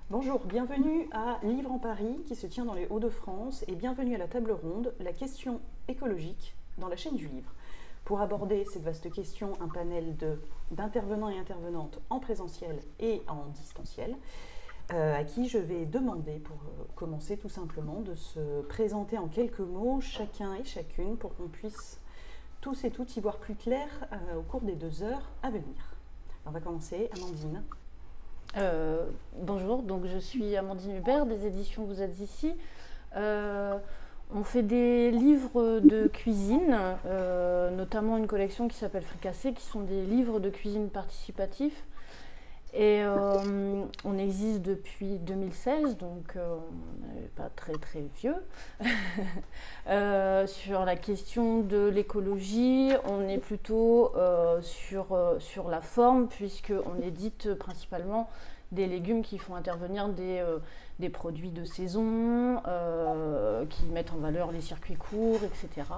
Bonjour, bienvenue à Livre en Paris qui se tient dans les Hauts-de-France et bienvenue à la table ronde La question écologique dans la chaîne du livre. Pour aborder cette vaste question, un panel d'intervenants et intervenantes en présentiel et en distanciel, à qui je vais demander, pour commencer tout simplement, de se présenter en quelques mots, chacun et chacune, pour qu'on puisse tous et toutes y voir plus clair au cours des 2 heures à venir. On va commencer, Amandine. Bonjour, donc je suis Amandine Hubert des éditions Vous êtes ici. On fait des livres de cuisine, notamment une collection qui s'appelle Fricassé, qui sont des livres de cuisine participatifs. Et on existe depuis 2016, donc on n'est pas très très vieux. Sur la question de l'écologie, on est plutôt sur la forme, puisqu'on édite principalement des légumes qui font intervenir des produits de saison, qui mettent en valeur les circuits courts, etc.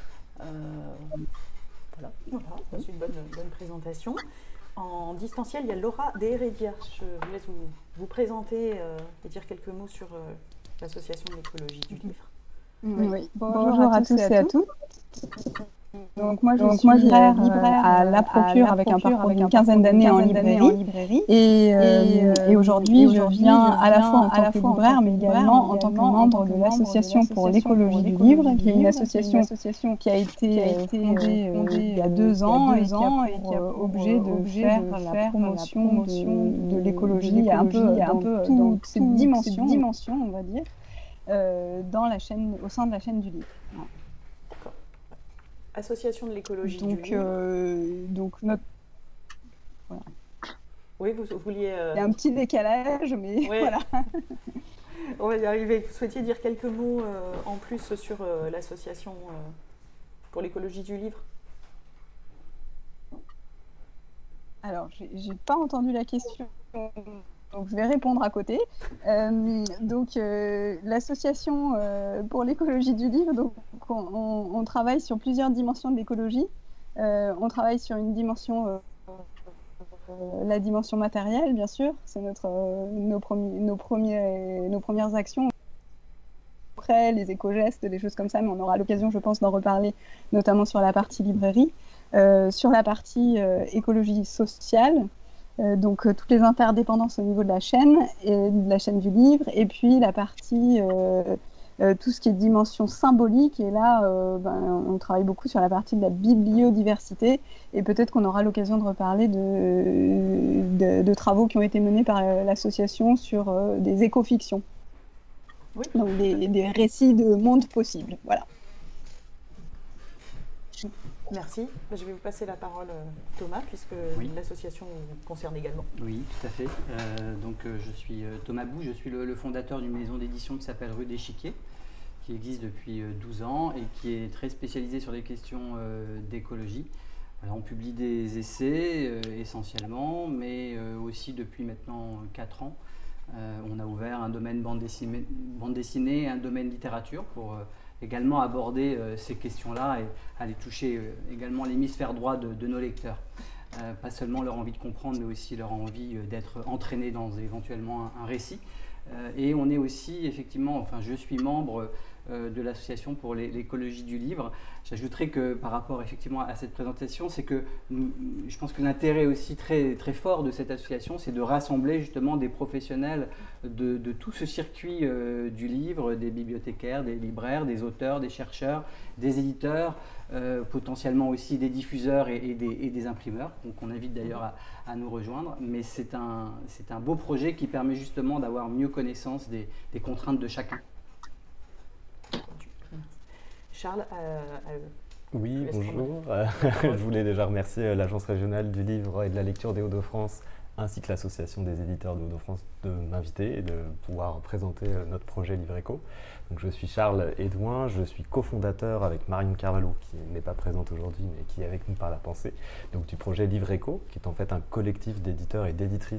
Voilà, c'est une bonne présentation. En distanciel, il y a Laura De Heredia. Je vous laisse vous présenter et dire quelques mots sur l'association de l'écologie du livre. Oui. Bonjour à tous et à toutes. Donc moi je suis libraire à La Procure avec un parcours d'une quinzaine d'années en librairie. Et aujourd'hui je viens à la fois en tant que libraire mais également en tant que membre de l'association pour l'écologie du livre, qui est une association qui a été fondée il y a 2 ans et qui a pour objet de faire la promotion de l'écologie un peu dans toutes ces dimensions, on va dire, au sein de la chaîne du livre. Voilà. Association de l'écologie du livre. Donc notre... Voilà. Oui, vous vouliez... Il y a un petit décalage, mais ouais. Voilà. On va y arriver. Vous souhaitiez dire quelques mots en plus sur l'association pour l'écologie du livre? Alors, j'ai pas entendu la question, donc je vais répondre à côté. L'association pour l'écologie du livre, donc on travaille sur plusieurs dimensions de l'écologie. On travaille sur une dimension, la dimension matérielle, bien sûr, c'est nos premières actions. Après, les éco-gestes, des choses comme ça, mais on aura l'occasion, je pense, d'en reparler, notamment sur la partie librairie. Sur la partie écologie sociale, donc toutes les interdépendances au niveau de la chaîne, et de la chaîne du livre, et puis la partie, tout ce qui est dimension symbolique, et là on travaille beaucoup sur la partie de la bibliodiversité, et peut-être qu'on aura l'occasion de reparler de travaux qui ont été menés par l'association sur des éco-fictions, oui. Donc des récits de monde possibles, voilà. Merci. Je vais vous passer la parole, Thomas, puisque oui. L'association vous concerne également. Oui, tout à fait. Je suis Thomas Bou, je suis le fondateur d'une maison d'édition qui s'appelle Rue d'Échiquier, qui existe depuis 12 ans et qui est très spécialisée sur les questions d'écologie. On publie des essais essentiellement, mais aussi depuis maintenant 4 ans, on a ouvert un domaine bande dessinée et un domaine littérature pour... également aborder ces questions-là et aller toucher également l'hémisphère droit de nos lecteurs. Pas seulement leur envie de comprendre, mais aussi leur envie d'être entraînés dans éventuellement un récit. Et on est aussi, effectivement, je suis membre de l'association pour l'écologie du livre. J'ajouterais que par rapport effectivement à cette présentation, c'est que je pense que l'intérêt aussi très, très fort de cette association, c'est de rassembler justement des professionnels de tout ce circuit du livre, des bibliothécaires, des libraires, des auteurs, des chercheurs, des éditeurs, potentiellement aussi des diffuseurs et des imprimeurs, donc on invite d'ailleurs à nous rejoindre. Mais c'est un beau projet qui permet justement d'avoir mieux connaissance des contraintes de chacun. Charles, oui, bonjour. Je voulais déjà remercier l'Agence régionale du livre et de la lecture des Hauts-de-France ainsi que l'Association des éditeurs des Hauts-de-France de m'inviter et de pouvoir présenter notre projet Livreco. Donc, je suis Charles Edouin, je suis cofondateur avec Marine Carvalho, qui n'est pas présente aujourd'hui mais qui est avec nous par la pensée, donc du projet Livreco, qui est en fait un collectif d'éditeurs et d'éditrices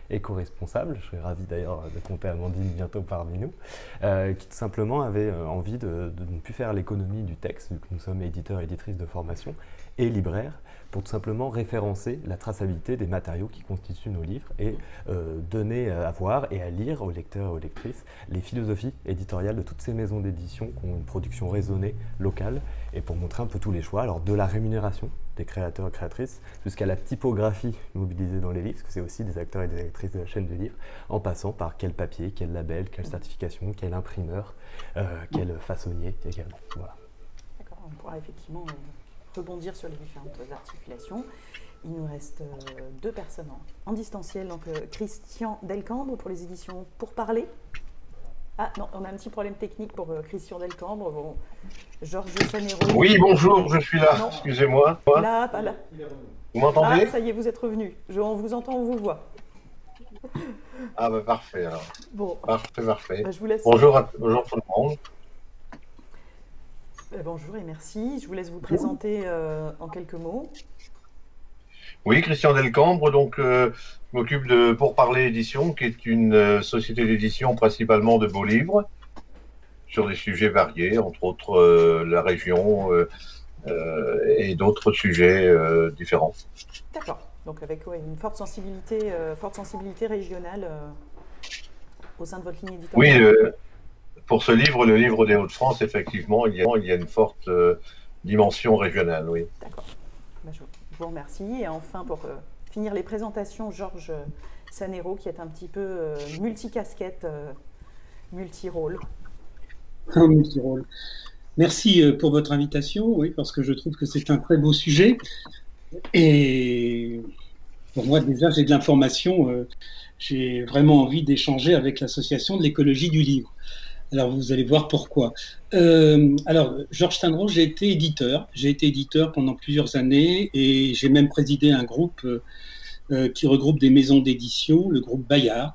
éco-responsable. Je serais ravi d'ailleurs de compter Amandine bientôt parmi nous, qui tout simplement avait envie de ne plus faire l'économie du texte, vu que nous sommes éditeurs et éditrices de formation, et libraires, pour tout simplement référencer la traçabilité des matériaux qui constituent nos livres et donner à voir et à lire aux lecteurs et aux lectrices les philosophies éditoriales de toutes ces maisons d'édition qui ont une production raisonnée, locale, et pour montrer un peu tous les choix, alors de la rémunération des créateurs et créatrices jusqu'à la typographie mobilisée dans les livres, parce que c'est aussi des acteurs et des actrices de la chaîne du livre, en passant par quel papier, quel label, quelle certification, quel imprimeur, quel façonnier également. Voilà. D'accord, on pourra effectivement rebondir sur les différentes articulations. Il nous reste 2 personnes en distanciel, donc Christian Delcambre pour les éditions Pour Parler. Ah non, on a un petit problème technique pour Christian Delcambre. Bon, Georges Sanero. Oui, bonjour, je suis là, excusez-moi. Là, pas là. Vous m'entendez? Ah, ça y est, vous êtes revenu. On vous entend, on vous voit. Ah bah parfait alors. Bon. Parfait. Bah, je vous laisse... Bonjour tout le monde. Bonjour et merci. Je vous laisse vous présenter en quelques mots. Oui, Christian Delcambre, donc je m'occupe de Pour Parler Édition, qui est une société d'édition principalement de beaux livres, sur des sujets variés, entre autres la région et d'autres sujets différents. D'accord, donc avec une forte sensibilité régionale au sein de votre ligne éditoriale. Oui, pour ce livre, le livre des Hauts-de-France, effectivement, il y a une forte dimension régionale, oui. D'accord. Ben, je vous remercie. Et enfin, pour finir les présentations, Georges Sanero, qui est un petit peu multicasquette, multirôle. Multirôle. Merci pour votre invitation, oui, parce que je trouve que c'est un très beau sujet. Et pour moi, déjà, j'ai de l'information. J'ai vraiment envie d'échanger avec l'association de l'écologie du livre. Alors, vous allez voir pourquoi. Alors, Georges Sanero, j'ai été éditeur. J'ai été éditeur pendant plusieurs années et j'ai même présidé un groupe qui regroupe des maisons d'édition, le groupe Bayard,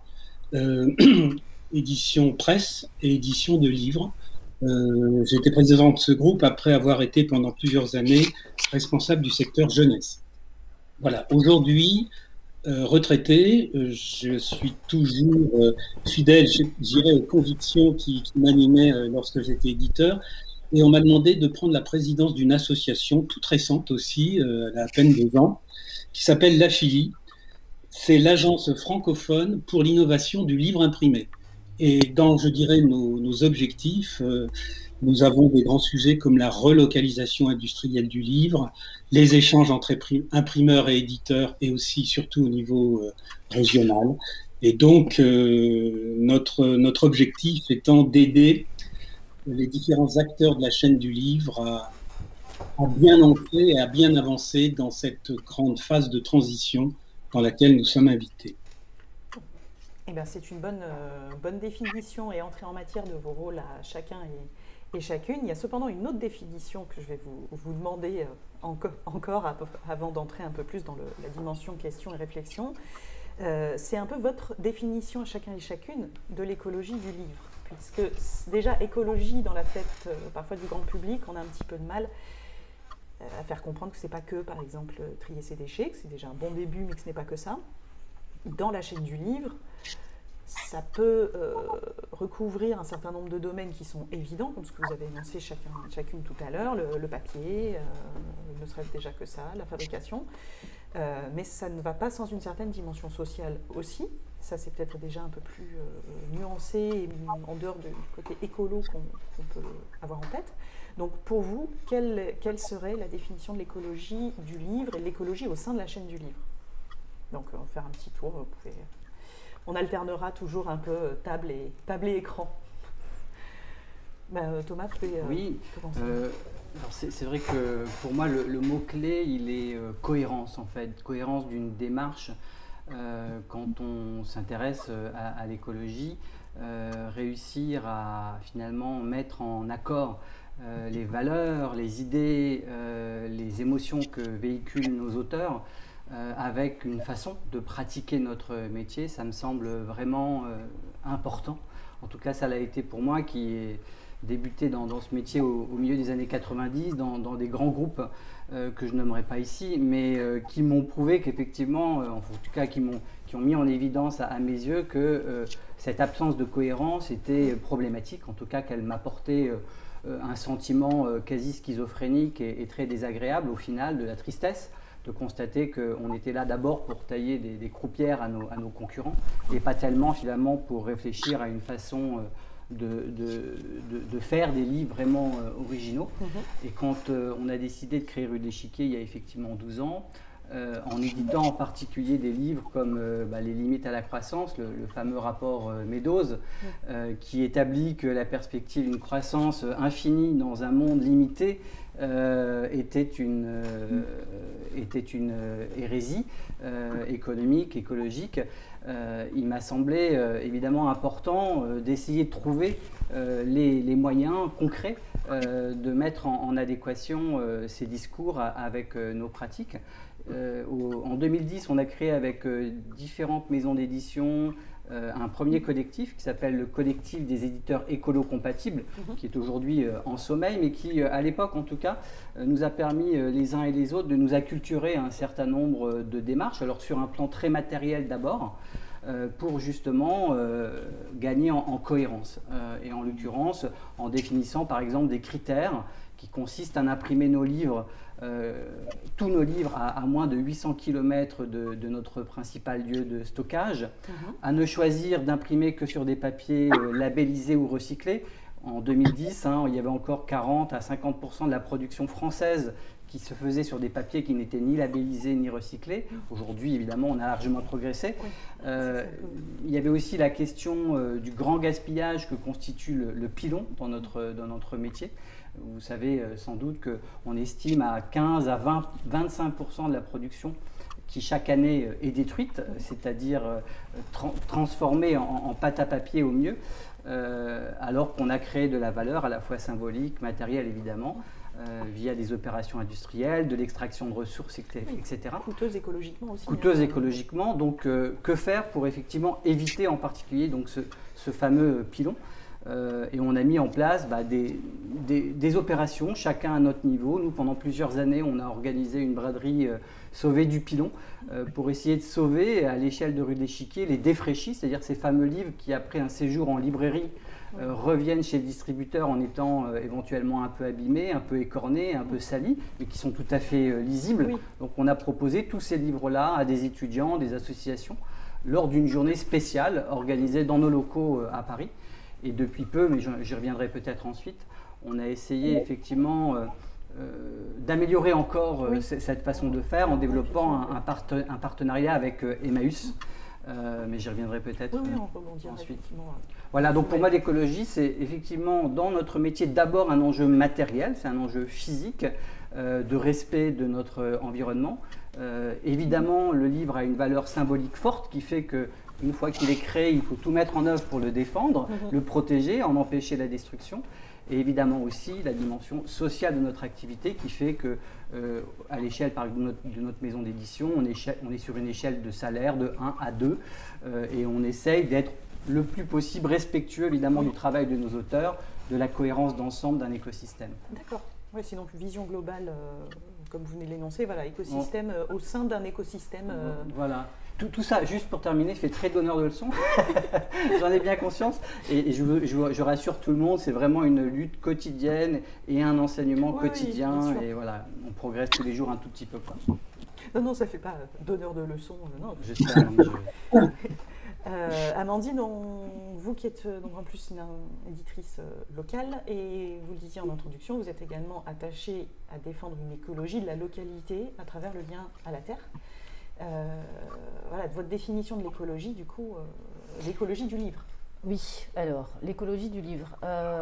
édition presse et édition de livres. J'ai été président de ce groupe après avoir été pendant plusieurs années responsable du secteur jeunesse. Voilà, aujourd'hui, retraité, je suis toujours fidèle, je dirais, aux convictions qui m'animaient lorsque j'étais éditeur. Et on m'a demandé de prendre la présidence d'une association toute récente aussi, elle a à peine 2 ans, qui s'appelle l'AFILI. C'est l'agence francophone pour l'innovation du livre imprimé. Et dans, je dirais, nos objectifs, nous avons des grands sujets comme la relocalisation industrielle du livre, les échanges entre imprimeurs et éditeurs et aussi, surtout au niveau régional. Et donc, notre objectif étant d'aider les différents acteurs de la chaîne du livre à bien entrer et à bien avancer dans cette grande phase de transition dans laquelle nous sommes invités. Eh bien, c'est une bonne définition et entrée en matière de vos rôles à chacun et chacune. Il y a cependant une autre définition que je vais vous demander encore avant d'entrer un peu plus dans la dimension question et réflexion. C'est un peu votre définition à chacun et chacune de l'écologie du livre. Puisque déjà, écologie dans la tête parfois du grand public, on a un petit peu de mal à faire comprendre que ce n'est pas que, par exemple, trier ses déchets, que c'est déjà un bon début, mais que ce n'est pas que ça. Dans la chaîne du livre, ça peut recouvrir un certain nombre de domaines qui sont évidents, comme ce que vous avez énoncé chacune tout à l'heure, le papier, ne serait-ce déjà que ça, la fabrication, mais ça ne va pas sans une certaine dimension sociale aussi. Ça, c'est peut-être déjà un peu plus nuancé et en dehors du côté écolo qu'on peut avoir en tête. Donc pour vous, quelle serait la définition de l'écologie du livre et de l'écologie au sein de la chaîne du livre? Donc on va faire un petit tour, on alternera toujours un peu table et écran. Thomas, tu peux commencer. Alors c'est vrai que pour moi le mot-clé il est cohérence en fait, cohérence d'une démarche quand on s'intéresse à l'écologie, réussir à finalement mettre en accord les valeurs, les idées, les émotions que véhiculent nos auteurs avec une façon de pratiquer notre métier, ça me semble vraiment important. En tout cas, ça l'a été pour moi qui débuté dans ce métier au milieu des années 90, dans des grands groupes que je nommerai pas ici, mais qui m'ont prouvé qu'effectivement, en tout cas qui ont mis en évidence à mes yeux que cette absence de cohérence était problématique, en tout cas qu'elle m'apportait un sentiment quasi schizophrénique et très désagréable au final, de la tristesse, de constater qu'on était là d'abord pour tailler des croupières à nos concurrents et pas tellement finalement pour réfléchir à une façon de faire des livres vraiment originaux. Et quand on a décidé de créer Rue de l'Échiquier il y a effectivement 12 ans, en éditant en particulier des livres comme Les limites à la croissance, le fameux rapport Meadows, qui établit que la perspective d'une croissance infinie dans un monde limité était une hérésie économique, écologique. Il m'a semblé évidemment important d'essayer de trouver les moyens concrets de mettre en adéquation ces discours avec nos pratiques. En 2010, on a créé avec différentes maisons d'édition un premier collectif qui s'appelle le collectif des éditeurs écolo-compatibles, qui est aujourd'hui en sommeil, mais qui, à l'époque en tout cas, nous a permis les uns et les autres de nous acculturer à un certain nombre de démarches, alors sur un plan très matériel d'abord, pour justement gagner en cohérence. Et en l'occurrence, en définissant par exemple des critères qui consistent à imprimer nos livres, tous nos livres à moins de 800 km de notre principal lieu de stockage, à ne choisir d'imprimer que sur des papiers labellisés ou recyclés. En 2010, il y avait encore 40 à 50% de la production française qui se faisait sur des papiers qui n'étaient ni labellisés ni recyclés. Aujourd'hui, évidemment, on a largement progressé. Il y avait aussi la question du grand gaspillage que constitue le pilon dans notre métier. Vous savez sans doute qu'on estime à 15 à 25% de la production qui chaque année est détruite, c'est-à-dire transformée en pâte à papier au mieux, alors qu'on a créé de la valeur à la fois symbolique, matérielle évidemment, via des opérations industrielles, de l'extraction de ressources, etc. Coûteuse écologiquement aussi. Coûteuse écologiquement. Donc, que faire pour effectivement éviter en particulier donc, ce fameux pilon et on a mis en place des opérations, chacun à notre niveau. Nous, pendant plusieurs années, on a organisé une braderie Sauver du pilon pour essayer de sauver à l'échelle de Rue de l'Échiquier les défraîchis, c'est-à-dire ces fameux livres qui, après un séjour en librairie, reviennent chez le distributeur en étant éventuellement un peu abîmés, un peu écornés, un peu salis, mais qui sont tout à fait lisibles. Oui. Donc on a proposé tous ces livres-là à des étudiants, des associations, lors d'une journée spéciale organisée dans nos locaux à Paris. Et depuis peu, mais j'y reviendrai peut-être ensuite, on a essayé effectivement d'améliorer encore cette façon de faire en développant un partenariat avec Emmaüs. Mais j'y reviendrai peut-être ensuite. Voilà, donc pour moi l'écologie, c'est effectivement dans notre métier d'abord un enjeu matériel, c'est un enjeu physique de respect de notre environnement. Évidemment, le livre a une valeur symbolique forte qui fait que une fois qu'il est créé, il faut tout mettre en œuvre pour le défendre, le protéger, en empêcher la destruction. Et évidemment aussi la dimension sociale de notre activité qui fait que, à l'échelle de notre maison d'édition, on est sur une échelle de salaire de 1 à 2 et on essaye d'être le plus possible respectueux évidemment du travail de nos auteurs, de la cohérence d'ensemble d'un écosystème. D'accord. Oui, c'est donc une vision globale, comme vous venez de l'énoncer, voilà, écosystème au sein d'un écosystème. Voilà. Tout ça, juste pour terminer, fait très donneur de leçons. J'en ai bien conscience. Et je rassure tout le monde, c'est vraiment une lutte quotidienne et un enseignement quotidien. Et voilà, on progresse tous les jours un tout petit peu. Quoi. Non, ça ne fait pas donneur de leçons. Non. J'espère. Amandine, vous qui êtes donc en plus une éditrice locale, et vous le disiez en introduction, vous êtes également attachée à défendre une écologie de la localité à travers le lien à la terre. Voilà, votre définition de l'écologie, du coup, l'écologie du livre. Oui, alors, l'écologie du livre.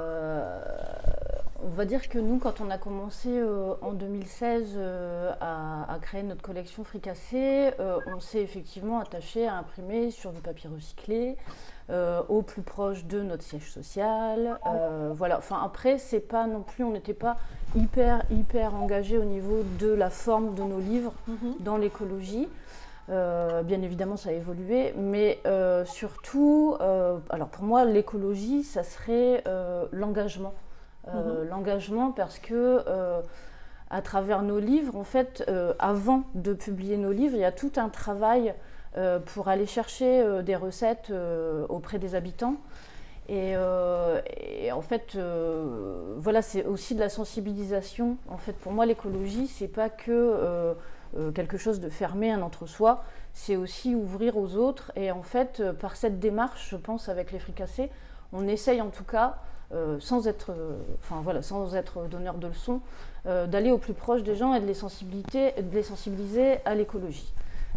On va dire que nous, quand on a commencé en 2016 à créer notre collection Fricassé, on s'est effectivement attaché à imprimer sur du papier recyclé, au plus proche de notre siège social. Voilà. Enfin, après, c'est pas non plus, on n'était pas hyper engagé au niveau de la forme de nos livres dans l'écologie. Bien évidemment, ça a évolué, mais surtout, alors pour moi, l'écologie, ça serait l'engagement. l'engagement, parce que à travers nos livres, en fait, avant de publier nos livres, il y a tout un travail pour aller chercher des recettes auprès des habitants. Et en fait, voilà, c'est aussi de la sensibilisation. En fait, pour moi, l'écologie, c'est pas que quelque chose de fermé, un entre-soi, c'est aussi ouvrir aux autres. Et en fait, par cette démarche, je pense, avec les fricassés, on essaye en tout cas, sans être donneur de leçons, d'aller au plus proche des gens et de les sensibiliser à l'écologie.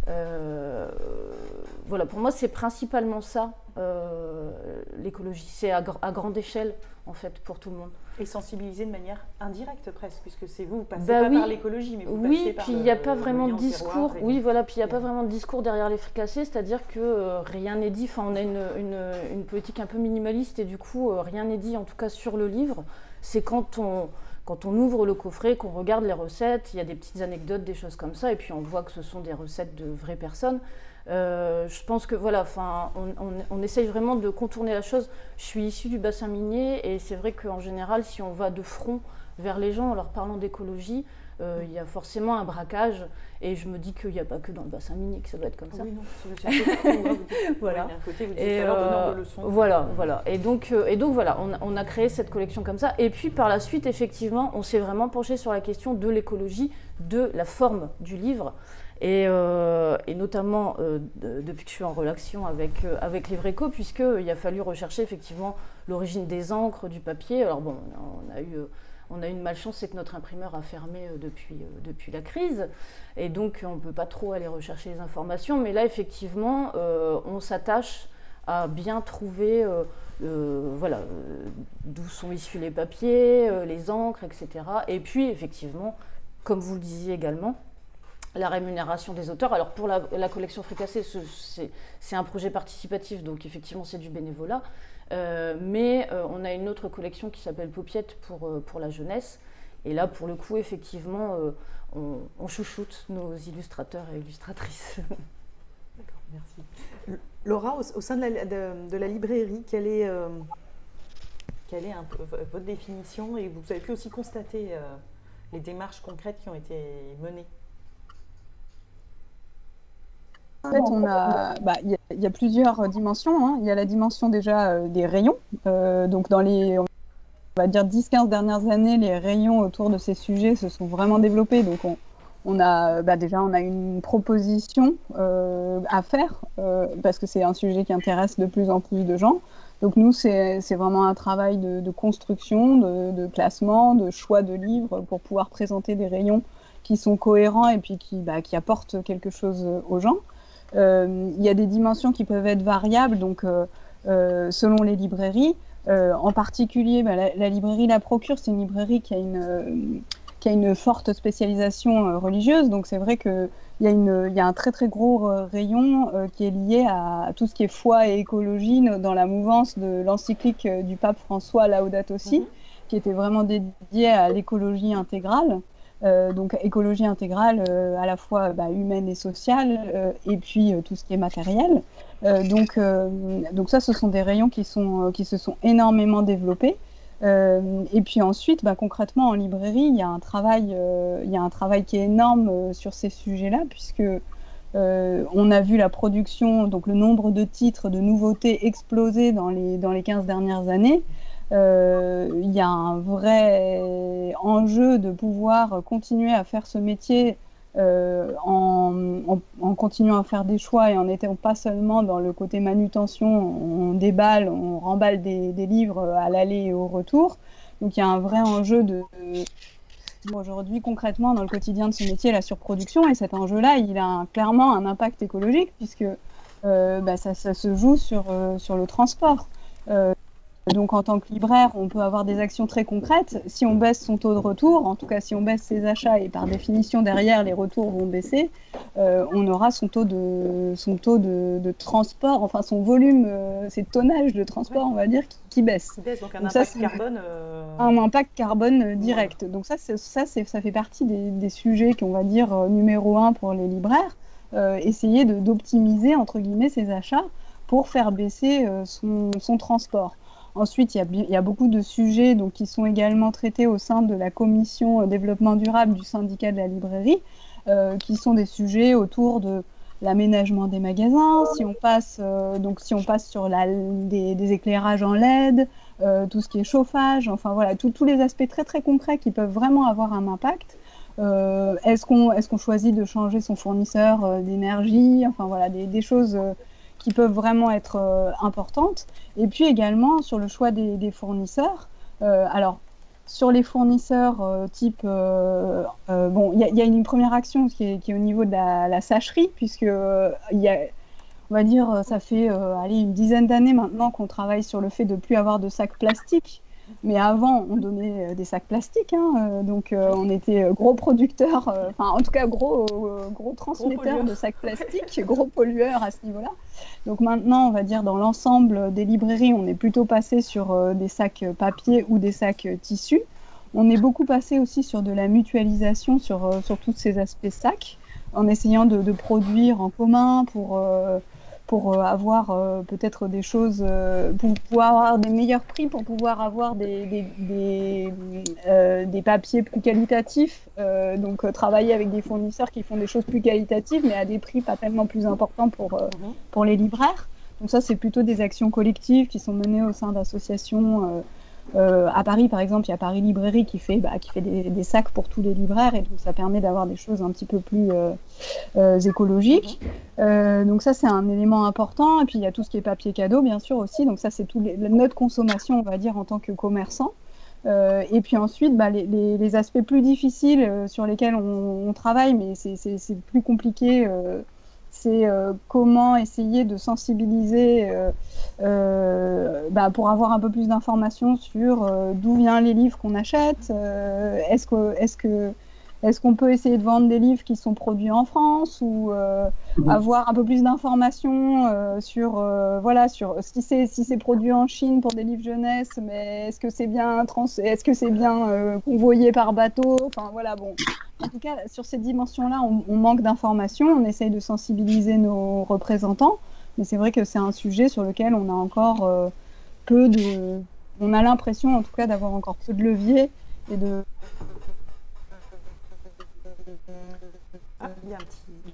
Voilà, pour moi, c'est principalement ça, l'écologie. C'est à grande échelle, en fait, pour tout le monde. Et sensibiliser de manière indirecte presque, puisque c'est vous passez pas par l'écologie, mais vous passez par puis il n'y a pas vraiment de discours. Oui, voilà, puis il n'y a pas vraiment de discours derrière les fricassés, c'est-à-dire que rien n'est dit. Enfin, on a une politique un peu minimaliste et du coup, rien n'est dit, en tout cas sur le livre. C'est quand on ouvre le coffret, qu'on regarde les recettes, il y a des petites anecdotes, des choses comme ça, et puis on voit que ce sont des recettes de vraies personnes. Je pense que voilà, on essaye vraiment de contourner la chose. Je suis issue du bassin minier et c'est vrai qu'en général, si on va de front vers les gens en leur parlant d'écologie, il y a forcément un braquage. Et je me dis qu'il n'y a pas que dans le bassin minier que ça doit être comme ça. Oui, non, c'est voilà. Ouais, côté, vous dites donneur de leçons. Voilà. Et donc voilà, on a créé cette collection comme ça. Et puis par la suite, effectivement, on s'est vraiment penché sur la question de l'écologie, de la forme du livre. Et notamment depuis que je suis en relation avec Livreco, puisqu'il a fallu rechercher effectivement l'origine des encres, du papier. Alors bon, on a eu une malchance, c'est que notre imprimeur a fermé depuis la crise, et donc on ne peut pas trop aller rechercher les informations. Mais là, effectivement, on s'attache à bien trouver d'où sont issus les papiers, les encres, etc. Et puis, effectivement, comme vous le disiez également, la rémunération des auteurs. Alors pour la collection Fricassé, c'est un projet participatif, donc effectivement c'est du bénévolat. Mais on a une autre collection qui s'appelle Paupiette pour la jeunesse. Et là, pour le coup, effectivement, on chouchoute nos illustrateurs et illustratrices. D'accord, merci. Laura, au sein de la librairie, quelle est un peu votre définition? Et vous avez pu aussi constater les démarches concrètes qui ont été menées? En fait, il y a plusieurs dimensions, hein. Il y a la dimension déjà des rayons. Donc dans les, on va dire 10-15 dernières années, les rayons autour de ces sujets se sont vraiment développés. Donc on a une proposition à faire parce que c'est un sujet qui intéresse de plus en plus de gens. Donc nous, c'est vraiment un travail de construction, de classement, de choix de livres pour pouvoir présenter des rayons qui sont cohérents et puis qui apportent quelque chose aux gens. Il y a des dimensions qui peuvent être variables, donc selon les librairies. En particulier, la librairie La Procure, c'est une librairie qui a une forte spécialisation religieuse. Donc c'est vrai qu'il y a un très très gros rayon qui est lié à tout ce qui est foi et écologie dans la mouvance de l'encyclique du pape François Laudato Si, qui était vraiment dédiée à l'écologie intégrale. Donc écologie intégrale à la fois humaine et sociale, et puis tout ce qui est matériel. Donc ça, ce sont des rayons qui se sont énormément développés. Et puis ensuite, concrètement en librairie, il y a un travail qui est énorme sur ces sujets-là, puisque on a vu la production, donc le nombre de titres, de nouveautés exploser dans les 15 dernières années. Il y a un vrai enjeu de pouvoir continuer à faire ce métier en continuant à faire des choix et en n'étant pas seulement dans le côté manutention, on déballe, on remballe des livres à l'aller et au retour. Donc il y a un vrai enjeu aujourd'hui concrètement dans le quotidien de ce métier, la surproduction, et cet enjeu-là, il a clairement un impact écologique puisque ça se joue sur le transport. Donc en tant que libraire, on peut avoir des actions très concrètes. Si on baisse son taux de retour, en tout cas si on baisse ses achats et par définition derrière les retours vont baisser, on aura son taux de transport, enfin son volume, ses tonnages de transport, on va dire, qui baisse. Donc un impact carbone. Un impact carbone direct. Donc ça fait partie des sujets qu'on va dire numéro 1 pour les libraires. Essayer d'optimiser entre guillemets ses achats pour faire baisser son transport. Ensuite, il y a beaucoup de sujets donc, qui sont également traités au sein de la commission développement durable du syndicat de la librairie, qui sont des sujets autour de l'aménagement des magasins, si on passe sur des éclairages en LED, tout ce qui est chauffage, enfin voilà, tous les aspects très très concrets qui peuvent vraiment avoir un impact. Est-ce qu'on choisit de changer son fournisseur d'énergie, enfin voilà, des choses qui peuvent vraiment être importantes. Et puis également sur le choix des fournisseurs. Alors, sur les fournisseurs type... bon, il y a une première action qui est au niveau de la sacherie, puisque on va dire, ça fait une dizaine d'années maintenant qu'on travaille sur le fait de ne plus avoir de sacs plastiques. Mais avant, on donnait des sacs plastiques, hein, donc on était gros producteurs, enfin en tout cas gros transmetteurs de sacs plastiques, gros pollueurs à ce niveau-là. Donc maintenant, on va dire dans l'ensemble des librairies, on est plutôt passé sur des sacs papier ou des sacs tissus. On est beaucoup passé aussi sur de la mutualisation sur tous ces aspects sacs, en essayant de produire en commun pour avoir peut-être des choses, pour pouvoir avoir des meilleurs prix, pour pouvoir avoir des papiers plus qualitatifs, donc travailler avec des fournisseurs qui font des choses plus qualitatives, mais à des prix pas tellement plus importants pour les libraires. Donc ça, c'est plutôt des actions collectives qui sont menées au sein d'associations. À Paris, par exemple, il y a Paris Librairie qui fait des sacs pour tous les libraires, et donc ça permet d'avoir des choses un petit peu plus écologiques. Donc ça, c'est un élément important. Et puis il y a tout ce qui est papier cadeau, bien sûr aussi. Donc ça, c'est notre consommation, on va dire, en tant que commerçant. Et puis ensuite, les aspects plus difficiles sur lesquels on travaille, mais c'est plus compliqué. C'est comment essayer de sensibiliser pour avoir un peu plus d'informations sur d'où viennent les livres qu'on achète. Est-ce qu'on peut essayer de vendre des livres qui sont produits en France, ou avoir un peu plus d'informations sur si c'est produit en Chine pour des livres jeunesse, mais est-ce que c'est bien convoyé par bateau, enfin voilà, bon. En tout cas, sur ces dimensions-là, on manque d'informations, on essaye de sensibiliser nos représentants, mais c'est vrai que c'est un sujet sur lequel on a encore on a l'impression en tout cas d'avoir encore peu de levier et de... Ah, il y a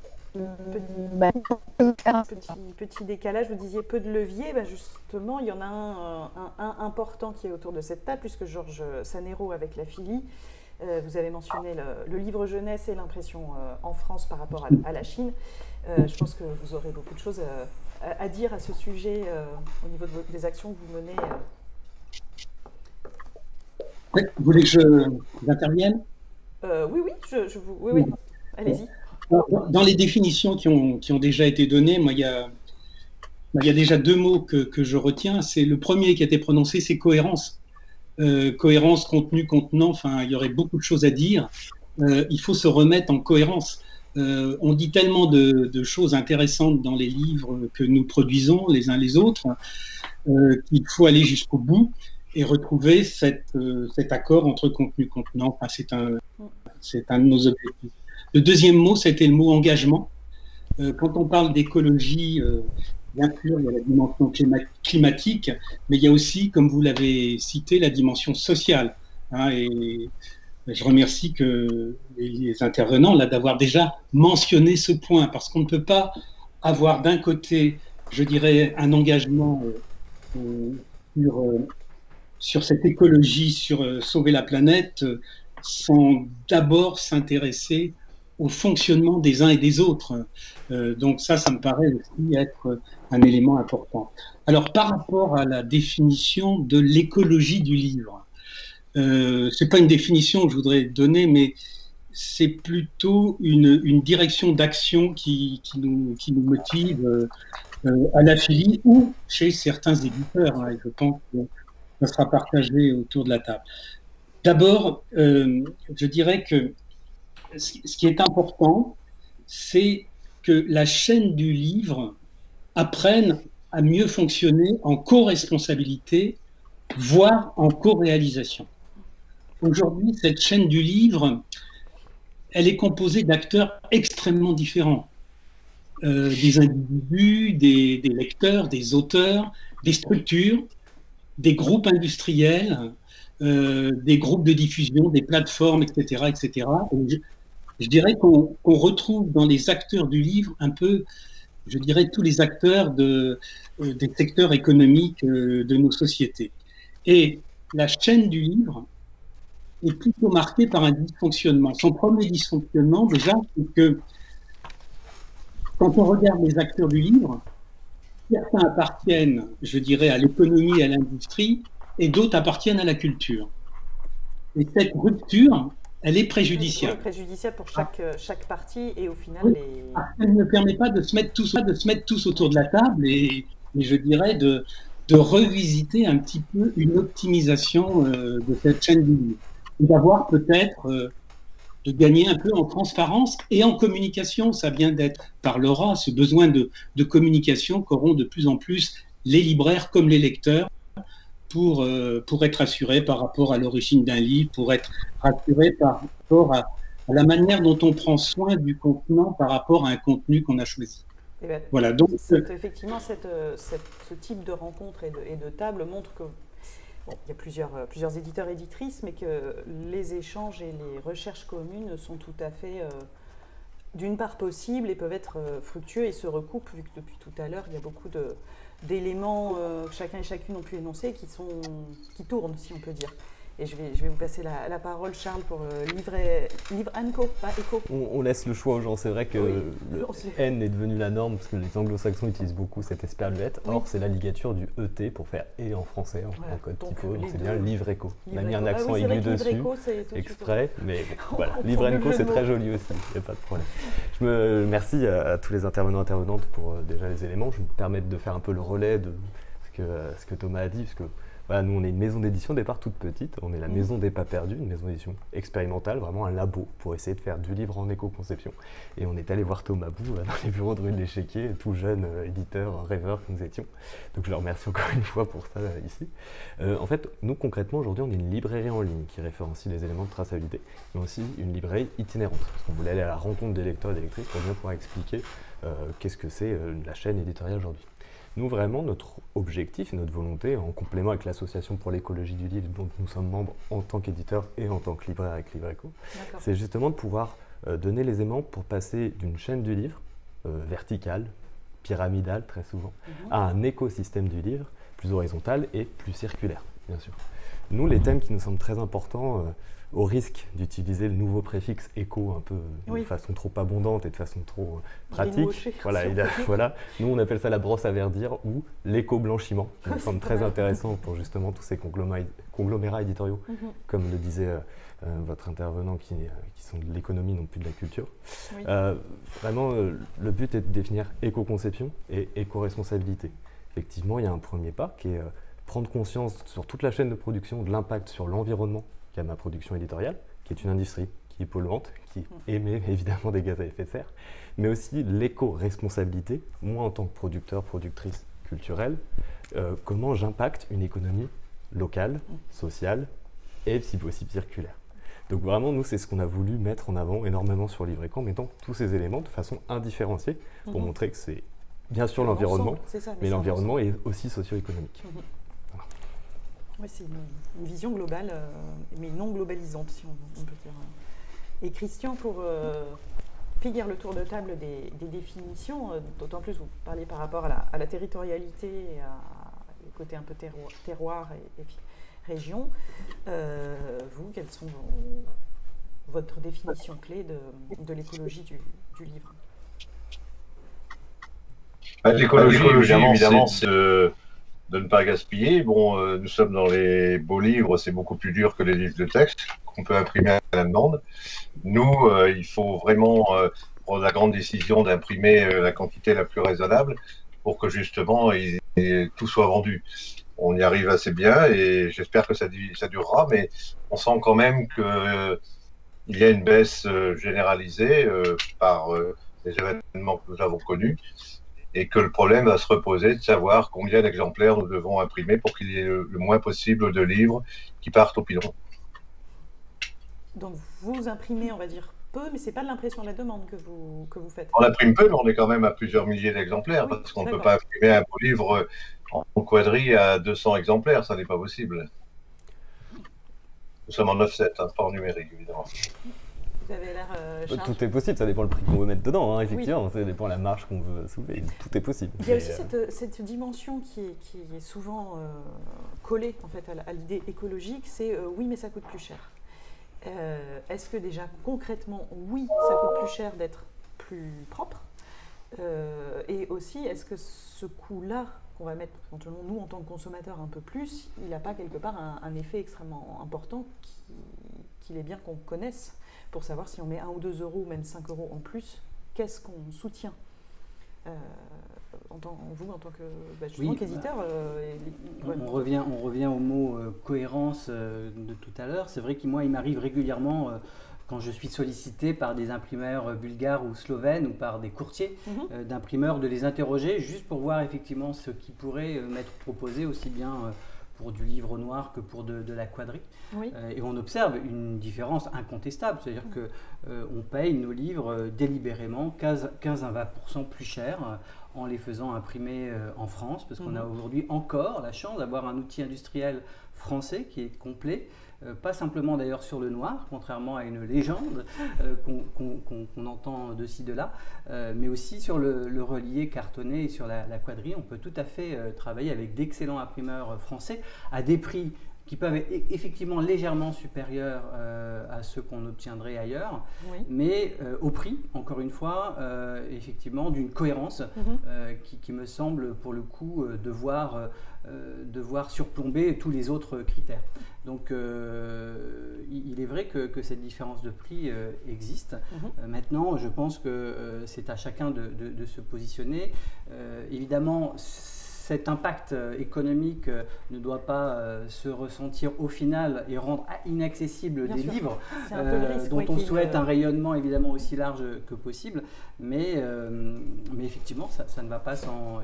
un petit décalage. Vous disiez peu de levier. Justement, il y en a un important qui est autour de cette table, puisque Georges Sanero, avec la Fili, vous avez mentionné le livre jeunesse et l'impression en France par rapport à la Chine. Je pense que vous aurez beaucoup de choses à dire à ce sujet au niveau des actions que vous menez. Oui, vous voulez que j'intervienne ? Oui. Allez-y. Dans les définitions qui ont déjà été données, moi, il y a déjà deux mots que je retiens. C'est le premier qui a été prononcé, c'est cohérence. Cohérence, contenu, contenant, enfin, il y aurait beaucoup de choses à dire. Il faut se remettre en cohérence. On dit tellement de choses intéressantes dans les livres que nous produisons les uns les autres qu'il faut aller jusqu'au bout et retrouver cet accord entre contenu et contenant. Enfin, c'est un de nos objectifs. Le deuxième mot, c'était le mot engagement. Quand on parle d'écologie, bien sûr, il y a la dimension climatique, mais il y a aussi, comme vous l'avez cité, la dimension sociale. Et je remercie les intervenants là d'avoir déjà mentionné ce point, parce qu'on ne peut pas avoir d'un côté, je dirais, un engagement sur cette écologie, sur sauver la planète, sans d'abord s'intéresser au fonctionnement des uns et des autres. Donc ça me paraît aussi être un élément important. Alors, par rapport à la définition de l'écologie du livre, c'est pas une définition que je voudrais donner, mais c'est plutôt une direction d'action qui nous motive à la Fili ou chez certains éditeurs. Et je pense que ça sera partagé autour de la table. D'abord, je dirais que ce qui est important, c'est que la chaîne du livre apprenne à mieux fonctionner en co-responsabilité, voire en co-réalisation. Aujourd'hui, cette chaîne du livre, elle est composée d'acteurs extrêmement différents. Des individus, des lecteurs, des auteurs, des structures. des groupes industriels, des groupes de diffusion, des plateformes, etc. etc. Et je dirais qu'on retrouve dans les acteurs du livre un peu, je dirais, tous les acteurs des secteurs économiques de nos sociétés. Et la chaîne du livre est plutôt marquée par un dysfonctionnement. Son premier dysfonctionnement, déjà, c'est que quand on regarde les acteurs du livre, certains appartiennent, je dirais, à l'économie et à l'industrie, et d'autres appartiennent à la culture. Et cette rupture, elle est préjudiciable. Oui, préjudiciable pour chaque partie, et au final, elle ne permet pas de se mettre tous autour de la table et je dirais de revisiter un petit peu une optimisation de cette chaîne du livre. Et d'avoir peut-être de gagner un peu en transparence et en communication. Ça vient d'être par Laura, ce besoin de communication qu'auront de plus en plus les libraires comme les lecteurs pour être assurés par rapport à l'origine d'un livre, pour être rassurés par rapport à la manière dont on prend soin du contenant par rapport à un contenu qu'on a choisi. Ben, voilà, donc effectivement, ce type de rencontre et de table montre que bon, il y a plusieurs éditeurs et éditrices, mais que les échanges et les recherches communes sont tout à fait, d'une part, possibles et peuvent être fructueux et se recoupent, vu que depuis tout à l'heure, il y a beaucoup d'éléments que chacun et chacune ont pu énoncer qui tournent, si on peut dire. Et je vais vous passer la parole, Charles, pour livre & Co, pas Eco. On laisse le choix aux gens. C'est vrai que le N est devenu la norme, parce que les anglo-saxons utilisent beaucoup cette esperluette. Or, c'est la ligature du ET pour faire « et » en français, en code typo. Donc c'est bien livre Eco. On a mis un accent aigu dessus, exprès. Mais voilà, livre & Co, c'est très joli aussi, il n'y a pas de problème. Merci à tous les intervenants et intervenantes pour déjà les éléments. Je vais me permettre de faire un peu le relais de ce que Thomas a dit, parce que voilà, nous, on est une maison d'édition au départ toute petite. On est la maison des pas perdus, une maison d'édition expérimentale, vraiment un labo pour essayer de faire du livre en éco-conception. Et on est allé voir Thomas Bou dans les bureaux de rue de l'Échiquier, tout jeune éditeur, rêveur que nous étions. Donc je le remercie encore une fois pour ça ici. En fait, nous concrètement, aujourd'hui, on est une librairie en ligne qui référencie les éléments de traçabilité, mais aussi une librairie itinérante. Parce qu'on voulait aller à la rencontre des lecteurs et des lectrices pour bien pouvoir expliquer qu'est-ce que c'est la chaîne éditoriale aujourd'hui. Nous, vraiment, notre objectif et notre volonté, en complément avec l'Association pour l'écologie du livre, dont nous sommes membres en tant qu'éditeur et en tant que libraire avec Livre Eco, c'est justement de pouvoir donner les aimants pour passer d'une chaîne du livre, verticale, pyramidale très souvent, à un écosystème du livre, plus horizontal et plus circulaire, bien sûr. Nous, les thèmes qui nous semblent très importants, au risque d'utiliser le nouveau préfixe éco un peu de façon trop abondante et de façon trop pratique. Voilà, nous on appelle ça la brosse à verdir ou l'éco-blanchiment, qui me semble très intéressant pour justement tous ces conglomérats éditoriaux, comme le disait votre intervenant, qui sont de l'économie, non plus de la culture. Oui. Vraiment, le but est de définir éco-conception et éco-responsabilité. Effectivement, il y a un premier pas qui est prendre conscience sur toute la chaîne de production de l'impact sur l'environnement qu'a ma production éditoriale, qui est une industrie qui est polluante, qui émet évidemment des gaz à effet de serre, mais aussi l'éco-responsabilité, moi en tant que producteur, productrice culturelle, comment j'impacte une économie locale, sociale et si possible circulaire. Donc vraiment, nous, c'est ce qu'on a voulu mettre en avant énormément sur Livre Eco, en mettant tous ces éléments de façon indifférenciée pour montrer que c'est bien sûr l'environnement, mais l'environnement est aussi socio-économique. Oui, c'est une vision globale, mais non globalisante, si on peut dire. Et Christian, pour finir le tour de table des définitions, d'autant plus vous parliez par rapport à la territorialité et au côté un peu terroir et région, vous, quelles sont votre définition clé de l'écologie du livre? L'écologie, évidemment, c'est de ne pas gaspiller. Bon, nous sommes dans les beaux livres, c'est beaucoup plus dur que les livres de texte qu'on peut imprimer à la demande. Nous, il faut vraiment prendre la grande décision d'imprimer la quantité la plus raisonnable pour que justement tout soit vendu. On y arrive assez bien et j'espère que ça durera, mais on sent quand même qu'il y a une baisse généralisée par les événements que nous avons connus, et que le problème va se reposer de savoir combien d'exemplaires nous devons imprimer pour qu'il y ait le moins possible de livres qui partent au pilon. Donc vous imprimez, on va dire, peu, mais c'est pas de l'impression à la demande que vous faites. On imprime peu, mais on est quand même à plusieurs milliers d'exemplaires, Oui, parce qu'on ne peut d'accord. pas imprimer un beau livre en quadrille à 200 exemplaires, ça n'est pas possible. Nous sommes en offset, hein, pas en numérique, évidemment. Vous avez l'air Charles. Tout est possible, ça dépend le prix qu'on veut mettre dedans, hein, effectivement, ça dépend de la marge qu'on veut soulever, tout est possible. Il y a aussi cette dimension qui est souvent collée en fait, à l'idée écologique, c'est oui, mais ça coûte plus cher. Est-ce que déjà concrètement, oui, ça coûte plus cher d'être plus propre, et aussi, est-ce que ce coût-là qu'on va mettre éventuellement nous en tant que consommateurs un peu plus, il n'a pas quelque part un effet extrêmement important qu'il est bien qu'on connaisse pour savoir si on met 1 ou 2 euros ou même 5 euros en plus, qu'est-ce qu'on soutient en tant que justement qu'éditeur. On revient au mot cohérence de tout à l'heure. C'est vrai que moi, il m'arrive régulièrement, quand je suis sollicité par des imprimeurs bulgares ou slovènes ou par des courtiers d'imprimeurs, de les interroger juste pour voir effectivement ce qui pourrait m'être proposé aussi bien pour du livre noir que pour de la quadrille. Oui. Et on observe une différence incontestable, c'est-à-dire qu'on paye nos livres délibérément 15 à 20% plus cher en les faisant imprimer en France, parce qu'on a aujourd'hui encore la chance d'avoir un outil industriel français qui est complet, pas simplement d'ailleurs sur le noir, contrairement à une légende qu'on entend de ci, de là, mais aussi sur le relié cartonné et sur la quadrille. On peut tout à fait travailler avec d'excellents imprimeurs français à des prix qui peuvent être effectivement légèrement supérieurs à ceux qu'on obtiendrait ailleurs, mais au prix, encore une fois, effectivement, d'une cohérence qui me semble, pour le coup, devoir surplomber tous les autres critères. Donc, il est vrai que cette différence de prix existe. Maintenant, je pense que c'est à chacun de se positionner. Évidemment, cet impact économique ne doit pas se ressentir au final et rendre inaccessible des livres dont on souhaite un rayonnement évidemment aussi large que possible, mais effectivement ça ne va pas sans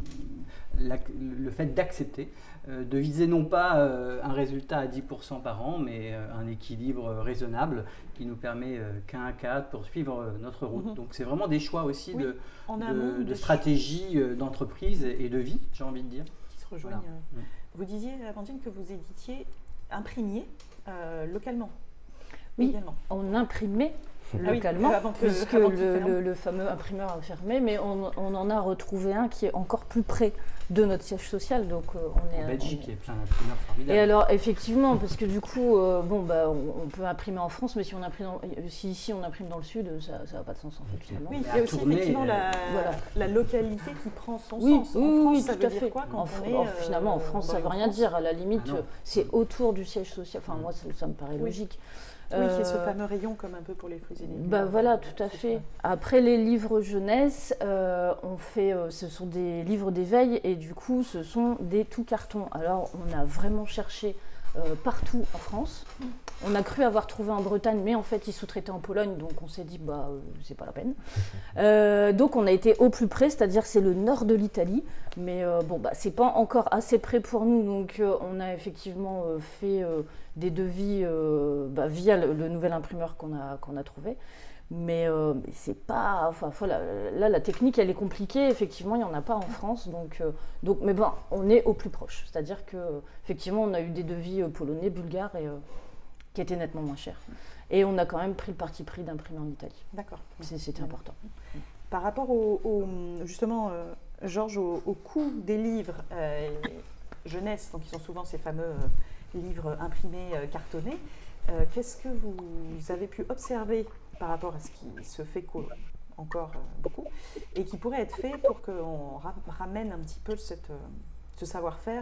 le fait d'accepter, de viser non pas un résultat à 10% par an, mais un équilibre raisonnable qui nous permet qu'un à 4 pour suivre notre route. Donc c'est vraiment des choix aussi de stratégie d'entreprise et de vie, j'ai envie de dire. Qui se rejoignent. Voilà. Vous disiez, Amandine, que vous imprimiez localement. Oui, également. On imprimait localement, puisque le fameux imprimeur a fermé, mais on en a retrouvé un qui est encore plus près de notre siège social. Donc on est en Belgique, il y a plein d'imprimeurs formidables. Et alors effectivement, parce que du coup, on peut imprimer en France, mais si ici on imprime dans le sud, ça n'a pas de sens en fait finalement. Oui, il y a aussi effectivement la localité qui prend son sens. En France, ça veut dire quoi quand finalement, en France, ça ne veut rien dire. À la limite, c'est autour du siège social. Enfin, moi, ça me paraît logique. Oui, il y a ce fameux rayon comme un peu pour les fruits et légumes. Voilà, tout à fait. Après les livres jeunesse, ce sont des livres d'éveil et du coup ce sont des tout cartons. Alors on a vraiment cherché partout en France. On a cru avoir trouvé en Bretagne, mais en fait ils sous-traitaient en Pologne, donc on s'est dit c'est pas la peine. Donc on a été au plus près, c'est-à-dire c'est le nord de l'Italie, mais c'est pas encore assez près pour nous, donc on a effectivement fait des devis via le nouvel imprimeur qu'on a trouvé. Mais c'est pas. Là, la technique, elle est compliquée. Effectivement, il n'y en a pas en France. Mais on est au plus proche. C'est-à-dire qu'effectivement, on a eu des devis polonais, bulgares, qui étaient nettement moins chers. Et on a quand même pris le parti pris d'imprimer en Italie. D'accord. C'était important. Par rapport justement, Georges, au coût des livres jeunesse, donc qui sont souvent ces fameux livres imprimés, cartonnés, qu'est-ce que vous avez pu observer par rapport à ce qui se fait encore beaucoup et qui pourrait être fait pour qu'on ramène un petit peu ce savoir-faire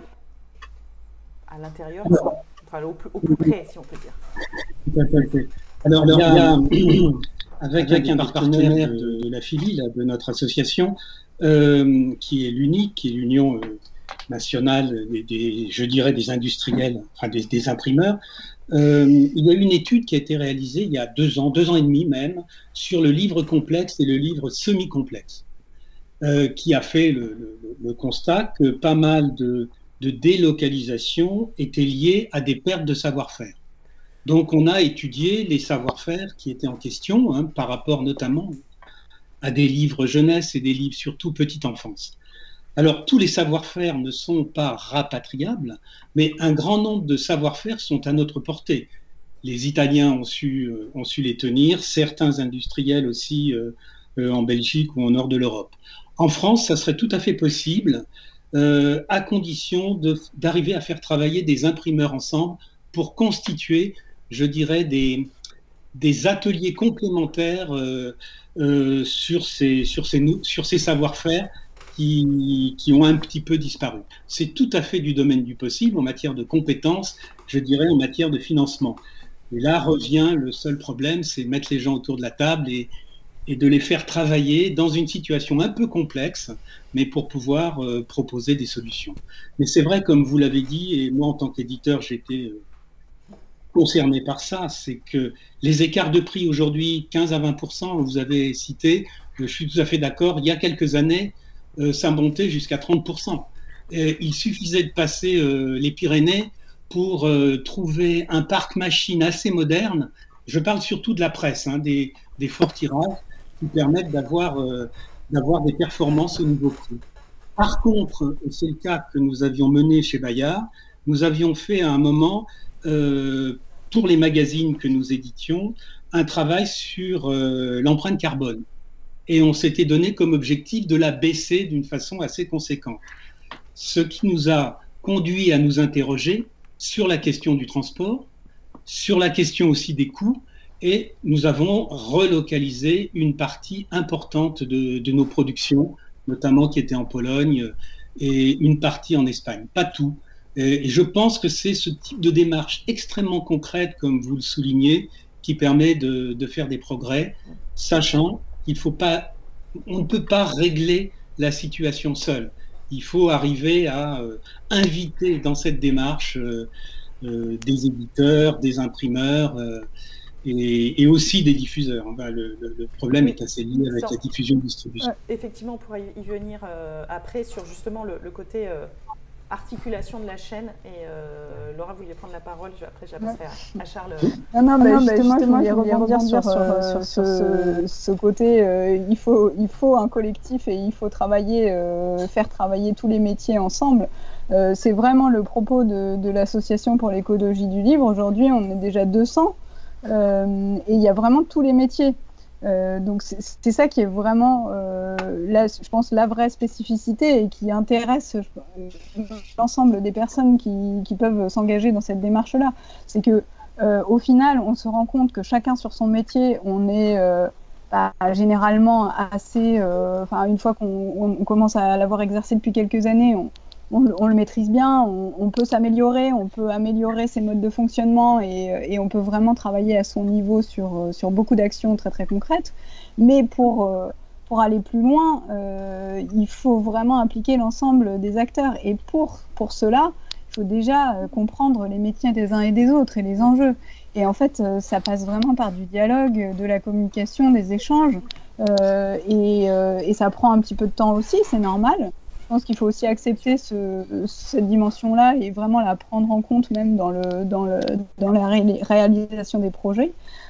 à l'intérieur, au plus près, si on peut dire. Alors, il y a, avec un partenaire de la FILI, de notre association, qui est l'UNIC, qui est l'Union nationale des industriels, enfin des imprimeurs, il y a eu une étude qui a été réalisée il y a 2 ans et demi même, sur le livre complexe et le livre semi-complexe, qui a fait le constat que pas mal de délocalisation étaient liées à des pertes de savoir-faire. Donc on a étudié les savoir-faire qui étaient en question, hein, par rapport notamment à des livres jeunesse et des livres surtout petite enfance. Alors tous les savoir-faire ne sont pas rapatriables, mais un grand nombre de savoir-faire sont à notre portée. Les Italiens ont su les tenir, certains industriels aussi en Belgique ou au nord de l'Europe. En France, ça serait tout à fait possible, à condition d'arriver à faire travailler des imprimeurs ensemble pour constituer, je dirais, des ateliers complémentaires sur ces savoir-faire qui ont un petit peu disparu. C'est tout à fait du domaine du possible en matière de compétences, je dirais en matière de financement. Et là revient le seul problème, c'est mettre les gens autour de la table et de les faire travailler dans une situation un peu complexe, mais pour pouvoir proposer des solutions. Mais c'est vrai, comme vous l'avez dit, et moi en tant qu'éditeur, j'étais concerné par ça, c'est que les écarts de prix aujourd'hui, 15 à 20%, vous avez cité, je suis tout à fait d'accord, il y a quelques années, ça montait jusqu'à 30%. Et il suffisait de passer les Pyrénées pour trouver un parc machine assez moderne. Je parle surtout de la presse, hein, des forts tirages qui permettent d'avoir des performances au niveau prix. Par contre, et c'est le cas que nous avions mené chez Bayard, nous avions fait à un moment, pour les magazines que nous éditions, un travail sur l'empreinte carbone. Et on s'était donné comme objectif de la baisser d'une façon assez conséquente. Ce qui nous a conduit à nous interroger sur la question du transport, sur la question aussi des coûts, et nous avons relocalisé une partie importante de nos productions, notamment qui étaient en Pologne, et une partie en Espagne, pas tout. Et je pense que c'est ce type de démarche extrêmement concrète, comme vous le soulignez, qui permet de faire des progrès, sachant qu'il faut pas, on ne peut pas régler la situation seul. Il faut arriver à inviter dans cette démarche des éditeurs, des imprimeurs et aussi des diffuseurs. Enfin, le problème est assez lié avec la diffusion-distribution. Effectivement, on pourra y venir après sur justement le côté articulation de la chaîne. Et Laura, vous vouliez prendre la parole, après je la passerai à Charles. Justement, je voulais rebondir sur ce côté. Il faut un collectif et il faut faire travailler tous les métiers ensemble. C'est vraiment le propos de l'association pour l'écologie du livre. Aujourd'hui, on est déjà 200 et il y a vraiment tous les métiers. Donc c'est ça qui est vraiment, là, je pense, la vraie spécificité et qui intéresse l'ensemble des personnes qui peuvent s'engager dans cette démarche-là. C'est que au final, on se rend compte que chacun sur son métier, on est généralement assez, une fois qu'on commence à l'avoir exercé depuis quelques années, on le maîtrise bien, on peut s'améliorer, on peut améliorer ses modes de fonctionnement et on peut vraiment travailler à son niveau sur beaucoup d'actions très très concrètes. Mais pour aller plus loin, il faut vraiment impliquer l'ensemble des acteurs. Et pour cela, il faut déjà comprendre les métiers des uns et des autres et les enjeux. Et en fait, ça passe vraiment par du dialogue, de la communication, des échanges. Et ça prend un petit peu de temps aussi, c'est normal. Je pense qu'il faut aussi accepter cette dimension-là et vraiment la prendre en compte même dans la réalisation des projets.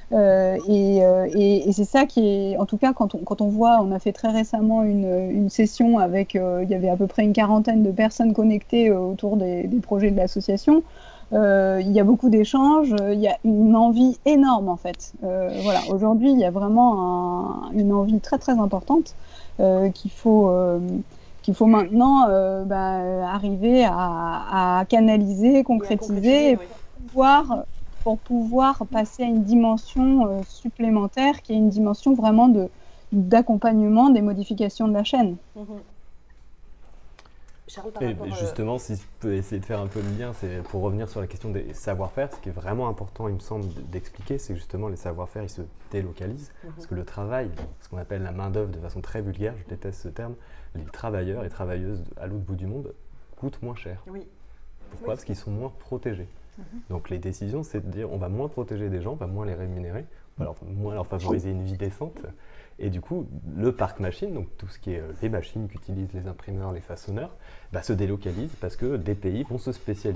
Et c'est ça qui est, en tout cas, quand on voit, on a fait très récemment une session avec, il y avait à peu près une quarantaine de personnes connectées autour des projets de l'association. Il y a beaucoup d'échanges, il y a une envie énorme en fait. Voilà, aujourd'hui, il y a vraiment une envie très très importante qu'il faut maintenant arriver à canaliser, concrétiser, pour pouvoir passer à une dimension supplémentaire qui est une dimension vraiment d'accompagnement des modifications de la chaîne. Charles, et justement, si je peux essayer de faire un peu le lien, c'est pour revenir sur la question des savoir-faire, ce qui est vraiment important, il me semble, d'expliquer, c'est que justement les savoir-faire, ils se délocalisent, parce que le travail, ce qu'on appelle la main-d'œuvre de façon très vulgaire, je déteste ce terme, les travailleurs et travailleuses à l'autre bout du monde coûtent moins cher. Oui. Pourquoi ? Parce qu'ils sont moins protégés. Donc les décisions, c'est de dire on va moins protéger des gens, on va moins les rémunérer, moins leur favoriser une vie décente. Et du coup, le parc machine, donc tout ce qui est les machines qu'utilisent les imprimeurs, les façonneurs, se délocalise parce que des pays vont se spécialiser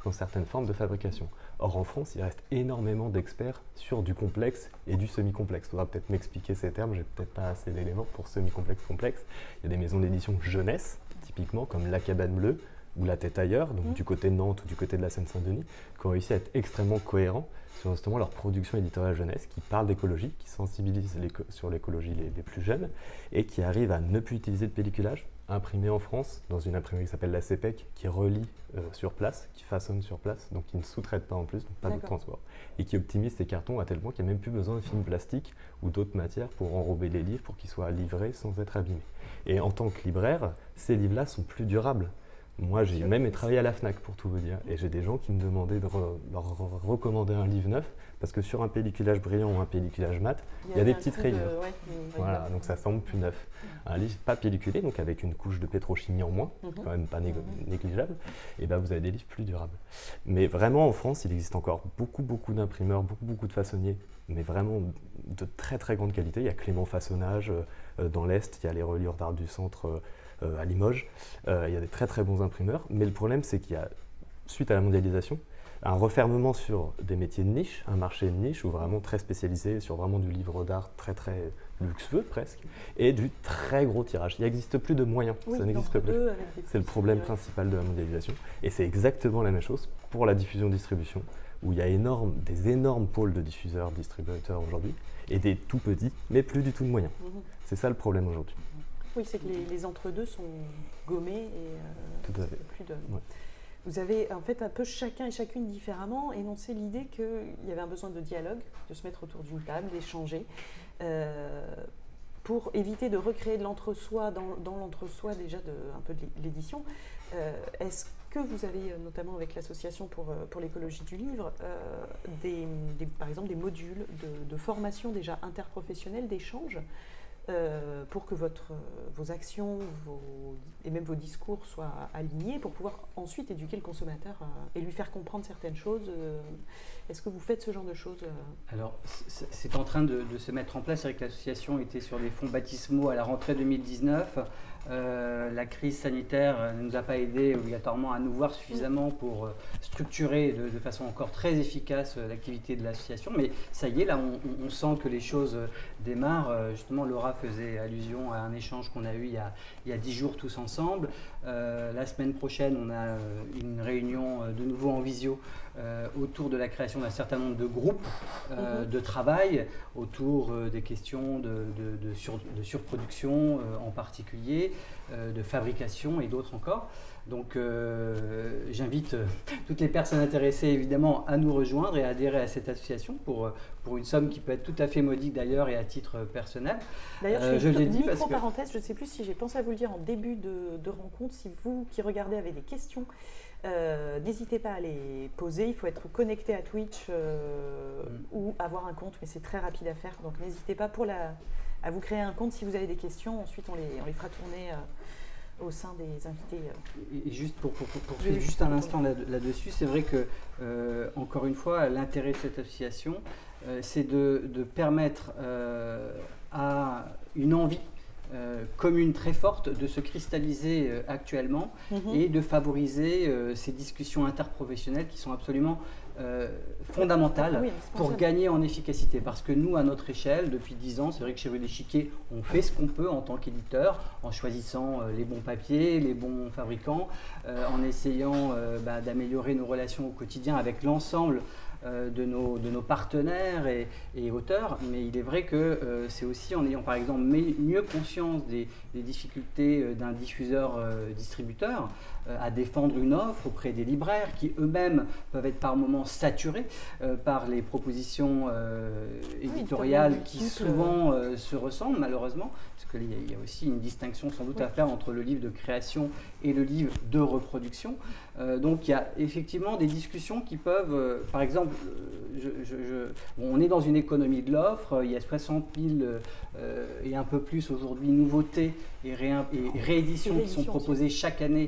dans certaines formes de fabrication. Or, en France, il reste énormément d'experts sur du complexe et du semi-complexe. Il faudra peut-être m'expliquer ces termes, j'ai peut-être pas assez d'éléments pour semi-complexe, complexe. Il y a des maisons d'édition jeunesse, typiquement comme La Cabane Bleue ou La Tête Ailleurs, donc du côté de Nantes ou du côté de la Seine-Saint-Denis, qui ont réussi à être extrêmement cohérents sur justement leur production éditoriale jeunesse, qui parle d'écologie, qui sensibilise sur l'écologie les plus jeunes, et qui arrivent à ne plus utiliser de pelliculage, imprimé en France dans une imprimerie qui s'appelle la CEPEC, qui relie sur place, qui façonne sur place, donc qui ne sous-traite pas en plus, donc pas de transport, et qui optimise ces cartons à tel point qu'il n'y a même plus besoin de film plastique ou d'autres matières pour enrober les livres pour qu'ils soient livrés sans être abîmés. Et en tant que libraire, ces livres-là sont plus durables. Moi, j'ai même travaillé à la FNAC, pour tout vous dire, et j'ai des gens qui me demandaient de leur recommander un livre neuf, parce que sur un pelliculage brillant ou un pelliculage mat, il y a des petites rayures. Voilà, donc ça semble plus neuf. Un livre pas pelliculé, donc avec une couche de pétrochimie en moins, quand même pas négligeable, et ben vous avez des livres plus durables. Mais vraiment, en France, il existe encore beaucoup d'imprimeurs, beaucoup de façonniers, mais vraiment de très grande qualité. Il y a Clément Façonnage dans l'Est, il y a les reliures d'art du centre à Limoges, il y a des très bons imprimeurs, mais le problème c'est qu'il y a, suite à la mondialisation, un refermement sur des métiers de niche, un marché de niche ou vraiment très spécialisé sur vraiment du livre d'art très luxueux presque, et du très gros tirage. Il n'existe plus de moyens, ça n'existe plus. C'est le problème principal de la mondialisation, et c'est exactement la même chose pour la diffusion-distribution, où il y a des énormes pôles de diffuseurs-distributeurs aujourd'hui, et des tout petits, mais plus du tout de moyens. C'est ça le problème aujourd'hui. Oui, c'est que les entre-deux sont gommés et tout à fait. Plus de... Vous avez en fait un peu chacun et chacune différemment énoncé l'idée qu'il y avait un besoin de dialogue, de se mettre autour d'une table, d'échanger, pour éviter de recréer de l'entre-soi dans l'entre-soi déjà un peu de l'édition. Est-ce que vous avez, notamment avec l'association pour l'écologie du livre, par exemple des modules de formation déjà interprofessionnelle, d'échange, pour que vos actions et même vos discours soient alignés pour pouvoir ensuite éduquer le consommateur et lui faire comprendre certaines choses. Est-ce que vous faites ce genre de choses Alors, c'est en train de se mettre en place. C'est vrai que l'association était sur des fonds baptismaux à la rentrée 2019. La crise sanitaire ne nous a pas aidés obligatoirement à nous voir suffisamment pour structurer de façon encore très efficace l'activité de l'association. Mais ça y est, là, on sent que les choses démarrent. Justement, Laura faisait allusion à un échange qu'on a eu il y a 10 jours tous ensemble. La semaine prochaine, on a une réunion de nouveau en visio autour de la création d'un certain nombre de groupes de travail autour des questions de surproduction en particulier, de fabrication et d'autres encore. Donc j'invite toutes les personnes intéressées évidemment à nous rejoindre et à adhérer à cette association pour une somme qui peut être tout à fait modique d'ailleurs et à titre personnel. D'ailleurs, je l'ai dit parce que... parenthèse, je ne sais plus si j'ai pensé à vous le dire en début de rencontre, si vous qui regardez avez des questions, n'hésitez pas à les poser. Il faut être connecté à Twitch ou avoir un compte, mais c'est très rapide à faire. Donc n'hésitez pas à vous créer un compte si vous avez des questions. Ensuite, on les fera tourner au sein des invités. Et juste pour poursuivre juste un instant là-dessus, c'est vrai que, encore une fois, l'intérêt de cette association, c'est de permettre à une envie commune très forte de se cristalliser actuellement et de favoriser ces discussions interprofessionnelles qui sont absolument fondamentales pour gagner en efficacité. Parce que nous, à notre échelle, depuis 10 ans, c'est vrai que chez Rue des Chiquiers, on fait ce qu'on peut en tant qu'éditeur, en choisissant les bons papiers, les bons fabricants, en essayant d'améliorer nos relations au quotidien avec l'ensemble de nos partenaires et auteurs, mais il est vrai que c'est aussi en ayant par exemple mieux conscience des difficultés d'un diffuseur-distributeur à défendre une offre auprès des libraires qui eux-mêmes peuvent être par moments saturés par les propositions éditoriales qui souvent se ressemblent malheureusement, parce qu'il y a aussi une distinction sans doute à faire entre le livre de création et le livre de reproduction. Donc il y a effectivement des discussions qui peuvent, par exemple, on est dans une économie de l'offre, il y a 60 000 et un peu plus aujourd'hui nouveautés et rééditions qui sont proposées chaque année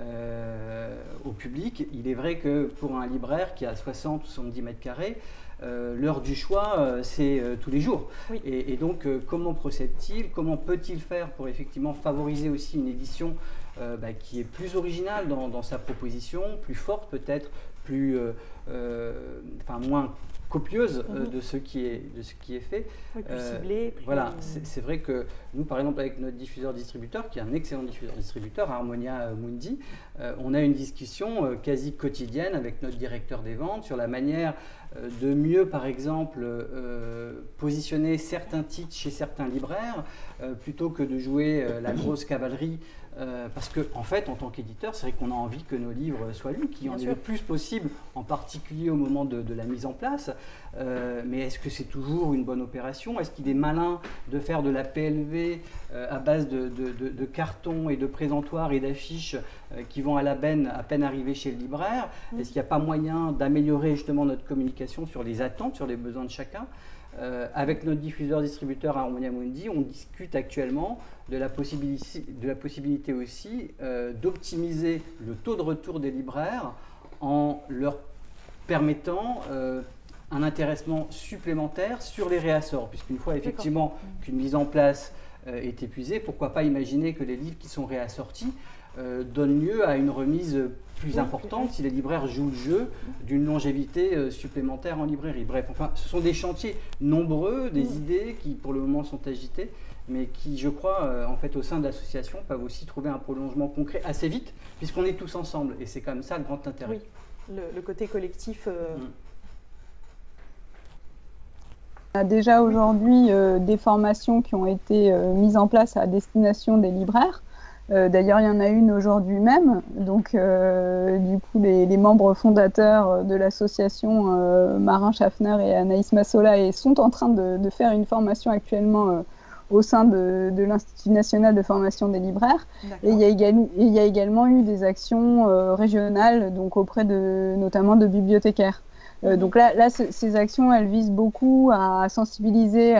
au public. Il est vrai que pour un libraire qui a 60 ou 70 mètres carrés, l'heure du choix, c'est tous les jours. Et donc, comment procède-t-il? Comment peut-il faire pour effectivement favoriser aussi une édition qui est plus originale dans sa proposition, plus forte peut-être plus, moins copieuse de ce qui est fait. Oui, plus ciblé. Voilà, c'est vrai que nous, par exemple, avec notre diffuseur-distributeur, qui est un excellent diffuseur-distributeur, Harmonia Mundi, on a une discussion quasi quotidienne avec notre directeur des ventes sur la manière de mieux, par exemple, positionner certains titres chez certains libraires, plutôt que de jouer la grosse cavalerie. Parce qu'en fait, en tant qu'éditeur, c'est vrai qu'on a envie que nos livres soient lus, qu'il y en ait le plus possible, en particulier au moment de la mise en place. Mais est-ce que c'est toujours une bonne opération? Est-ce qu'il est malin de faire de la PLV à base de cartons et de présentoirs et d'affiches qui vont à peine arriver chez le libraire? Est-ce qu'il n'y a pas moyen d'améliorer justement notre communication sur les attentes, sur les besoins de chacun? Avec notre diffuseur-distributeur Harmonia Mundi, on discute actuellement de la possibilité aussi d'optimiser le taux de retour des libraires en leur permettant un intéressement supplémentaire sur les réassorts, puisqu'une fois effectivement qu'une mise en place est épuisée, pourquoi pas imaginer que les livres qui sont réassortis donnent lieu à une remise plus importante si les libraires jouent le jeu d'une longévité supplémentaire en librairie. Bref, enfin, ce sont des chantiers nombreux, des idées qui pour le moment sont agitées, mais qui, je crois, en fait, au sein de l'association, peuvent aussi trouver un prolongement concret assez vite, puisqu'on est tous ensemble, et c'est comme ça le grand intérêt. Oui, le côté collectif. On a déjà aujourd'hui des formations qui ont été mises en place à destination des libraires. D'ailleurs, il y en a une aujourd'hui même. Donc, du coup, les membres fondateurs de l'association, Marin Schaffner et Anaïs Massola, sont en train de faire une formation actuellement au sein de l'Institut national de formation des libraires. Et il y a également eu des actions régionales, donc auprès notamment de bibliothécaires. Donc là, ces actions, elles visent beaucoup à sensibiliser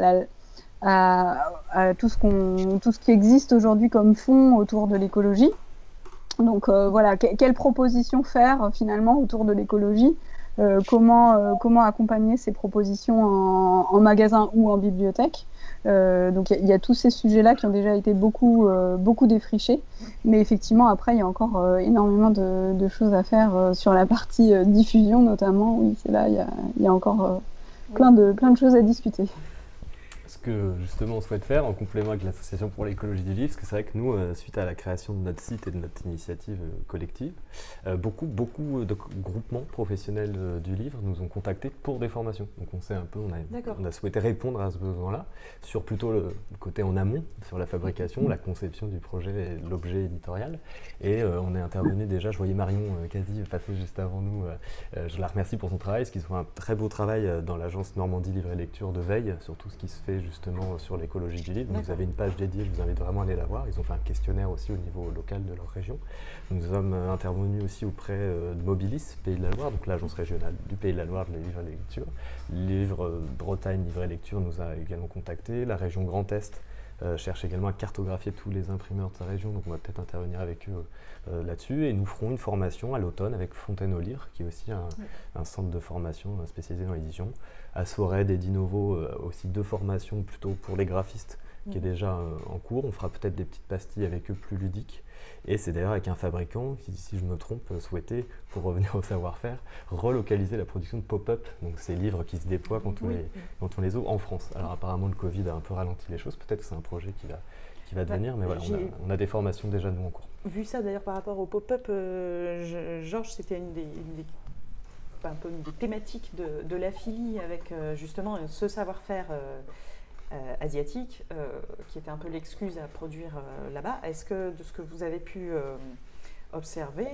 à tout ce qui existe aujourd'hui comme fonds autour de l'écologie. Donc voilà, quelles propositions faire finalement autour de l'écologie, comment accompagner ces propositions en magasin ou en bibliothèque. Donc il y a tous ces sujets-là qui ont déjà été beaucoup défrichés, mais effectivement après il y a encore énormément de choses à faire sur la partie diffusion notamment. Oui, c'est là il y a encore plein de choses à discuter. Ce que justement on souhaite faire en complément avec l'Association pour l'écologie du livre, parce que c'est vrai que nous, suite à la création de notre site et de notre initiative collective, beaucoup de groupements professionnels du livre nous ont contactés pour des formations. Donc on a souhaité répondre à ce besoin-là, sur plutôt le côté en amont, sur la fabrication, la conception du projet et l'objet éditorial. Et on est intervenu déjà, je voyais Marion quasi passer juste avant nous, je la remercie pour son travail, parce qu'ils font un très beau travail dans l'agence Normandie Livre et Lecture de veille, sur tout ce qui se fait justement sur l'écologie du livre. Donc, vous avez une page dédiée, je vous invite vraiment à aller la voir. Ils ont fait un questionnaire aussi au niveau local de leur région. Nous sommes intervenus aussi auprès de Mobilis, Pays de la Loire, donc l'agence régionale du Pays de la Loire de la Livre et Lecture. Livre Bretagne Livre et Lecture nous a également contactés. La région Grand Est cherche également à cartographier tous les imprimeurs de sa région, donc on va peut-être intervenir avec eux là-dessus. Et nous ferons une formation à l'automne avec Fontaine au Lire, qui est aussi un centre de formation spécialisé dans l'édition. À Sored et Dinovo, aussi 2 formations plutôt pour les graphistes, qui est déjà en cours. On fera peut-être des petites pastilles avec eux plus ludiques. Et c'est d'ailleurs avec un fabricant qui, si je me trompe, souhaitait, pour revenir au savoir-faire, relocaliser la production de pop-up, donc ces livres qui se déploient quand on les ouvre en France. Alors apparemment le Covid a un peu ralenti les choses, peut-être que c'est un projet qui va devenir, mais voilà, on a des formations déjà nous en cours. Vu ça d'ailleurs par rapport au pop-up, Georges, c'était une des thématiques de l'AFILI avec justement ce savoir-faire asiatique qui était un peu l'excuse à produire là-bas. Est-ce que de ce que vous avez pu observer,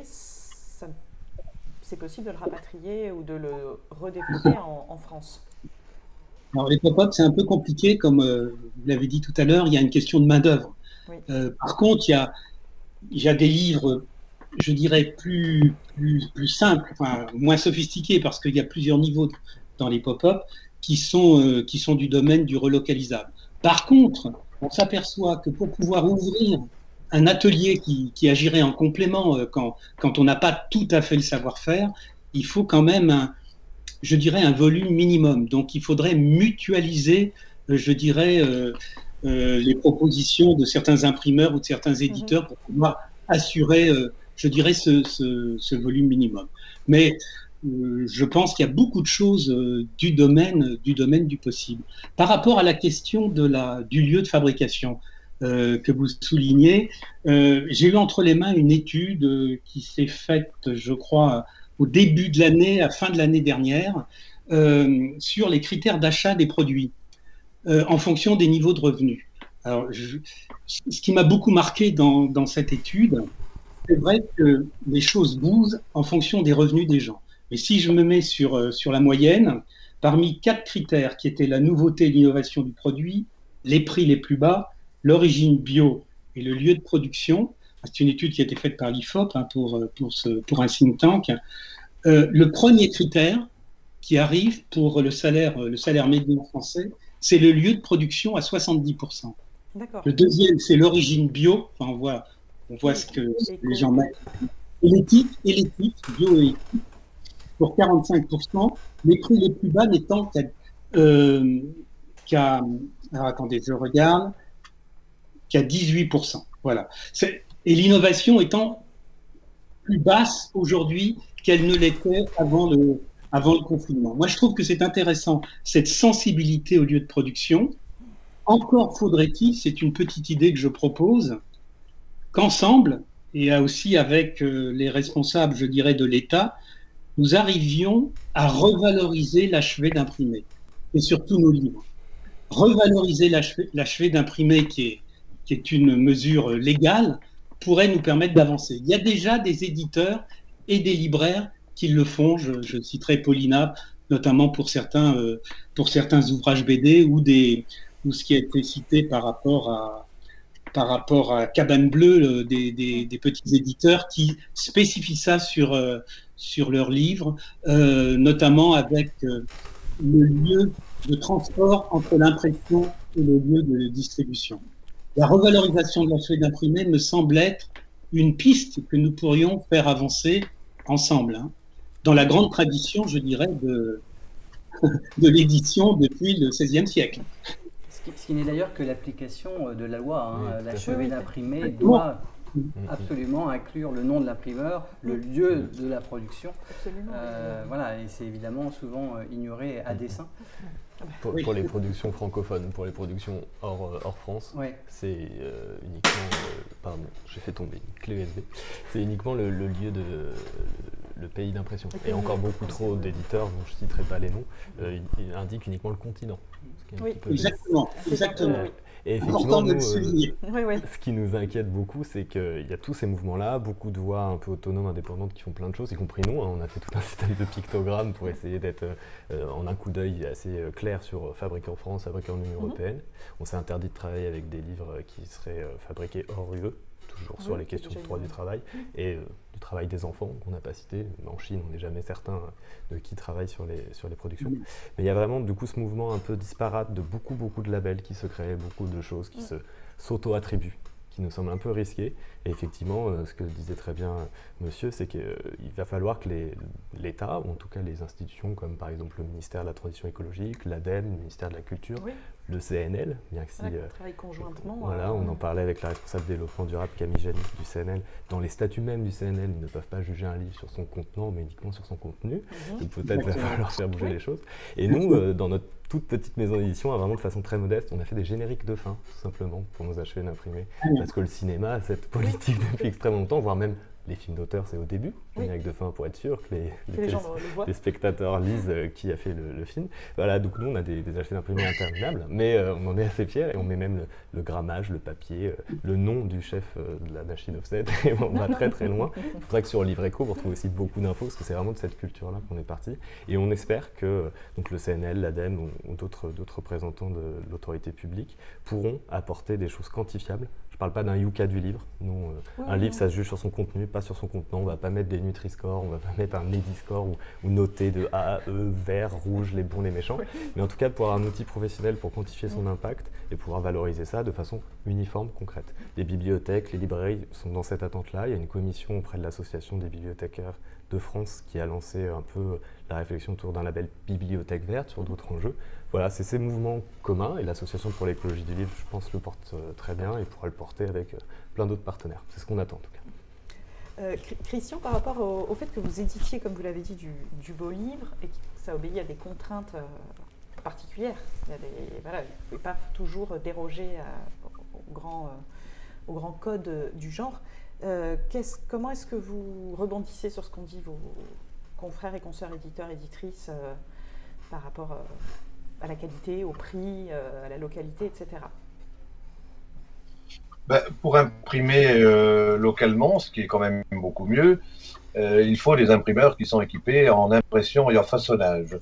c'est possible de le rapatrier ou de le redévelopper en France? Alors les pop-up, c'est un peu compliqué, comme vous l'avez dit tout à l'heure, il y a une question de main-d'œuvre. Oui. Par contre, il y a des livres, je dirais, plus simples, enfin, moins sophistiqués, parce qu'il y a plusieurs niveaux dans les pop-up qui sont du domaine du relocalisable. Par contre, on s'aperçoit que pour pouvoir ouvrir un atelier qui agirait en complément quand on n'a pas tout à fait le savoir-faire, il faut quand même je dirais un volume minimum. Donc il faudrait mutualiser, je dirais, les propositions de certains imprimeurs ou de certains éditeurs pour pouvoir assurer je dirais, ce volume minimum. Mais je pense qu'il y a beaucoup de choses du domaine du possible. Par rapport à la question du lieu de fabrication que vous soulignez, j'ai eu entre les mains une étude qui s'est faite, je crois, au début de l'année, à fin de l'année dernière, sur les critères d'achat des produits en fonction des niveaux de revenus. Alors, ce qui m'a beaucoup marqué dans cette étude, c'est vrai que les choses bougent en fonction des revenus des gens. Et si je me mets sur la moyenne, parmi 4 critères qui étaient la nouveauté et l'innovation du produit, les prix les plus bas, l'origine bio et le lieu de production, c'est une étude qui a été faite par l'IFOP pour un think tank, le premier critère qui arrive pour le salaire médian français, c'est le lieu de production à 70%. Le deuxième, c'est l'origine bio, enfin, on voit ce que les gens mettent. Et l'éthique, bio et éthique, pour 45%, les prix les plus bas n'étant alors attendez, je regarde, qu'à 18%. Voilà. Et l'innovation étant plus basse aujourd'hui qu'elle ne l'était avant le confinement. Moi, je trouve que c'est intéressant, cette sensibilité au lieu de production. Encore faudrait-il, c'est une petite idée que je propose, qu'ensemble, et aussi avec les responsables, je dirais, de l'État, nous arrivions à revaloriser l'achevé d'imprimé, et surtout nos livres. Revaloriser l'achevé d'imprimé, qui est une mesure légale, pourrait nous permettre d'avancer. Il y a déjà des éditeurs et des libraires qui le font. Je citerai Paulina, notamment pour certains ouvrages BD ou ce qui a été cité par rapport à Cabane Bleue, des petits éditeurs qui spécifient ça sur leurs livres, notamment avec le lieu de transport entre l'impression et le lieu de distribution. La revalorisation de l'achevé d'imprimé me semble être une piste que nous pourrions faire avancer ensemble, dans la grande tradition, je dirais, de l'édition depuis le XVIe siècle. Ce qui n'est d'ailleurs que l'application de la loi. L'achevé d'imprimé doit absolument inclure le nom de l'imprimeur, le lieu de la production. Voilà, et c'est évidemment souvent ignoré à dessein. Pour les productions francophones, pour les productions hors France, c'est uniquement, pardon, j'ai fait tomber une clé USB, c'est uniquement le lieu le pays d'impression. Et encore beaucoup trop d'éditeurs, dont je ne citerai pas les noms, indiquent uniquement le continent. Exactement. Et effectivement, nous, ce qui nous inquiète beaucoup, c'est qu'il y a tous ces mouvements-là, beaucoup de voix un peu autonomes, indépendantes qui font plein de choses, y compris nous. On a fait tout un système de pictogrammes pour essayer d'être en un coup d'œil assez clair sur fabriqué en France, fabriqué en Union européenne. On s'est interdit de travailler avec des livres qui seraient fabriqués hors UE, toujours sur les questions de droit du travail et du travail des enfants qu'on n'a pas cité. En Chine, on n'est jamais certain de qui travaille sur les productions. Mais il y a vraiment du coup ce mouvement un peu disparate de beaucoup de labels qui se créent, beaucoup de choses qui s'auto-attribuent, qui nous semble un peu risqué. Et effectivement, ce que disait très bien monsieur, c'est qu'il va falloir que l'État, ou en tout cas les institutions comme par exemple le ministère de la Transition écologique, l'ADEME, le ministère de la Culture, le CNL, bien que si... travaille conjointement. Voilà, on en parlait avec la responsable développement durable Camille Janis du CNL. Dans les statuts même du CNL, ils ne peuvent pas juger un livre sur son contenant, mais uniquement sur son contenu. Donc peut-être va falloir faire bouger les choses. Et nous, dans notre toute petite maison d'édition, vraiment de façon très modeste, on a fait des génériques de fin, tout simplement, pour nos achevés d'imprimés. Parce que le cinéma a cette politique depuis extrêmement longtemps, voire même les films d'auteur, c'est au début, générique de fin, pour être sûr que les spectateurs lisent qui a fait le film. Voilà, donc nous, on a des achevés d'imprimés interminables, mais on en est assez fiers et on met même le grammage, le papier, le nom du chef de la machine offset, et on va très loin. Il faudrait que sur Livre Éco, vous retrouvez aussi beaucoup d'infos, parce que c'est vraiment de cette culture-là qu'on est parti. Et on espère que donc, le CNL, l'ADEME ou d'autres représentants de l'autorité publique pourront apporter des choses quantifiables. Je ne parle pas d'un Yuka du livre. Nous, un livre, ça se juge sur son contenu, pas sur son contenant. On ne va pas mettre des Nutri-Score, on ne va pas mettre un Medi-Score ou noter de A à E, vert, rouge, les bons, les méchants. Mais en tout cas, pour avoir un outil professionnel pour quantifier son impact et pouvoir valoriser ça de façon uniforme, concrète. Les bibliothèques, les librairies sont dans cette attente-là. Il y a une commission auprès de l'Association des bibliothécaires de France qui a lancé un peu la réflexion autour d'un label Bibliothèque verte sur d'autres enjeux. Voilà, c'est ces mouvements communs et l'Association pour l'écologie du livre, je pense, le porte très bien et pourra le porter avec plein d'autres partenaires. C'est ce qu'on attend en tout cas. Christian, par rapport au fait que vous éditiez, comme vous l'avez dit, du beau livre, et que ça obéit à des contraintes particulières, vous ne pouvez pas toujours déroger au grand code du genre. Comment est-ce que vous rebondissez sur ce qu'ont dit vos confrères et consoeurs éditeurs, éditrices par rapport à la qualité, au prix, à la localité, etc. Pour imprimer localement, ce qui est quand même beaucoup mieux, il faut des imprimeurs qui sont équipés en impression et en façonnage.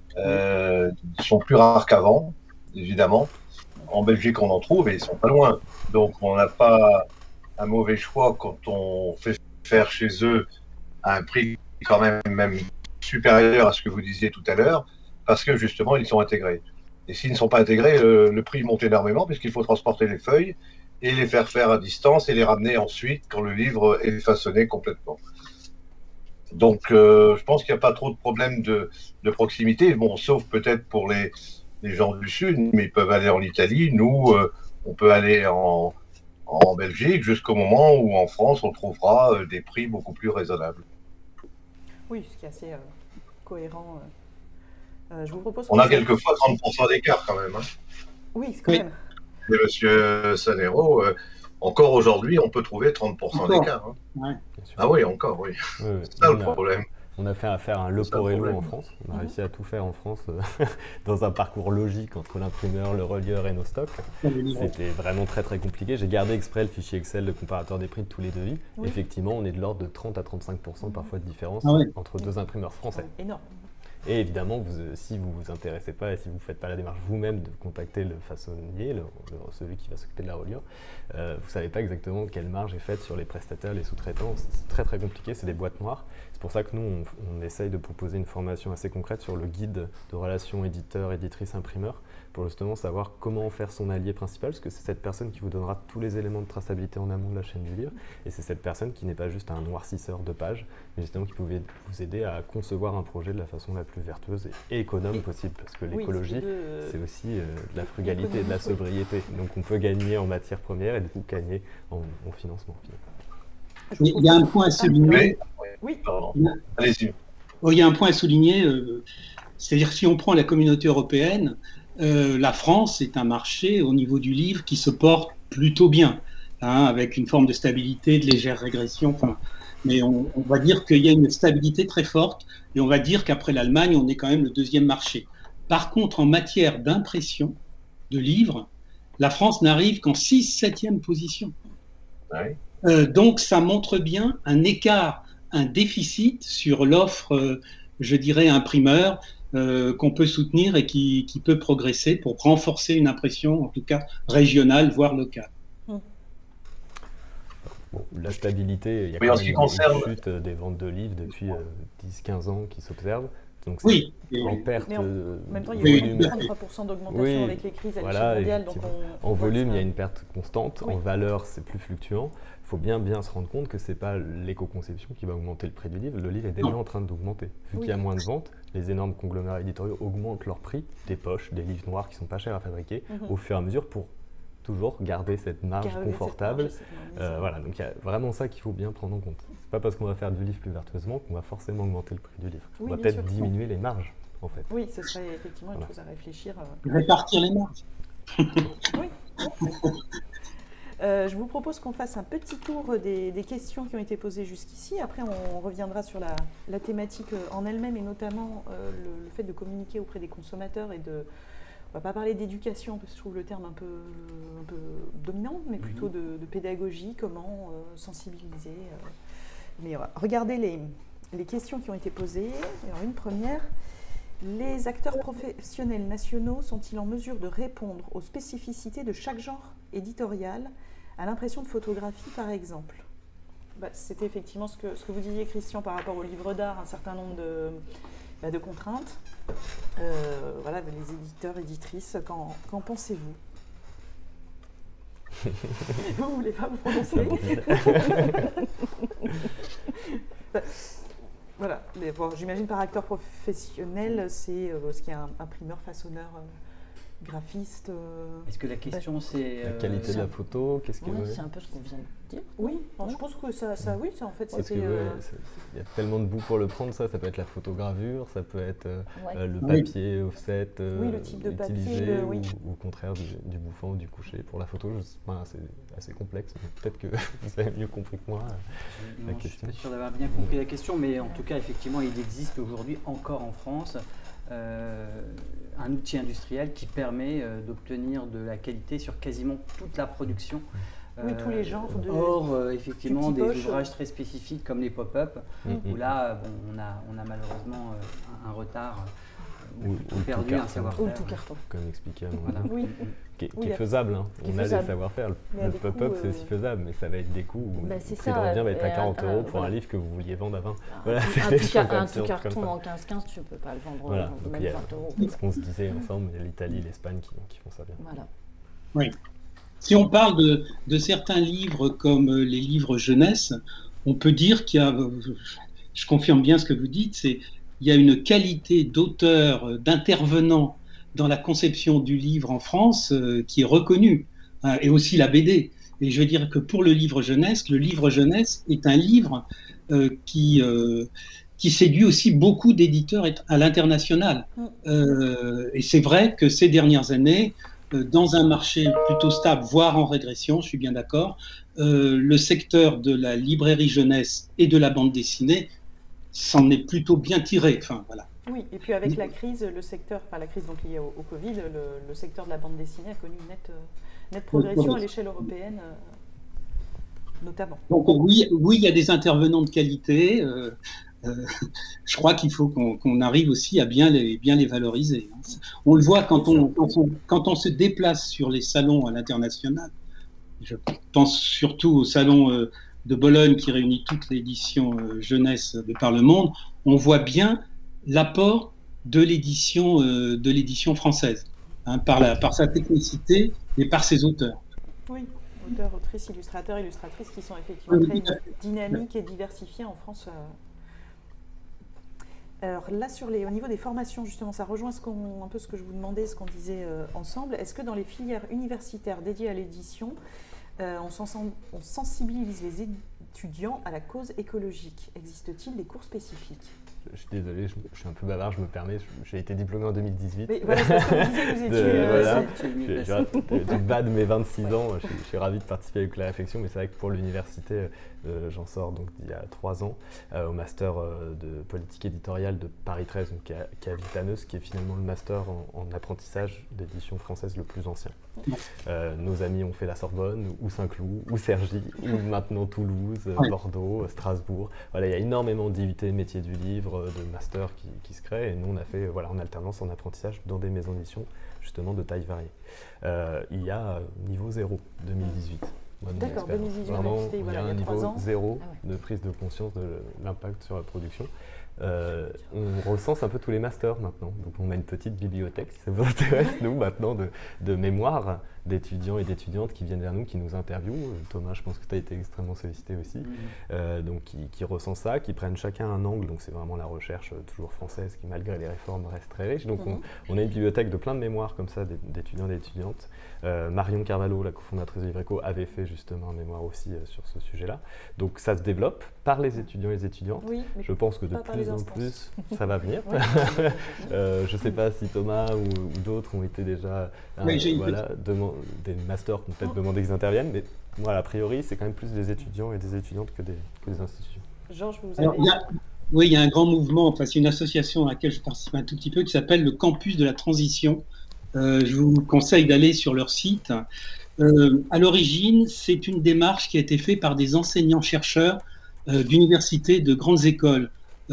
Ils sont plus rares qu'avant, évidemment. En Belgique, on en trouve et ils sont pas loin. Donc, on n'a pas un mauvais choix quand on fait faire chez eux à un prix quand même supérieur à ce que vous disiez tout à l'heure, parce que justement, ils sont intégrés. Et s'ils ne sont pas intégrés, le prix monte énormément puisqu'il faut transporter les feuilles et les faire faire à distance et les ramener ensuite quand le livre est façonné complètement. Donc, je pense qu'il n'y a pas trop de problèmes de proximité, bon, sauf peut-être pour les gens du Sud, mais ils peuvent aller en Italie. Nous, on peut aller en Belgique jusqu'au moment où en France, on trouvera des prix beaucoup plus raisonnables. Oui, ce qui est assez cohérent. Je vous propose. On a quelquefois 30% d'écart quand même. Hein. Oui, quand même. Et Monsieur Sanero, encore aujourd'hui, on peut trouver 30% d'écart. Hein. Ouais. Ah oui, encore, oui. C'est ça le problème. On a fait affaire à un Leporello en France. On a réussi à tout faire en France dans un parcours logique entre l'imprimeur, le relieur et nos stocks. C'était vraiment très très compliqué. J'ai gardé exprès le fichier Excel, le comparateur des prix de tous les devis. Oui. Effectivement, on est de l'ordre de 30 à 35% parfois de différence entre deux imprimeurs français. Énorme. Et évidemment, si vous ne vous intéressez pas et si vous ne faites pas la démarche vous-même de contacter le façonnier, celui qui va s'occuper de la reliure, vous ne savez pas exactement quelle marge est faite sur les prestataires, les sous-traitants. C'est très très compliqué, c'est des boîtes noires. C'est pour ça que nous, on essaye de proposer une formation assez concrète sur le guide de relations éditeur, éditrice, imprimeur, pour justement savoir comment faire son allié principal, parce que c'est cette personne qui vous donnera tous les éléments de traçabilité en amont de la chaîne du livre, et c'est cette personne qui n'est pas juste un noircisseur de pages, mais justement qui pouvait vous aider à concevoir un projet de la façon la plus vertueuse et économe possible, parce que l'écologie, c'est aussi de la frugalité et de la sobriété. Donc on peut gagner en matière première et du coup gagner en financement. Il y a un point à souligner. Oui, pardon. Allez-y. Il y a un point à souligner, c'est-à-dire si on prend la communauté européenne, la France est un marché au niveau du livre qui se porte plutôt bien, hein, avec une forme de stabilité, de légère régression. Mais on va dire qu'il y a une stabilité très forte et on va dire qu'après l'Allemagne, on est quand même le deuxième marché. Par contre, en matière d'impression de livres, la France n'arrive qu'en 6/7e position. Ouais. Donc ça montre bien un écart, un déficit sur l'offre, je dirais, imprimeur qu'on peut soutenir et qui peut progresser pour renforcer une impression, en tout cas régionale, voire locale. Bon, la stabilité, il y a quand même une chute des ventes de livres depuis 10-15 ans qui s'observe. Donc oui. En perte. Mais en même temps, il y a eu 33% d'augmentation avec les crises à l'échelle mondiale. Donc en volume, il y a une perte constante. En valeur, c'est plus fluctuant. Il faut bien se rendre compte que ce n'est pas l'éco-conception qui va augmenter le prix du livre. Le livre est déjà en train d'augmenter. Vu qu'il y a moins de ventes, les énormes conglomérats éditoriaux augmentent leur prix des poches, des livres noirs qui ne sont pas chers à fabriquer, au fur et à mesure pour toujours garder cette marge confortable. Voilà, donc il y a vraiment ça qu'il faut bien prendre en compte. C'est pas parce qu'on va faire du livre plus vertueusement qu'on va forcément augmenter le prix du livre. On va peut-être diminuer les marges, en fait. Oui, ce serait effectivement une chose à réfléchir. Répartir les marges. Oui. Je vous propose qu'on fasse un petit tour des questions qui ont été posées jusqu'ici. Après, on reviendra sur la thématique en elle-même et notamment le fait de communiquer auprès des consommateurs et de... On ne va pas parler d'éducation, parce que je trouve le terme un peu dominant, mais plutôt de pédagogie, comment sensibiliser. Mais regardez les questions qui ont été posées. Alors, une première, les acteurs professionnels nationaux sont-ils en mesure de répondre aux spécificités de chaque genre éditorial, à l'impression de photographie par exemple? C'était effectivement ce que vous disiez, Christian, par rapport au livre d'art, un certain nombre de contraintes. Voilà, les éditeurs, éditrices, qu'en pensez-vous? Vous ne voulez pas vous prononcer? Voilà, j'imagine par acteur professionnel, c'est ce qui est un imprimeur, façonneur, graphiste. Est-ce que la question c'est la qualité de la photo, qu'est-ce que c'est un peu ce qu'on vient de dire. Oui, je pense que ça oui, ça en fait parce c'était. Il y a tellement de bouts pour le prendre, ça peut être la photogravure, ça peut être le papier offset le type de utilisé, papier, ou au contraire du bouffant ou du couché. Pour la photo, c'est assez complexe, mais peut-être que vous avez mieux compris que moi la question. Je suis pas sûr d'avoir bien compris la question, mais en tout cas, effectivement, il existe aujourd'hui encore en France un outil industriel qui permet d'obtenir de la qualité sur quasiment toute la production. Oui, tous les genres de. Or, effectivement, des poche, ouvrages très spécifiques comme les pop-up, où là, on a malheureusement un retard ou perdu un savoir-faire. Ou tout carton. Comme expliqué à voilà. qui est faisable. Hein. On a des savoir-faire. Le pop-up, c'est aussi faisable, mais ça va être des coûts. Le prix de revient va être à 40 € pour un livre que vous vouliez vendre à 20. Voilà, un tout carton en 15-15, tu ne peux pas le vendre même 20 €. C'est ce qu'on se disait ensemble, il y a l'Italie, l'Espagne qui font ça bien. Voilà. Oui. Si on parle de certains livres comme les livres jeunesse, on peut dire qu'il y a, je confirme bien ce que vous dites, il y a une qualité d'auteur, d'intervenant dans la conception du livre en France qui est reconnue, hein, et aussi la BD. Et je veux dire que pour le livre jeunesse est un livre qui séduit aussi beaucoup d'éditeurs à l'international. Et c'est vrai que ces dernières années, dans un marché plutôt stable, voire en régression, je suis bien d'accord, le secteur de la librairie jeunesse et de la bande dessinée s'en est plutôt bien tiré. Enfin, voilà. Oui, et puis avec la crise, la crise donc liée au Covid, le secteur de la bande dessinée a connu une nette progression à l'échelle européenne, notamment. Donc oui, il y a des intervenants de qualité. Je crois qu'il faut qu'on arrive aussi à bien les valoriser. On le voit quand on se déplace sur les salons à l'international. Je pense surtout au salon de Bologne qui réunit toute l'édition jeunesse de par le monde. On voit bien l'apport de l'édition française, hein, par sa technicité et par ses auteurs. Oui, auteurs, autrices, illustrateurs, illustratrices qui sont effectivement très dynamiques et diversifiés en France. Alors là, au niveau des formations, justement, ça rejoint un peu ce que je vous demandais, ce qu'on disait ensemble. Est-ce que dans les filières universitaires dédiées à l'édition, on sensibilise les étudiants à la cause écologique? Existe-t-il des cours spécifiques? Je suis désolé, je suis un peu bavard, je me permets. J'ai été diplômé en 2018. Mais voilà, c'est ce que vous disiez, vous étiez... Du bas de mes 26 ans, je suis ravi de participer avec la réflexion, mais c'est vrai que pour l'université, j'en sors donc il y a 3 ans au master de politique éditoriale de Paris 13, donc qui est à Vitaneuse, qui est finalement le master en apprentissage d'édition française le plus ancien. Nos amis ont fait la Sorbonne, ou Saint-Cloud, ou Cergy, ou maintenant Toulouse, Bordeaux, Strasbourg. Voilà, il y a énormément d'IUT, métiers du livre, de masters qui se créent, et nous on a fait en alternance en apprentissage dans des maisons d'édition justement de taille variée. Il y a niveau 0 2018. D'accord, 2018, vraiment, il y a un niveau 0 de prise de conscience de l'impact sur la production. On recense un peu tous les masters maintenant, donc on a une petite bibliothèque, si ça vous intéresse, nous maintenant, de mémoire d'étudiants et d'étudiantes qui viennent vers nous, qui nous interviewent. Thomas, je pense que tu as été extrêmement sollicité aussi, donc qui recensent ça, qui prennent chacun un angle, donc c'est vraiment la recherche toujours française qui, malgré les réformes, reste très riche. Donc on a une bibliothèque de plein de mémoires comme ça d'étudiants et d'étudiantes. Marion Carvalho, la cofondatrice de Livreco, avait fait justement un mémoire aussi sur ce sujet-là. Donc ça se développe par les étudiants et les étudiantes. Oui, je pense que de plus en plus, ça va venir. Je ne sais pas si Thomas ou d'autres ont été déjà des masters qui ont peut-être demandé qu'ils interviennent, mais voilà, a priori, c'est quand même plus des étudiants et des étudiantes que des institutions. Georges, vous avez... Oui, il y a un grand mouvement, enfin c'est une association à laquelle je participe un tout petit peu, qui s'appelle le Campus de la Transition. Je vous conseille d'aller sur leur site. À l'origine, c'est une démarche qui a été faite par des enseignants-chercheurs d'universités, de grandes écoles.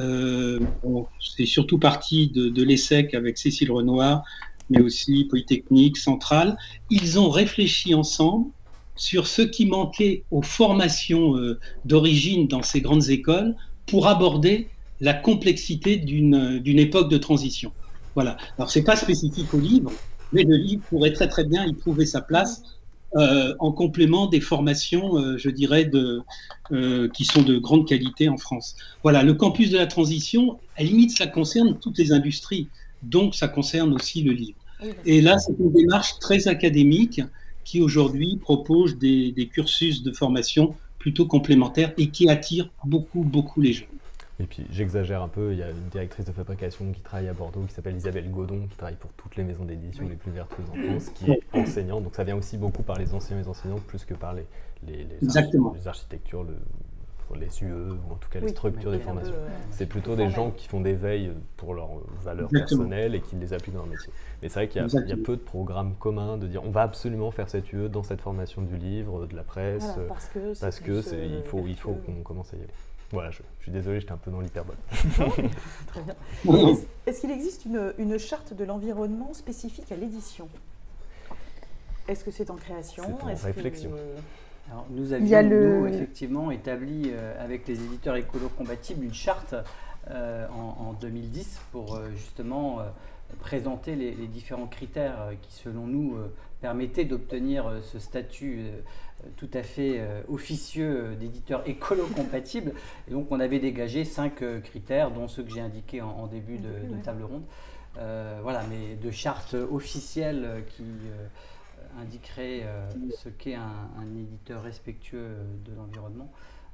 C'est surtout parti de l'ESSEC avec Cécile Renoir, mais aussi Polytechnique, Centrale. Ils ont réfléchi ensemble sur ce qui manquait aux formations d'origine dans ces grandes écoles pour aborder la complexité d'une époque de transition. Voilà. Alors, c'est pas spécifique au livre, mais le livre pourrait très très bien y trouver sa place en complément des formations, je dirais, qui sont de grande qualité en France. Voilà, le campus de la transition, à la limite, ça concerne toutes les industries, donc ça concerne aussi le livre. Et là, c'est une démarche très académique qui aujourd'hui propose des cursus de formation plutôt complémentaires et qui attire beaucoup les jeunes. Et puis j'exagère un peu, il y a une directrice de fabrication qui travaille à Bordeaux qui s'appelle Isabelle Godon, qui travaille pour toutes les maisons d'édition les plus vertueuses en France, qui est enseignante. Donc ça vient aussi beaucoup par les enseignants et les enseignantes plus que par les architectures, les UE, ou en tout cas les structures des formations. C'est plutôt des gens qui font des veilles pour leurs valeurs personnelles et qui les appuient dans leur métier. Mais c'est vrai qu'il y a peu de programmes communs de dire on va absolument faire cette UE dans cette formation du livre, de la presse, voilà, parce que il faut qu'on commence à y aller. Voilà, je suis désolé, j'étais un peu dans l'hyperbole. Très bien. Est-ce qu'il existe une charte de l'environnement spécifique à l'édition? Est-ce que c'est en création? C'est en réflexion. Alors, nous avions effectivement établi avec les éditeurs écolo-compatibles une charte en 2010 pour justement présenter les différents critères qui, selon nous, permettaient d'obtenir ce statut tout à fait officieux d'éditeur écolo-compatible. Et donc, on avait dégagé 5 critères, dont ceux que j'ai indiqués en début de table ronde. Voilà, mais de charte officielle qui indiquerait ce qu'est un éditeur respectueux de l'environnement.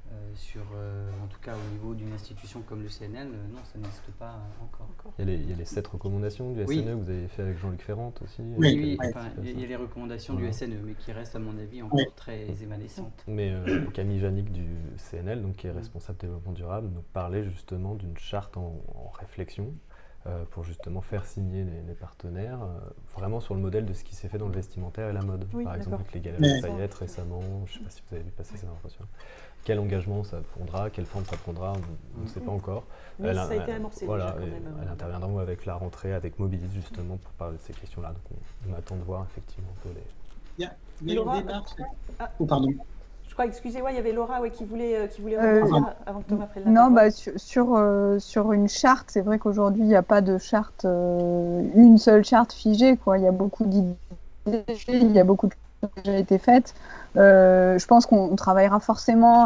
En tout cas au niveau d'une institution comme le CNL, non, ça n'existe pas encore. Il y a les 7 recommandations du SNE que vous avez fait avec Jean-Luc Ferrand aussi. Oui, il y a les recommandations du SNE, mais qui restent à mon avis encore très évanescentes. Mais Camille Janik du CNL, donc, qui est responsable développement durable, nous parlait justement d'une charte en réflexion pour justement faire signer les partenaires, vraiment sur le modèle de ce qui s'est fait dans le vestimentaire et la mode. Par exemple avec les Galeries Lafayette récemment, je ne sais pas si vous avez vu passer cette information. Quel engagement ça prendra, quelle forme ça prendra, on ne sait pas encore. Mais ça a été amorcé déjà quand même. Elle interviendra avec la rentrée, avec Mobilis justement pour parler de ces questions-là. Donc on attend de voir effectivement un peu les... Il y a une démarche. Oh, pardon. Je crois, excusez-moi, il y avait Laura qui voulait rebondir avant que Thomas prenne la parole. Non, sur une charte, c'est vrai qu'aujourd'hui, il n'y a pas de charte, une seule charte figée, quoi. Il y a beaucoup d'idées, il y a beaucoup de choses qui ont déjà été faites. Je pense qu'on travaillera forcément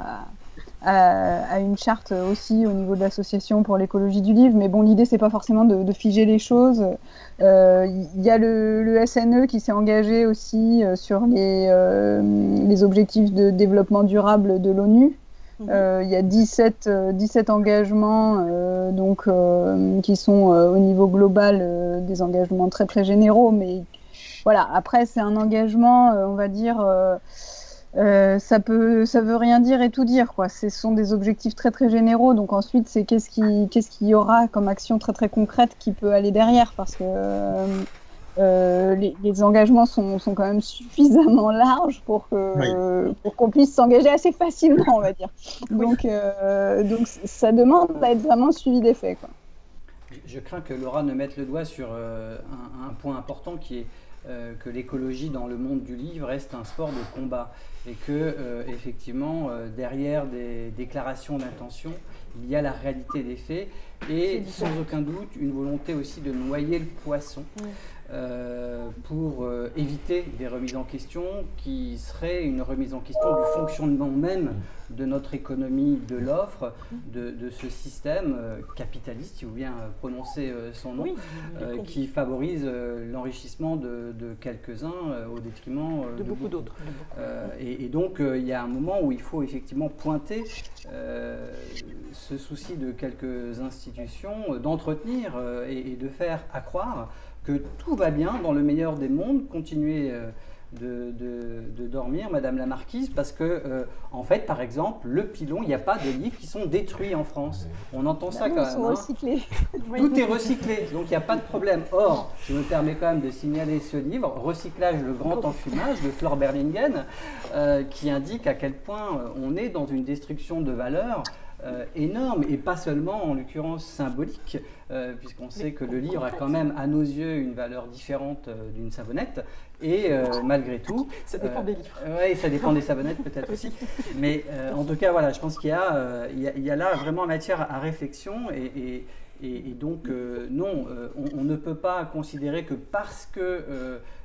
à une charte aussi au niveau de l'association pour l'écologie du livre, mais bon, l'idée c'est pas forcément de figer les choses. Il y a le SNE qui s'est engagé aussi sur les objectifs de développement durable de l'ONU. Il y a 17 engagements qui sont au niveau global des engagements très très généraux, mais voilà, après c'est un engagement, on va dire, ça veut rien dire et tout dire, quoi. Ce sont des objectifs très très généraux, donc ensuite c'est qu'est-ce qu'il y aura comme action très très concrète qui peut aller derrière, parce que les engagements sont quand même suffisamment larges pour qu'on puisse s'engager assez facilement, on va dire. Donc ça demande à être vraiment suivi des faits, quoi. Je crains que Laura ne mette le doigt sur un point important qui est que l'écologie dans le monde du livre reste un sport de combat et que effectivement derrière des déclarations d'intention il y a la réalité des faits et sans aucun doute une volonté aussi de noyer le poisson pour éviter des remises en question qui seraient une remise en question du fonctionnement même de notre économie de l'offre, de ce système capitaliste, si vous bien prononcer son nom, qui favorise l'enrichissement de quelques-uns au détriment de beaucoup d'autres. Et donc il y a un moment où il faut effectivement pointer ce souci de quelques institutions d'entretenir et de faire accroire que tout va bien dans le meilleur des mondes, continuer de dormir, Madame la Marquise, parce que, en fait, par exemple, le pilon, il n'y a pas de livres qui sont détruits en France. On entend ça quand même. Ils sont recyclés. Tout est recyclé, donc il n'y a pas de problème. Or, je me permets quand même de signaler ce livre, Recyclage, le grand enfumage, de Flore Berlingen, qui indique à quel point on est dans une destruction de valeurs énorme, et pas seulement en l'occurrence symbolique, puisqu'on sait que le livre a quand même à nos yeux une valeur différente d'une savonnette, et malgré tout... Ça dépend des livres. Oui, ça dépend des savonnettes peut-être aussi, mais en tout cas voilà, je pense qu'il y a là vraiment matière à réflexion, et donc non, on ne peut pas considérer que parce que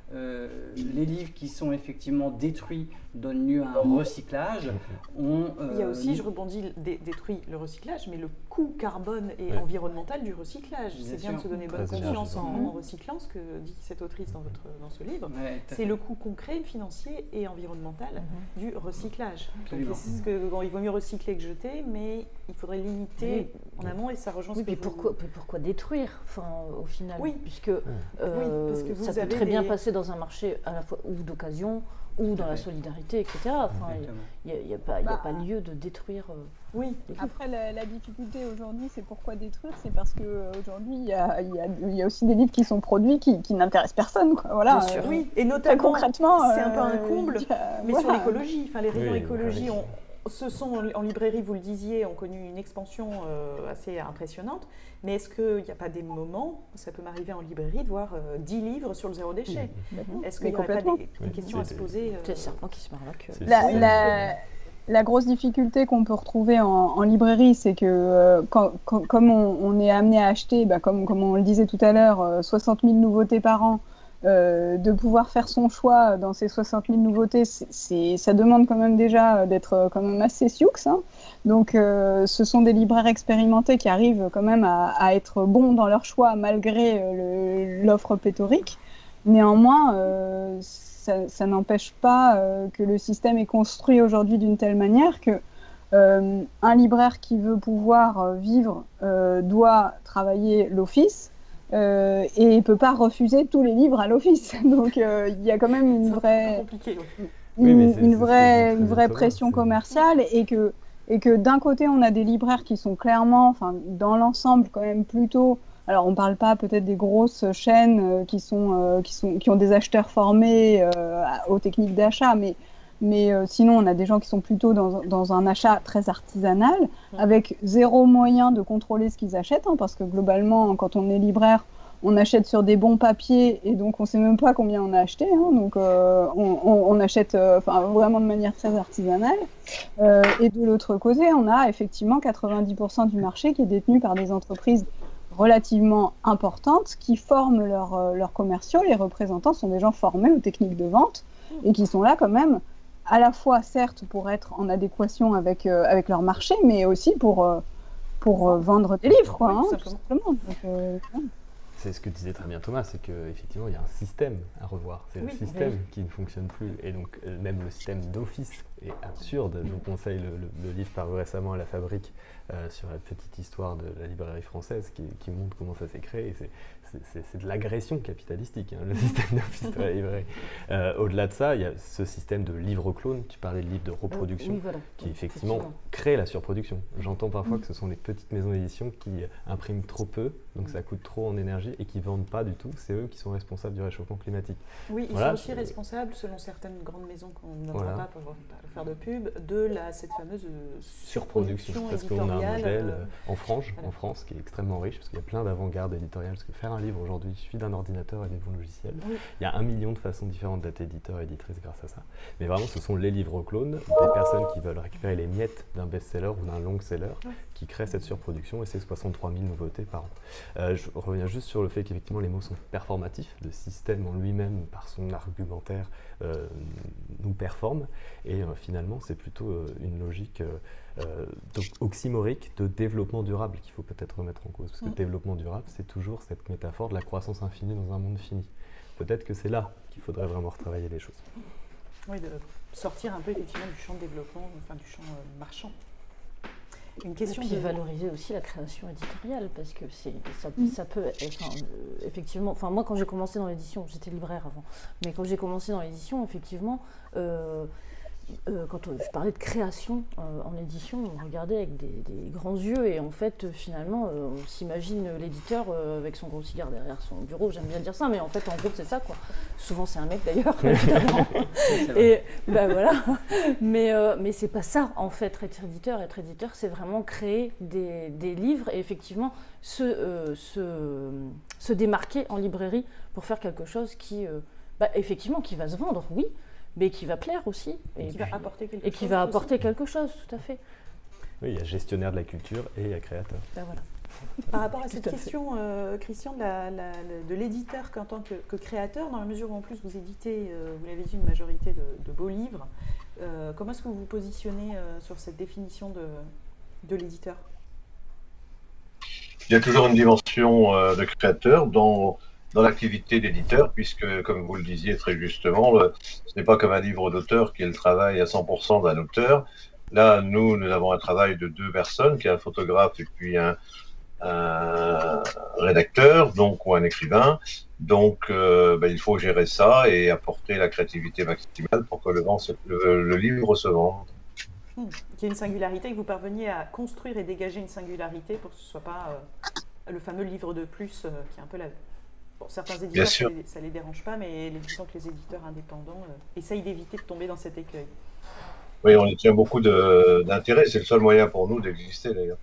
les livres qui sont effectivement détruits donnent lieu à un recyclage. Il y a aussi, je rebondis, détruit le recyclage, mais le coût carbone et environnemental du recyclage. C'est bien de se donner bonne conscience en recyclant, ce que dit cette autrice dans ce livre. C'est le coût concret, financier et environnemental du recyclage. Donc, il vaut mieux recycler que jeter, mais il faudrait limiter en amont, et ça rejoint ce que pourquoi détruire, au final, puisque parce que ça peut très bien passer dans un marché à la fois ou d'occasion ou dans la solidarité, etc. Il n'y a pas lieu de détruire. Après, la difficulté aujourd'hui, c'est pourquoi détruire, c'est parce qu'aujourd'hui, il y a aussi des livres qui sont produits qui n'intéressent personne. Quoi. Voilà, bien sûr. Et notamment, concrètement, c'est un peu un comble, mais sur l'écologie. Les rayons écologie en librairie, vous le disiez, ont connu une expansion assez impressionnante. Mais est-ce qu'il n'y a pas des moments, ça peut m'arriver en librairie, de voir 10 livres sur le zéro déchet? Est-ce qu'il n'y aurait pas des questions à se poser C'est le serpent qui se marre la queue. La grosse difficulté qu'on peut retrouver en librairie, c'est que comme on est amené à acheter, comme on le disait tout à l'heure, 60 000 nouveautés par an, de pouvoir faire son choix dans ces 60 000 nouveautés, ça demande quand même déjà d'être quand même assez sioux. Donc ce sont des libraires expérimentés qui arrivent quand même à être bons dans leur choix malgré l'offre pléthorique. Néanmoins, ça n'empêche pas que le système est construit aujourd'hui d'une telle manière que un libraire qui veut pouvoir vivre doit travailler l'office. Et il ne peut pas refuser tous les livres à l'office. Donc il y a quand même une vraie pression commerciale et que d'un côté on a des libraires qui sont clairement, dans l'ensemble quand même plutôt, alors on ne parle pas peut-être des grosses chaînes qui ont des acheteurs formés aux techniques d'achat, mais sinon on a des gens qui sont plutôt dans un achat très artisanal, avec zéro moyen de contrôler ce qu'ils achètent, parce que globalement quand on est libraire, on achète sur des bons papiers et donc on ne sait même pas combien on a acheté, donc on achète vraiment de manière très artisanale. Et de l'autre côté, on a effectivement 90% du marché qui est détenu par des entreprises relativement importantes qui forment leurs commerciaux. Les représentants sont des gens formés aux techniques de vente et qui sont là quand même à la fois, certes, pour être en adéquation avec leur marché, mais aussi pour vendre des livres, tout simplement. C'est ce que disait très bien Thomas, c'est qu'effectivement, il y a un système à revoir. C'est le système qui ne fonctionne plus. Et donc, même le système d'office est absurde. Je vous conseille le livre paru récemment à la Fabrique sur la petite histoire de la librairie française qui montre comment ça s'est créé. C'est de l'agression capitalistique, le système d'office de la librairie. Au-delà de ça, il y a ce système de livres clones. Tu parlais de livres de reproduction qui effectivement crée la surproduction. J'entends parfois que ce sont les petites maisons d'édition qui impriment trop peu, donc ça coûte trop en énergie et qui ne vendent pas du tout. C'est eux qui sont responsables du réchauffement climatique. Oui, ils sont aussi responsables, selon certaines grandes maisons qu'on ne nommera pas pour faire de pub, de cette fameuse surproduction parce qu'on a un modèle en France qui est extrêmement riche, parce qu'il y a plein d'avant-garde éditoriales. Parce que faire un livre aujourd'hui, il suffit d'un ordinateur et des bons logiciels. Il y a 1 million de façons différentes d'être éditeur et éditrice grâce à ça. Mais vraiment, ce sont les livres clones, des personnes qui veulent récupérer les miettes d'un best-seller ou d'un long-seller qui créent cette surproduction, et c'est 63 000 nouveautés par an. Je reviens juste sur le fait qu'effectivement les mots sont performatifs, le système en lui-même par son argumentaire nous performe, et finalement c'est plutôt une logique oxymorique de développement durable qu'il faut peut-être remettre en cause, parce que le développement durable, c'est toujours cette métaphore de la croissance infinie dans un monde fini. Peut-être que c'est là qu'il faudrait vraiment retravailler les choses. Oui, de sortir un peu effectivement du champ de développement, du champ marchand. Une question et puis valoriser aussi la création éditoriale, parce que ça peut effectivement, moi quand j'ai commencé dans l'édition, j'étais libraire avant, mais quand j'ai commencé dans l'édition, effectivement, quand je parlais de création en édition, on regardait avec des grands yeux, et en fait finalement on s'imagine l'éditeur avec son gros cigare derrière son bureau, j'aime bien dire ça, mais en fait en gros c'est ça, quoi. Souvent c'est un mec d'ailleurs, évidemment. Et voilà, mais c'est pas ça en fait, être éditeur c'est vraiment créer des livres et effectivement se démarquer en librairie pour faire quelque chose qui effectivement qui va se vendre, oui, mais qui va plaire aussi, et qui va apporter quelque chose, tout à fait. Oui, il y a gestionnaire de la culture et il y a créateur. Voilà. Par rapport à cette question, Christian, de l'éditeur qu'en tant que créateur, dans la mesure où en plus vous éditez, vous l'avez dit, une majorité de beaux livres, comment est-ce que vous vous positionnez sur cette définition de l'éditeur? Il y a toujours une dimension de créateur dans l'activité d'éditeur, puisque, comme vous le disiez très justement, ce n'est pas comme un livre d'auteur qui est le travail à 100% d'un auteur. Là, nous avons un travail de 2 personnes, qui est un photographe et puis un rédacteur, donc, ou un écrivain. Donc, il faut gérer ça et apporter la créativité maximale pour que le livre se vende. Qu'il y ait une singularité, que vous parveniez à construire et dégager une singularité pour que ce ne soit pas le fameux livre de plus qui est un peu la... Bon, certains éditeurs, ça ne les dérange pas, mais disons que les éditeurs indépendants essayent d'éviter de tomber dans cet écueil. Oui, on y tient beaucoup d'intérêt. C'est le seul moyen pour nous d'exister, d'ailleurs.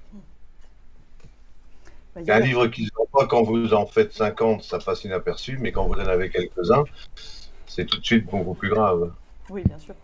Un livre qui ne se vend pas, quand vous en faites 50, ça passe inaperçu, mais quand vous en avez quelques-uns, c'est tout de suite beaucoup plus grave. Oui, bien sûr.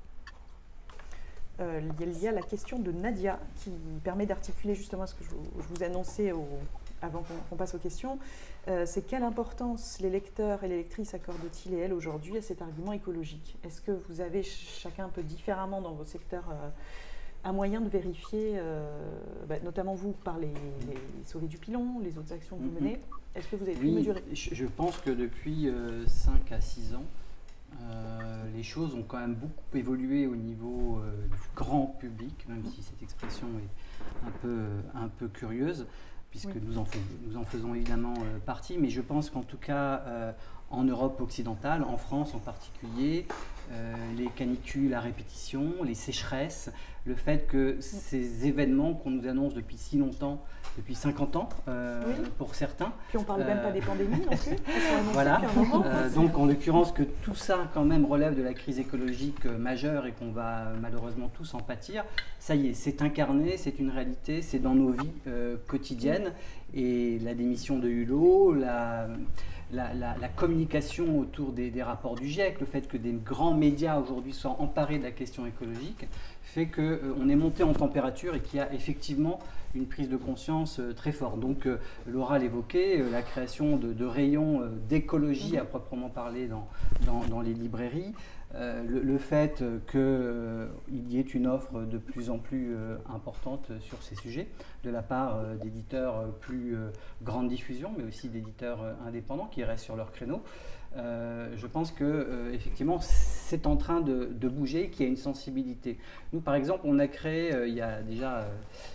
Il y a la question de Nadia qui permet d'articuler justement ce que je vous annonçais avant qu'on passe aux questions. C'est quelle importance les lecteurs et les lectrices accordent-ils et elles aujourd'hui à cet argument écologique? Est-ce que vous avez chacun un peu différemment dans vos secteurs un moyen de vérifier, notamment vous par les sauvés du pilon, les autres actions que vous menez? Est-ce que vous avez pu mesurer? Je pense que depuis 5 à 6 ans, les choses ont quand même beaucoup évolué au niveau du grand public, même si cette expression est un peu curieuse, puisque nous en faisons évidemment partie, mais je pense qu'en tout cas en Europe occidentale, en France en particulier, les canicules à répétition, les sécheresses, le fait que ces événements qu'on nous annonce depuis si longtemps, depuis 50 ans pour certains. Puis on ne parle même pas des pandémies non plus. Voilà, donc en l'occurrence que tout ça quand même relève de la crise écologique majeure et qu'on va malheureusement tous en pâtir, ça y est, c'est incarné, c'est une réalité, c'est dans nos vies quotidiennes. Et la démission de Hulot, la communication autour des rapports du GIEC, le fait que des grands médias aujourd'hui soient emparés de la question écologique, fait qu'on est monté en température et qu'il y a effectivement une prise de conscience très forte. Donc Laura l'évoquait, la création de rayons d'écologie à proprement parler dans les librairies, le fait qu'il y ait une offre de plus en plus importante sur ces sujets de la part d'éditeurs plus grande diffusion, mais aussi d'éditeurs indépendants qui restent sur leur créneau. Je pense que effectivement c'est en train de bouger, qu'il y a une sensibilité. Nous par exemple on a créé il y a déjà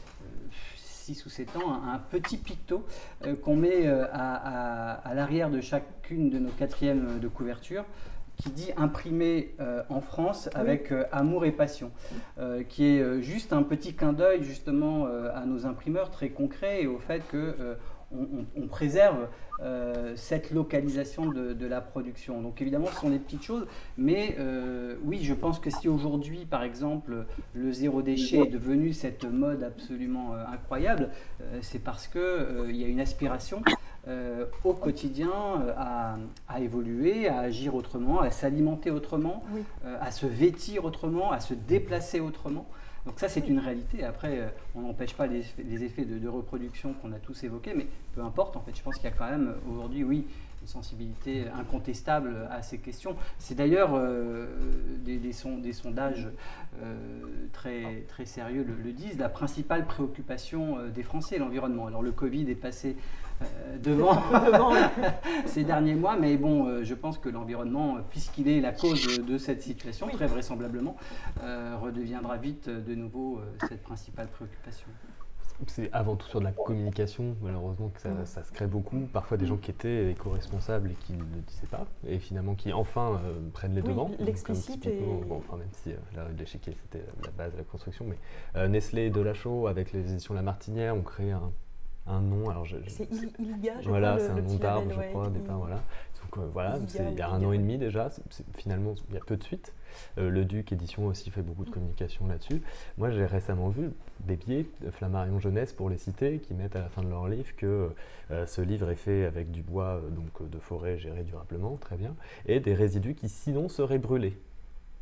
6 ou 7 ans un petit picto qu'on met à l'arrière de chacune de nos 4e de couverture, qui dit imprimé en France avec amour et passion, qui est juste un petit clin d'œil justement à nos imprimeurs très concret et au fait qu'on préserve cette localisation de la production. Donc évidemment ce sont des petites choses, mais oui, je pense que si aujourd'hui par exemple le zéro déchet est devenu cette mode absolument incroyable, c'est parce qu'il y a une aspiration au quotidien à évoluer, à agir autrement, à s'alimenter autrement, à se vêtir autrement, à se déplacer autrement. Donc ça, c'est une réalité. Après, on n'empêche pas les effets de reproduction qu'on a tous évoqués, mais peu importe. En fait, je pense qu'il y a quand même aujourd'hui, oui, une sensibilité incontestable à ces questions. C'est d'ailleurs des sondages très, très sérieux le disent, la principale préoccupation des Français, l'environnement. Alors le Covid est passé devant ces derniers mois, mais bon, je pense que l'environnement, puisqu'il est la cause de cette situation, très vraisemblablement, redeviendra vite de nouveau cette principale préoccupation. C'est avant tout sur de la communication, malheureusement, que ça se crée beaucoup. Parfois des gens qui étaient éco-responsables et qui ne le disaient pas, et finalement qui enfin prennent les devants. L'explicité. Même si la rue de l'échiquier c'était la base de la construction, mais Nestlé et Delachaux, avec les éditions La Martinière, ont créé un nom. C'est Ilga, je voilà, crois. C'est un nom d'arbre, je crois, au départ. Voilà. Donc voilà, il y a 1 an et demi déjà. Finalement, il y a peu de suite. Le Duc Édition aussi fait beaucoup de communication là-dessus. Moi, j'ai récemment vu Bébier, Flammarion Jeunesse, pour les citer, qui mettent à la fin de leur livre que ce livre est fait avec du bois donc de forêt géré durablement, très bien, et des résidus qui sinon seraient brûlés.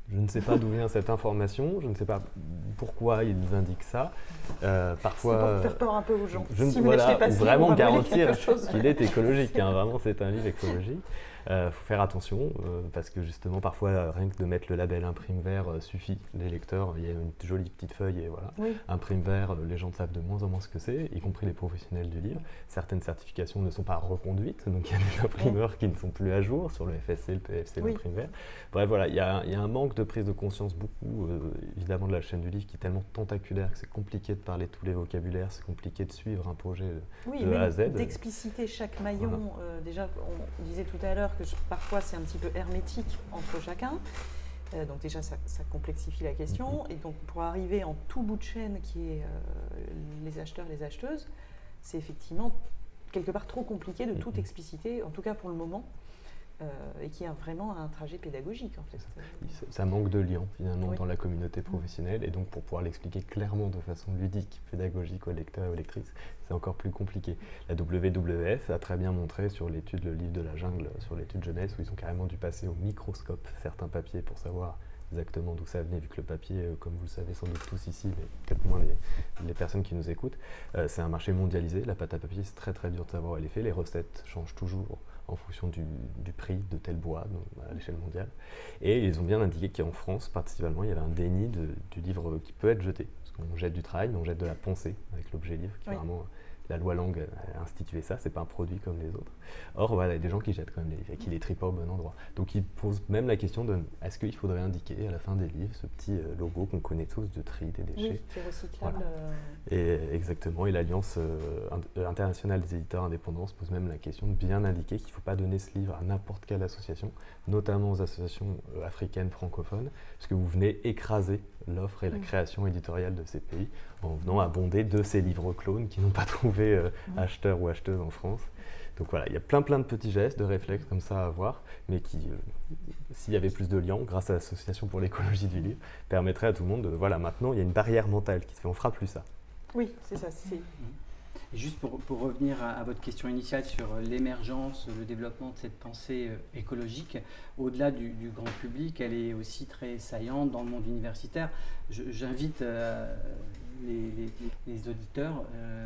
je ne sais pas d'où vient cette information, je ne sais pas pourquoi ils indiquent ça. Parfois, c'est pour faire peur un peu aux gens. Si vous n'achetez pas vraiment garantir qu'il est écologique, hein, vraiment c'est un livre écologique. Faut faire attention parce que justement parfois rien que de mettre le label imprime vert suffit. Les lecteurs, il y a une jolie petite feuille et voilà. Oui. Imprime vert, les gens savent de moins en moins ce que c'est, y compris les professionnels du livre. Certaines certifications ne sont pas reconduites, donc il y a des imprimeurs qui ne sont plus à jour sur le FSC, le PFC, l'imprime vert. Bref voilà, il y a un manque de prise de conscience beaucoup évidemment de la chaîne du livre qui est tellement tentaculaire que c'est compliqué de parler tous les vocabulaires, c'est compliqué de suivre un projet de A à Z. D'expliciter chaque maillon, voilà. Déjà on disait tout à l'heure que parfois c'est un petit peu hermétique entre chacun, donc déjà ça complexifie la question, et donc pour arriver en tout bout de chaîne qui est les acheteurs, les acheteuses, c'est effectivement quelque part trop compliqué de tout expliciter, en tout cas pour le moment, et qui a vraiment un trajet pédagogique en fait. Ça manque de lien finalement dans la communauté professionnelle, et donc pour pouvoir l'expliquer clairement de façon ludique, pédagogique aux lecteurs et aux lectrices, c'est encore plus compliqué. La WWF a très bien montré sur l'étude Le Livre de la Jungle, sur l'étude jeunesse, où ils ont carrément dû passer au microscope certains papiers pour savoir exactement d'où ça venait, vu que le papier, comme vous le savez sans doute tous ici, mais peut-être moins les personnes qui nous écoutent, c'est un marché mondialisé. La pâte à papier, c'est très très dur de savoir où elle est faite. Les recettes changent toujours en fonction du prix de tel bois à l'échelle mondiale. Et ils ont bien indiqué qu'en France, particulièrement, il y avait un déni du livre qui peut être jeté. Parce qu'on jette du travail, mais on jette de la pensée avec l'objet livre, qui est vraiment... La loi Langue a institué ça, c'est pas un produit comme les autres. Or, voilà, il y a des gens qui jettent quand même les livres et qui les trient pas au bon endroit. Donc, ils posent même la question de est-ce qu'il faudrait indiquer à la fin des livres ce petit logo qu'on connaît tous de tri des déchets. Oui, qui est recyclable. Voilà. Et exactement. Et l'Alliance internationale des éditeurs indépendants se pose même la question de bien indiquer qu'il ne faut pas donner ce livre à n'importe quelle association, notamment aux associations africaines francophones, parce que vous venez écraser l'offre et la création éditoriale de ces pays en venant abonder de ces livres clones qui n'ont pas trouvé acheteurs ou acheteuses en France. Donc voilà, il y a plein de petits gestes, de réflexes comme ça à avoir, mais qui, s'il y avait plus de liens, grâce à l'Association pour l'écologie du livre, permettrait à tout le monde de, voilà, maintenant il y a une barrière mentale qui se fait, on fera plus ça. Oui, c'est ça. Et juste pour revenir à votre question initiale sur l'émergence, le développement de cette pensée écologique, au-delà du grand public, elle est aussi très saillante dans le monde universitaire. J'invite les auditeurs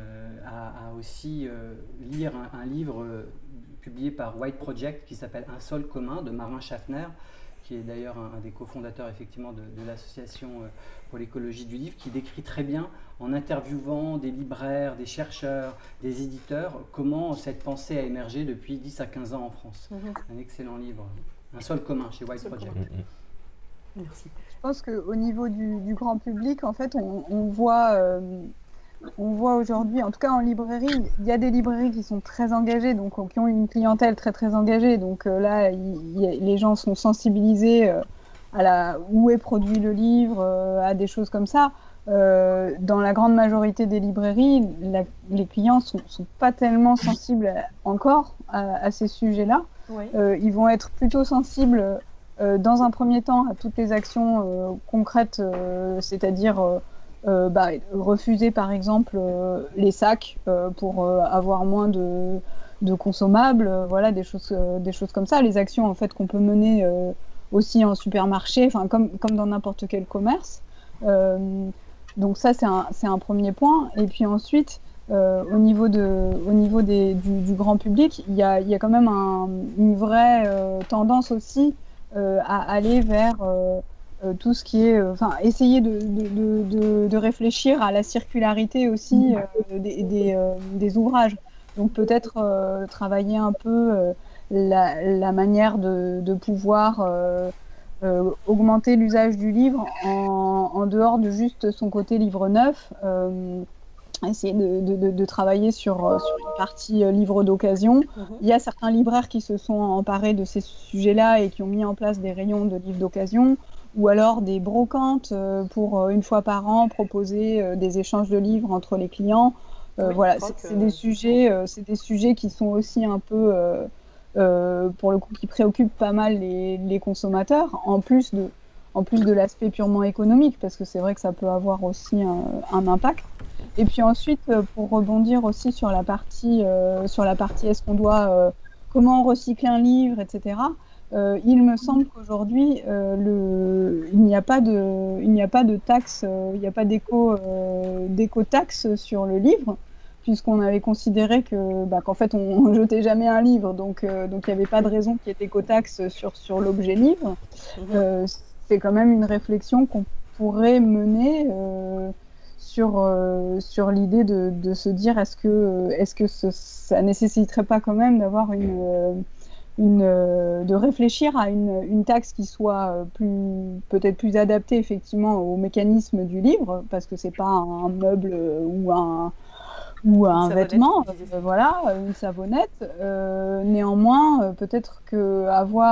à aussi lire un livre publié par White Project qui s'appelle Un sol commun de Marin Schaffner, qui est d'ailleurs un des cofondateurs effectivement de l'association pour l'écologie du livre, qui décrit très bien, en interviewant des libraires, des chercheurs, des éditeurs, comment cette pensée a émergé depuis 10 à 15 ans en France. Un excellent livre, Un sol commun chez White Project. Merci. Je pense qu'au niveau du grand public, en fait, on voit aujourd'hui, en tout cas en librairie, il y a des librairies qui sont très engagées, donc qui ont une clientèle très très engagée. Donc là, les gens sont sensibilisés à où est produit le livre, à des choses comme ça. Dans la grande majorité des librairies, les clients sont pas tellement sensibles encore à ces sujets-là. Oui. Ils vont être plutôt sensibles dans un premier temps à toutes les actions concrètes, c'est-à-dire refuser par exemple les sacs pour avoir moins de consommables, voilà, des choses comme ça, les actions en fait qu'on peut mener aussi en supermarché, enfin comme dans n'importe quel commerce. Donc ça c'est un premier point. Et puis ensuite au niveau du grand public, il y a quand même une vraie tendance aussi à aller vers tout ce qui est, essayer de réfléchir à la circularité aussi des ouvrages. Donc peut-être travailler un peu la manière de pouvoir augmenter l'usage du livre en dehors de juste son côté livre neuf. Essayer de travailler sur une partie livre d'occasion. Il y a certains libraires qui se sont emparés de ces sujets-là et qui ont mis en place des rayons de livres d'occasion, ou alors des brocantes pour une fois par an proposer des échanges de livres entre les clients. Voilà, c'est des sujets qui sont aussi un peu, pour le coup, qui préoccupent pas mal les consommateurs, en plus de l'aspect purement économique, parce que c'est vrai que ça peut avoir aussi un impact. Et puis ensuite, pour rebondir aussi sur la partie est-ce qu'on doit comment recycler un livre, etc. il me semble qu'aujourd'hui, il n'y a pas de taxe, il n'y a pas d'éco-taxe sur le livre, puisqu'on avait considéré qu'en fait, on ne jetait jamais un livre, donc il n'y avait pas de raison qu'il y ait éco-taxe sur l'objet livre. C'est quand même une réflexion qu'on pourrait mener sur l'idée de se dire est-ce que ça nécessiterait pas quand même d'avoir de réfléchir à une taxe qui soit peut-être plus adaptée effectivement au mécanisme du livre, parce que c'est pas un meuble ou un vêtement, voilà, une savonnette. Néanmoins, peut-être que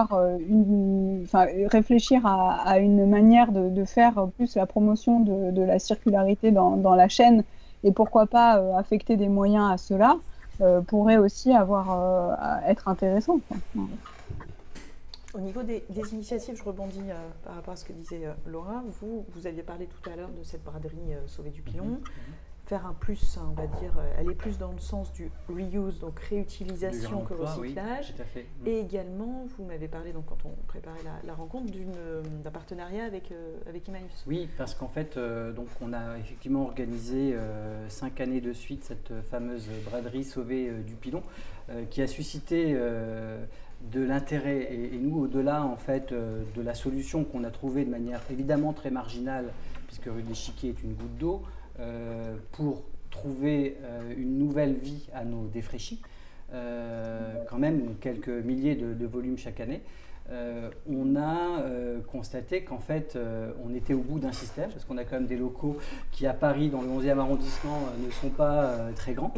réfléchir à une manière de faire plus la promotion de la circularité dans la chaîne, et pourquoi pas affecter des moyens à cela, pourrait aussi être intéressant, quoi. Au niveau des initiatives, je rebondis par rapport à ce que disait Laura. Vous aviez parlé tout à l'heure de cette braderie Sauver du Pilon. Faire un plus, on va dire, aller plus dans le sens du reuse, donc réutilisation que recyclage. Oui, et également, vous m'avez parlé, donc, quand on préparait la rencontre, d'un partenariat avec Emmaüs. Oui, parce qu'en fait, donc on a effectivement organisé 5 années de suite cette fameuse braderie Sauver du Pilon, qui a suscité de l'intérêt. Et nous, au-delà en fait de la solution qu'on a trouvée de manière évidemment très marginale, puisque rue des Chiquiers est une goutte d'eau, pour trouver une nouvelle vie à nos défraîchis, quand même quelques milliers de volumes chaque année, on a constaté qu'en fait on était au bout d'un système, parce qu'on a quand même des locaux qui à Paris dans le 11e arrondissement ne sont pas très grands,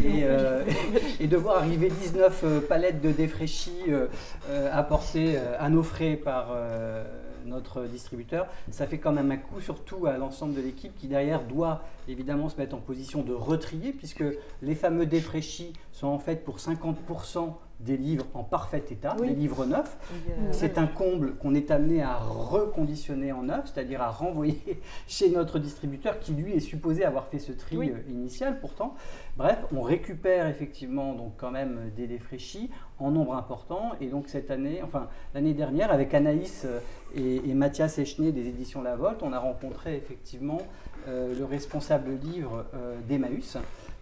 et de voir arriver 19 palettes de défraîchis apportées à nos frais par notre distributeur, ça fait quand même un coup surtout à l'ensemble de l'équipe qui derrière doit évidemment se mettre en position de retrier, puisque les fameux défraîchis sont en fait pour 50% des livres en parfait état, des livres neufs. C'est un comble qu'on est amené à reconditionner en neuf, c'est-à-dire à renvoyer chez notre distributeur qui lui est supposé avoir fait ce tri initial pourtant. Bref, on récupère effectivement donc quand même des défraîchis en nombre important, et donc cette année, enfin l'année dernière, avec Anaïs et Mathias Echné des éditions La Volte, on a rencontré effectivement le responsable livre d'Emmaüs,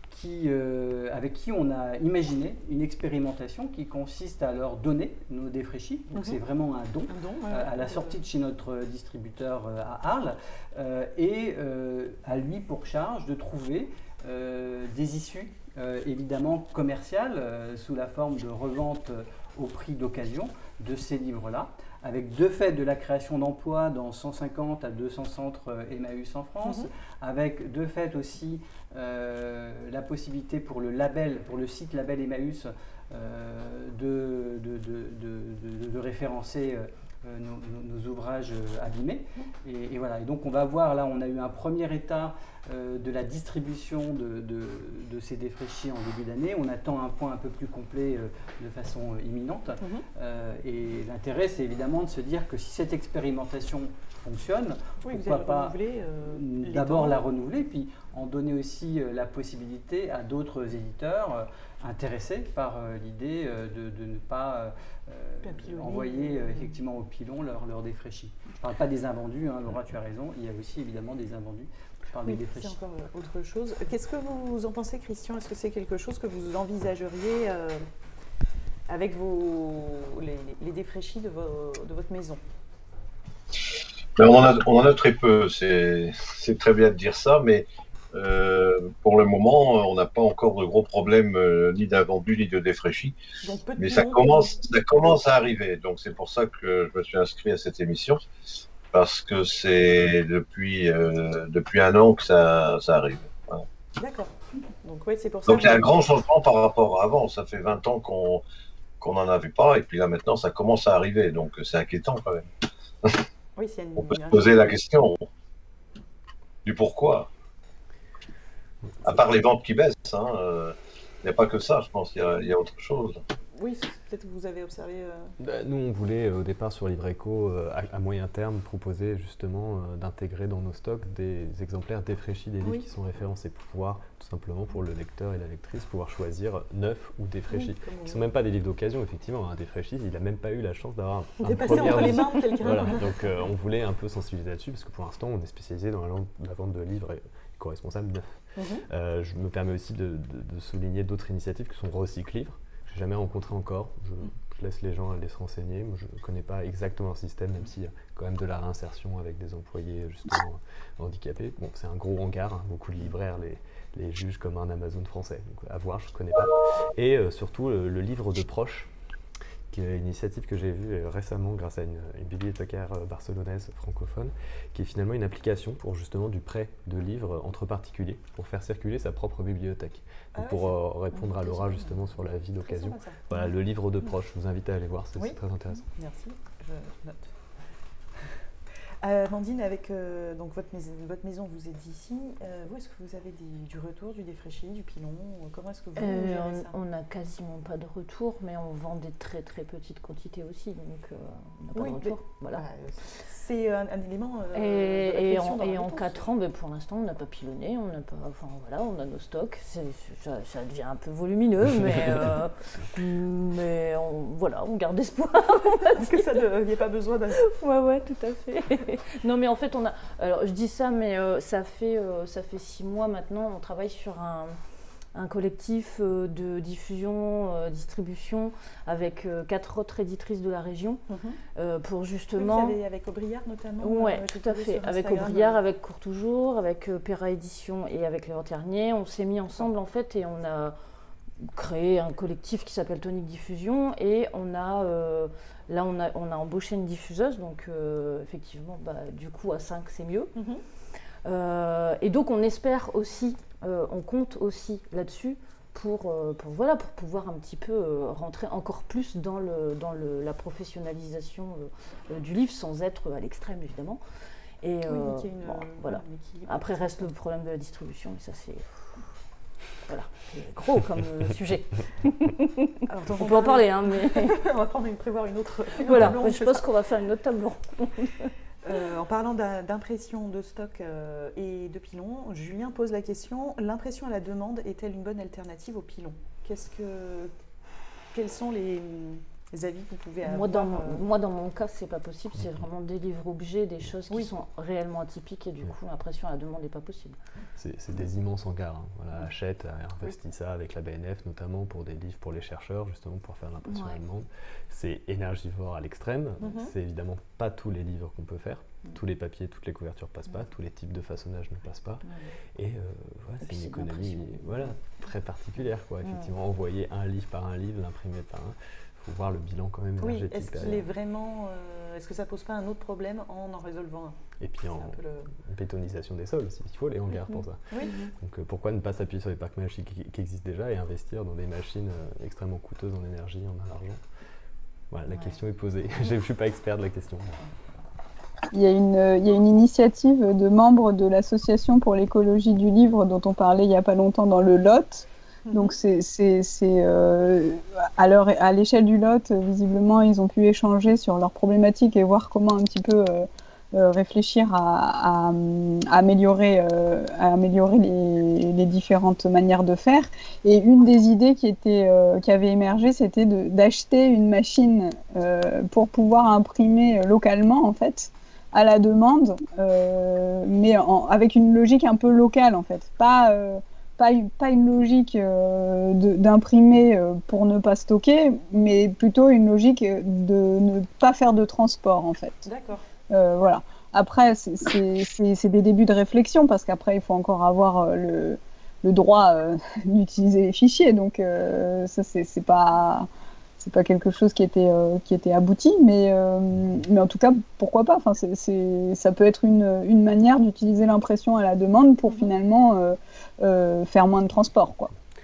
avec qui on a imaginé une expérimentation qui consiste à leur donner nos défraîchis. Donc c'est vraiment un don, à la sortie de chez notre distributeur à Arles, et à lui pour charge de trouver des issues évidemment commerciales sous la forme de revente au prix d'occasion de ces livres-là, avec de fait de la création d'emplois dans 150 à 200 centres Emmaüs en France, avec de fait aussi la possibilité pour le site label Emmaüs de référencer nos ouvrages abîmés. Et voilà. Et donc on va voir, là on a eu un premier état de la distribution de ces défraîchis en début d'année. On attend un point un peu plus complet de façon imminente. Et l'intérêt, c'est évidemment de se dire que si cette expérimentation fonctionne, pourquoi pas d'abord la renouveler, puis en donner aussi la possibilité à d'autres éditeurs intéressés par l'idée de ne pas envoyer effectivement au pilon leurs défraîchis. Je ne parle pas des invendus, hein, Laura, tu as raison, il y a aussi évidemment des invendus. C'est encore autre chose. Qu'est-ce que vous en pensez, Christian? Est-ce que c'est quelque chose que vous envisageriez avec les défraîchis de votre maison? Ben, on en a très peu, c'est très bien de dire ça, mais pour le moment, on n'a pas encore de gros problèmes ni d'invendus ni de défraîchis. Mais ça commence à arriver, donc c'est pour ça que je me suis inscrit à cette émission, parce que c'est depuis un an que ça arrive. Voilà. D'accord. Donc oui, c'est pour ça. Donc il y a un grand changement par rapport à avant. Ça fait 20 ans qu'on n'en avait pas, et puis là maintenant ça commence à arriver, donc c'est inquiétant quand même. Oui, on peut se poser la question du pourquoi. À part les ventes qui baissent, il n'y a pas que ça, je pense, il y a autre chose. Oui, peut-être vous avez observé Nous, on voulait au départ sur Livre Éco, à moyen terme, proposer justement d'intégrer dans nos stocks des exemplaires défraîchis des livres qui sont référencés pour pouvoir, tout simplement pour le lecteur et la lectrice, pouvoir choisir neuf ou défraîchis. Qui ne sont même pas des livres d'occasion, effectivement. Un défraîchi, il n'a même pas eu la chance d'avoir un premier entre les mains de quelqu'un. Voilà, donc on voulait un peu sensibiliser là-dessus, parce que pour l'instant, on est spécialisé dans la vente de livres éco-responsables neufs. Je me permets aussi de souligner d'autres initiatives qui sont Recycle-Livre. Je n'ai jamais rencontré encore. Je laisse les gens aller se renseigner. Moi, je ne connais pas exactement leur système, même s'il y a quand même de la réinsertion avec des employés justement handicapés. Bon, c'est un gros hangar, hein. Beaucoup de libraires les jugent comme un Amazon français. Donc à voir, je ne connais pas. Et surtout le livre de proches, qui est une initiative que j'ai vue récemment grâce à une bibliothécaire barcelonaise francophone, qui est finalement une application pour justement du prêt de livres entre particuliers, pour faire circuler sa propre bibliothèque. Donc pour répondre à Laura justement sur la vie d'occasion. Voilà, le livre de proches, je vous invite à aller voir, c'est très intéressant. Merci, je note. Amandine, avec donc votre maison, vous êtes ici. Vous, est-ce que vous avez du retour, du défraîchi, du pilon? Comment est-ce que vous gérez ça? On n'a quasiment pas de retour, mais on vend des très très petites quantités aussi, donc on n'a pas de retour. Voilà. C'est un élément de et réflexion dans la en réponse. 4 ans, pour l'instant, on n'a pas pilonné, on n'a pas, enfin voilà, on a nos stocks. Ça devient un peu volumineux, mais voilà, on garde espoir. Est-ce que ça n'y a pas besoin d'un... Ouais, tout à fait. Non, mais en fait, alors je dis ça, mais ça fait 6 mois maintenant, on travaille sur un collectif de diffusion, distribution avec 4 autres éditrices de la région pour justement... Vous avez avec Aubriard notamment? Oui, tout à fait. Avec Aubriard, avec Courtoujour, avec Perra Édition et avec Léon Ternier. On s'est mis ensemble en fait et on a créé un collectif qui s'appelle Tonique Diffusion et on a embauché une diffuseuse, donc effectivement, du coup à 5 c'est mieux. Et donc on espère aussi, on compte aussi là-dessus pour pouvoir un petit peu rentrer encore plus dans la professionnalisation du livre sans être à l'extrême évidemment. Et voilà. Après reste le problème de la distribution, et ça c'est... Voilà, c'est gros comme sujet. Alors, on peut en parler, hein, mais... on va prévoir une autre voilà, table ronde, je pense qu'on va faire une autre table ronde. En parlant d'impression de stock et de pilon, Julien pose la question, l'impression à la demande est-elle une bonne alternative au pilon? Quels sont les avis que vous pouvez avoir? Moi, dans mon cas, c'est pas possible. C'est vraiment des livres objets, des choses qui sont réellement atypiques et du coup, l'impression à la demande n'est pas possible. C'est des immenses hangars. Hein. Voilà, Hachette a investi ça avec la BNF, notamment pour des livres pour les chercheurs, justement pour faire l'impression à la demande. C'est énergivore à l'extrême. C'est évidemment pas tous les livres qu'on peut faire. Tous les papiers, toutes les couvertures passent pas, tous les types de façonnage ne passent pas. Et c'est une économie très particulière, quoi. Effectivement, envoyer un livre par un livre, l'imprimer par un. Il faut voir le bilan quand même énergétique. Est-ce que ça pose pas un autre problème en résolvant un? Et puis en bétonisation des sols, il faut les hangars pour ça. Donc pourquoi ne pas s'appuyer sur les parcs machines qui existent déjà et investir dans des machines extrêmement coûteuses en énergie, en argent? Voilà, la question est posée. Je ne suis pas expert de la question. Il y a une initiative de membres de l'association pour l'écologie du livre dont on parlait il n'y a pas longtemps dans le Lot. Donc à l'échelle du Lot, visiblement, ils ont pu échanger sur leurs problématiques et voir comment un petit peu réfléchir à améliorer les différentes manières de faire. Et une des idées qui avait émergé, c'était d'acheter une machine pour pouvoir imprimer localement, en fait, à la demande, mais avec une logique un peu locale, en fait. Pas une logique d'imprimer pour ne pas stocker, mais plutôt une logique de ne pas faire de transport, en fait. D'accord. Voilà. Après, c'est des débuts de réflexion, parce qu'après, il faut encore avoir le droit d'utiliser les fichiers. Donc, ça, c'est pas quelque chose qui était abouti, mais en tout cas, pourquoi pas. Enfin, ça peut être une manière d'utiliser l'impression à la demande pour finalement faire moins de transport, quoi.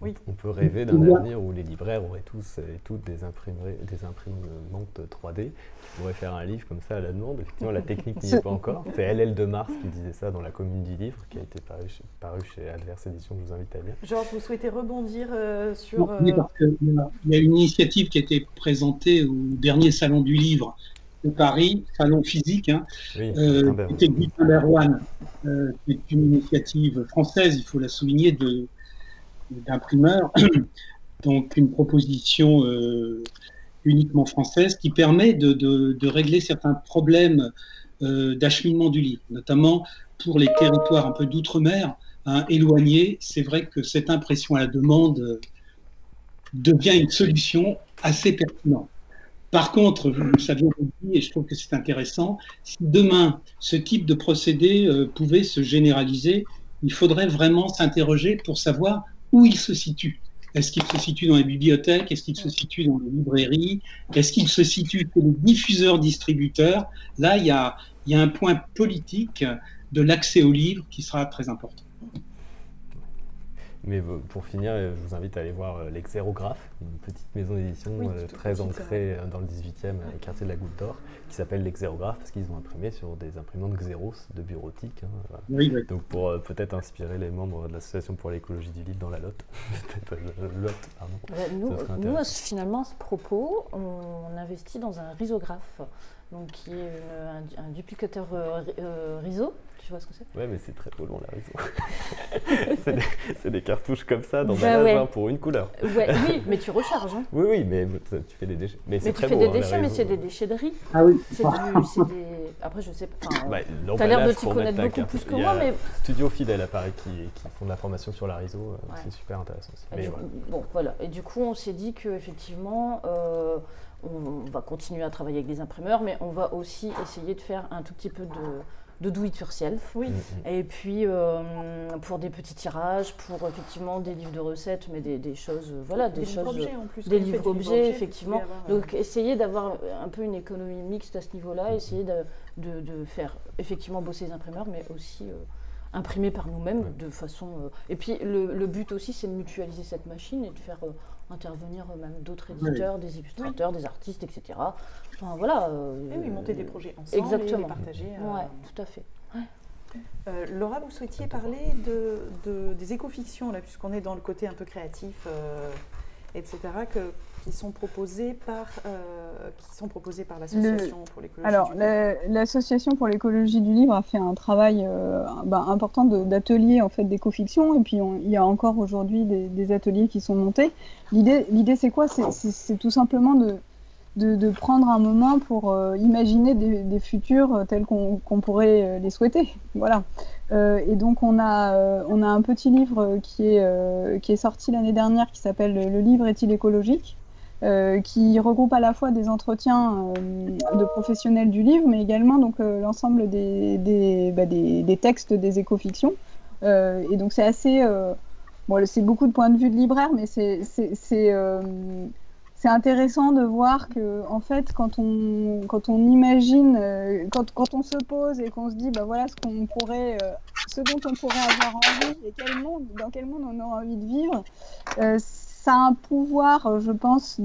Oui. On peut rêver d'un avenir où les libraires auraient tous et toutes des imprimantes 3D qui pourraient faire un livre comme ça à la demande. Effectivement, la technique n'y est pas encore. C'est LL de Mars qui disait ça dans La Commune du Livre, qui a été paru chez Adverse Éditions, je vous invite à lire. Georges, vous souhaitez rebondir sur... Oui, parce qu'il y a une initiative qui a été présentée au dernier Salon du Livre de Paris, salon physique, hein, oui, qui était Gutenberg One, qui est une initiative française, il faut la souligner, d'imprimeurs, donc une proposition uniquement française qui permet de régler certains problèmes d'acheminement du livre, notamment pour les territoires un peu d'outre-mer, hein, éloignés. C'est vrai que cette impression à la demande devient une solution assez pertinente. Par contre, ça vient de dire, et je trouve que c'est intéressant, si demain ce type de procédé pouvait se généraliser, il faudrait vraiment s'interroger pour savoir où il se situe. Est-ce qu'il se situe dans les bibliothèques? Est-ce qu'il se situe dans les librairies? Est-ce qu'il se situe chez les diffuseurs-distributeurs? Là, il y a un point politique de l'accès au livre qui sera très important. Mais pour finir, je vous invite à aller voir l'Xérographe, une petite maison d'édition très ancrée dans le 18e quartier de la Goutte d'Or, qui s'appelle l'Xérographe parce qu'ils ont imprimé sur des imprimantes Xeros de bureautique. Hein, voilà. Oui. Donc pour peut-être inspirer les membres de l'Association pour l'écologie du livre dans la Lotte. Nous, finalement, à ce propos, on investit dans un risographe, donc qui est un duplicateur riso. Tu vois ce que c'est? Ouais, mais c'est très trop long, la riso. c'est des cartouches comme ça, d'emballage pour une couleur. Ouais, oui, mais tu recharges. Hein. Oui, mais tu fais des déchets. Mais tu fais des déchets, mais c'est des déchets de riz. Ah oui. Après, je sais pas. Tu as l'air de t'y connaître beaucoup plus que moi, mais... Studio Fidèle, à Paris, qui font de la formation sur la riso. C'est super intéressant aussi. Mais voilà. Bon, voilà. Et du coup, on s'est dit qu'effectivement... on va continuer à travailler avec des imprimeurs, mais on va aussi essayer de faire un tout petit peu de do it yourself. Oui. Et puis pour des petits tirages, pour effectivement des livres de recettes, mais des choses, voilà, des choses, livres-objets en plus. Des livres-objets, effectivement. Donc essayer d'avoir un peu une économie mixte à ce niveau-là, essayer de faire effectivement bosser les imprimeurs, mais aussi imprimer par nous-mêmes de façon. Et puis le but aussi, c'est de mutualiser cette machine et de faire intervenir même d'autres éditeurs, des illustrateurs, des artistes, etc. Enfin voilà. Et oui, monter des projets ensemble. Exactement. Et les partager. Oui, tout à fait. Ouais. Laura, vous souhaitiez parler des écofictions, là, puisqu'on est dans le côté un peu créatif, etc., qui sont proposées par l'association pour l'écologie du livre. Alors, l'association pour l'écologie du livre a fait un travail important d'ateliers en fait, d'écofiction, et puis il y a encore aujourd'hui des ateliers qui sont montés. L'idée c'est quoi? C'est tout simplement de prendre un moment pour imaginer des futurs tels qu'on pourrait les souhaiter. Voilà. Et donc on a un petit livre qui est sorti l'année dernière qui s'appelle « Le livre est-il écologique ?» qui regroupe à la fois des entretiens de professionnels du livre, mais également l'ensemble des textes des écofictions. Et donc c'est assez... c'est beaucoup de points de vue de libraire, mais c'est intéressant de voir que, en fait, quand on imagine, quand on se pose et qu'on se dit, voilà ce dont on pourrait avoir envie et dans quel monde on aura envie de vivre, ça a un pouvoir, je pense,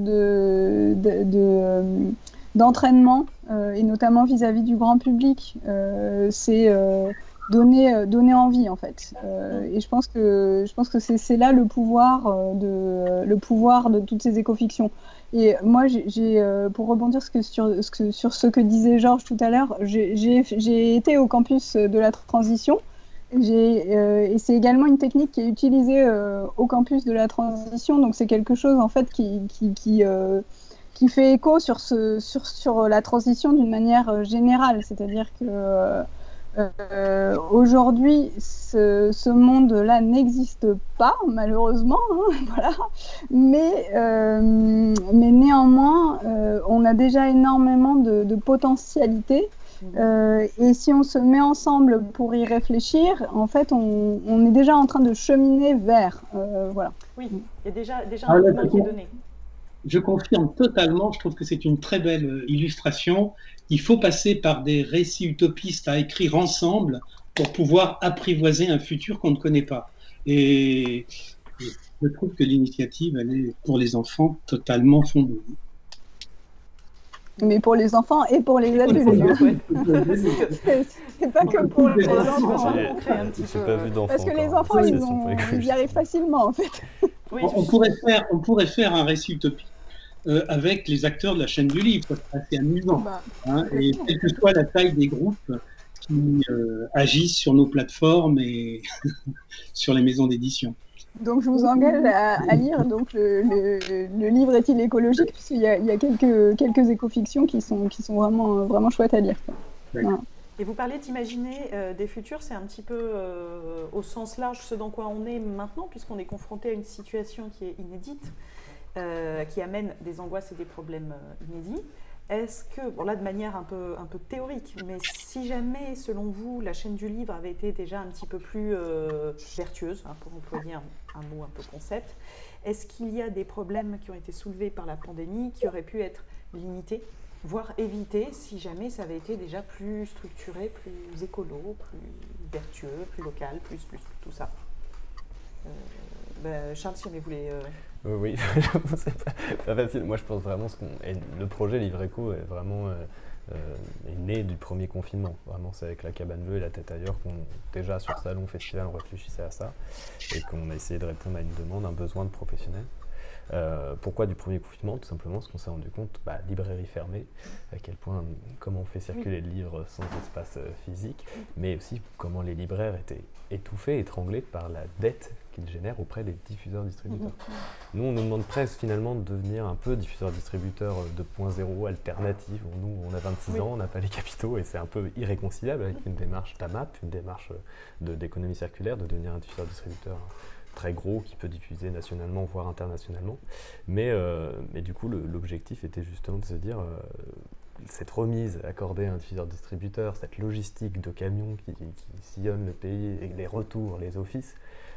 d'entraînement et notamment vis-à-vis du grand public. C'est donner envie, en fait. Et je pense que c'est là le pouvoir de toutes ces écofictions. Et moi, pour rebondir sur ce que disait Georges tout à l'heure, j'ai été au campus de la transition. Et c'est également une technique qui est utilisée au campus de la transition. Donc c'est quelque chose en fait qui fait écho sur la transition d'une manière générale. C'est-à-dire que aujourd'hui, ce monde-là n'existe pas, malheureusement, hein, voilà. Mais néanmoins, on a déjà énormément de potentialités. Et si on se met ensemble pour y réfléchir, en fait, on est déjà en train de cheminer vers. Voilà. Oui, il y a déjà un mouvement qui est donné. Je confirme totalement, je trouve que c'est une très belle illustration. Il faut passer par des récits utopistes à écrire ensemble pour pouvoir apprivoiser un futur qu'on ne connaît pas. Et Je trouve que l'initiative, elle est pour les enfants totalement fondée. Mais pour les enfants et pour les adultes. C'est pas que pour les enfants. J'ai pas vu d'enfants. Parce que les enfants, ils y arrivent facilement, en fait. Oui, on pourrait faire un récit utopique avec les acteurs de la chaîne du livre. C'est assez amusant. Et quelle que soit la taille des groupes qui agissent sur nos plateformes et sur les maisons d'édition. Donc je vous engage à lire donc, le livre Est-il écologique, puisqu'il y a quelques écofictions qui sont vraiment chouettes à lire. Voilà. Et vous parlez d'imaginer des futurs, c'est un petit peu au sens large ce dans quoi on est maintenant, puisqu'on est confronté à une situation qui est inédite, qui amène des angoisses et des problèmes inédits. Est-ce que, bon là de manière un peu théorique, mais si jamais, selon vous, la chaîne du livre avait été déjà un petit peu plus vertueuse, pour employer un mot un peu concept, est-ce qu'il y a des problèmes qui ont été soulevés par la pandémie qui auraient pu être limités, voire évités, si jamais ça avait été déjà plus structuré, plus écolo, plus vertueux, plus local, plus tout ça Charles, si jamais vous voulez... Oui, c'est pas facile. Moi, je pense vraiment le projet Livre Éco est vraiment est né du premier confinement. Vraiment, c'est avec la Cabane Bleue et la Tête Ailleurs qu'on, déjà sur Salon Festival, on réfléchissait à ça et qu'on a essayé de répondre à une demande, un besoin de professionnels. Pourquoi du premier confinement? Tout simplement parce qu'on s'est rendu compte, librairie fermée, à quel point, comment on fait circuler le livre sans espace physique, mais aussi comment les libraires étaient étouffés, étranglés par la dette qu'ils génèrent auprès des diffuseurs-distributeurs. Nous, on nous demande presque finalement de devenir un peu diffuseur-distributeur 2.0 alternative. Nous, on a 26 ans, on n'a pas les capitaux et c'est un peu irréconciliable avec une démarche d'AMAP, une démarche d'économie circulaire, de devenir un diffuseur-distributeur très gros qui peut diffuser nationalement voire internationalement. Mais du coup, l'objectif était justement de se dire cette remise accordée à un diffuseur-distributeur, cette logistique de camions qui sillonnent le pays, et les retours, les offices,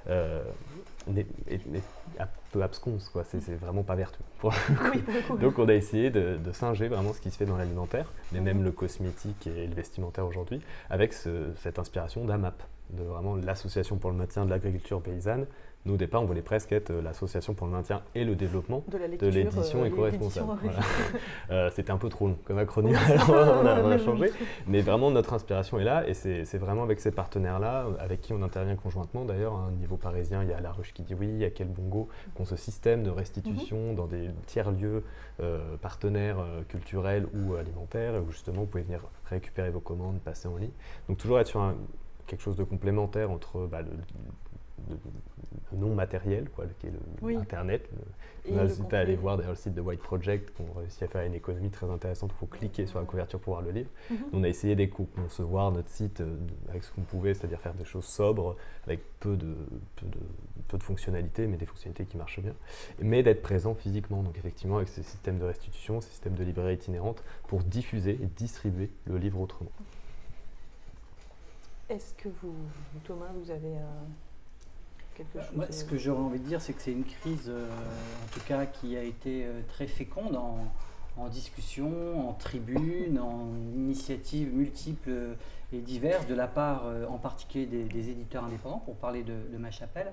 est un peu absconce, quoi. C'est vraiment pas vertueux. Donc on a essayé de singer vraiment ce qui se fait dans l'alimentaire, mais même le cosmétique et le vestimentaire aujourd'hui, avec cette inspiration d'AMAP, de vraiment l'association pour le maintien de l'agriculture paysanne. Nous, au départ, on voulait presque être l'association pour le maintien et le développement de l'édition éco-responsable. Voilà. C'était un peu trop long comme acronyme, alors on a changé. Mais vraiment, notre inspiration est là et c'est vraiment avec ces partenaires-là, avec qui on intervient conjointement. D'ailleurs, à un niveau parisien, il y a La Ruche qui dit oui, il y a Quel Bongo, qui ont ce système de restitution dans des tiers-lieux partenaires culturels ou alimentaires, où justement, vous pouvez venir récupérer vos commandes, passer en ligne. Donc, toujours être sur quelque chose de complémentaire entre le non matériel, qui est Internet. On a hésité à aller voir d'ailleurs le site de White Project, qui ont réussi à faire une économie très intéressante. Il faut cliquer sur la couverture pour voir le livre. On a essayé d'éco-concevoir notre site avec ce qu'on pouvait, c'est-à-dire faire des choses sobres, avec peu de fonctionnalités, mais des fonctionnalités qui marchent bien, mais d'être présent physiquement. Donc effectivement, avec ces systèmes de restitution, ces systèmes de librairie itinérante, pour diffuser et distribuer le livre autrement. Est-ce que Thomas, vous avez quelque chose Moi, ce que j'aurais envie de dire, c'est que c'est une crise, en tout cas, qui a été très féconde en discussion, en tribune, en initiatives multiples et diverses, de la part en particulier des éditeurs indépendants, pour parler de Ma Chapelle.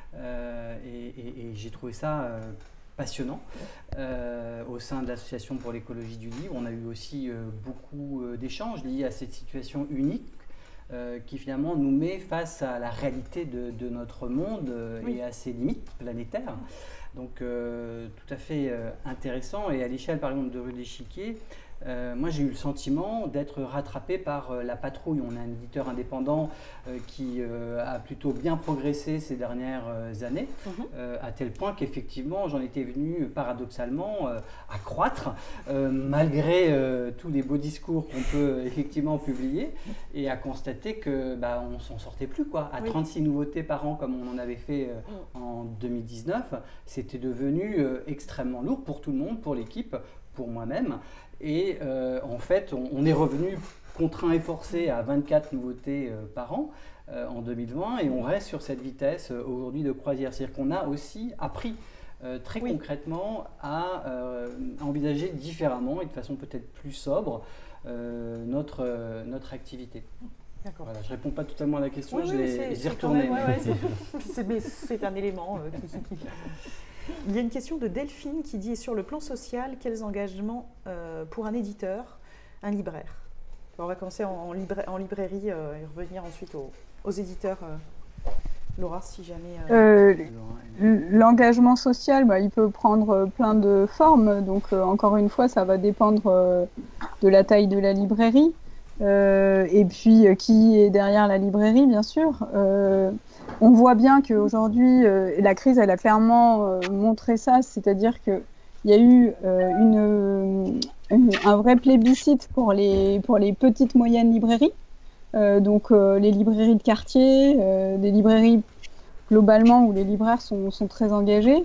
Et j'ai trouvé ça passionnant. Au sein de l'Association pour l'écologie du livre, on a eu aussi beaucoup d'échanges liés à cette situation unique qui finalement nous met face à la réalité de notre monde et à ses limites planétaires. Donc tout à fait intéressant. Et à l'échelle par exemple de Rue d'Échiquier, moi j'ai eu le sentiment d'être rattrapé par la patrouille. On a un éditeur indépendant qui a plutôt bien progressé ces dernières années, à tel point qu'effectivement j'en étais venu paradoxalement à croître, malgré tous les beaux discours qu'on peut effectivement publier, et à constater que on s'en sortait plus, quoi. À 36 nouveautés par an comme on en avait fait en 2019, c'était devenu extrêmement lourd pour tout le monde, pour l'équipe, pour moi-même. Et en fait, on est revenu contraint et forcé à 24 nouveautés par an en 2020, et on reste sur cette vitesse aujourd'hui de croisière. C'est-à-dire qu'on a aussi appris très concrètement à envisager différemment et de façon peut-être plus sobre notre activité. Voilà, je ne réponds pas totalement à la question, oui, je l'ai retourné. C'est un élément. Il y a une question de Delphine qui dit, sur le plan social, quels engagements pour un éditeur, un libraire? On va commencer en librairie et revenir ensuite aux éditeurs. Laura, si jamais... L'engagement social, il peut prendre plein de formes. Donc, encore une fois, ça va dépendre de la taille de la librairie. Et puis, qui est derrière la librairie, bien sûr. On voit bien qu'aujourd'hui, la crise, elle a clairement montré ça. C'est-à-dire qu'il y a eu un vrai plébiscite pour les petites, moyennes librairies. Donc les librairies de quartier, des librairies globalement où les libraires sont très engagés.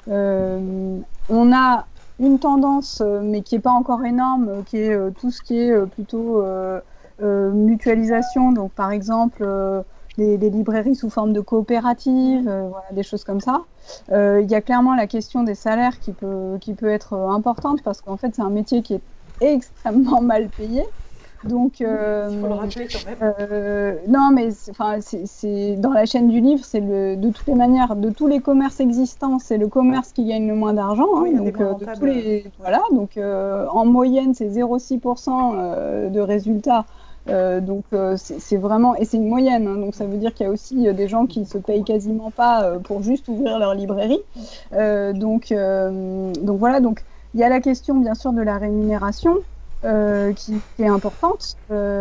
On a une tendance, mais qui n'est pas encore énorme, qui est tout ce qui est plutôt mutualisation. Donc par exemple des librairies sous forme de coopératives, voilà, des choses comme ça. Il y a clairement la question des salaires qui peut être importante parce qu'en fait c'est un métier qui est extrêmement mal payé. Donc, il faut le rappeler quand même. Non, mais c'est dans la chaîne du livre, c'est de toutes les manières, de tous les commerces existants, c'est le commerce qui gagne le moins d'argent. Oui, donc, voilà, donc en moyenne, c'est 0,6% de résultats. Donc, c'est vraiment, et c'est une moyenne. Donc, ça veut dire qu'il y a aussi des gens qui se payent quasiment pas pour juste ouvrir leur librairie. Donc voilà. Donc, il y a la question, bien sûr, de la rémunération. Qui est importante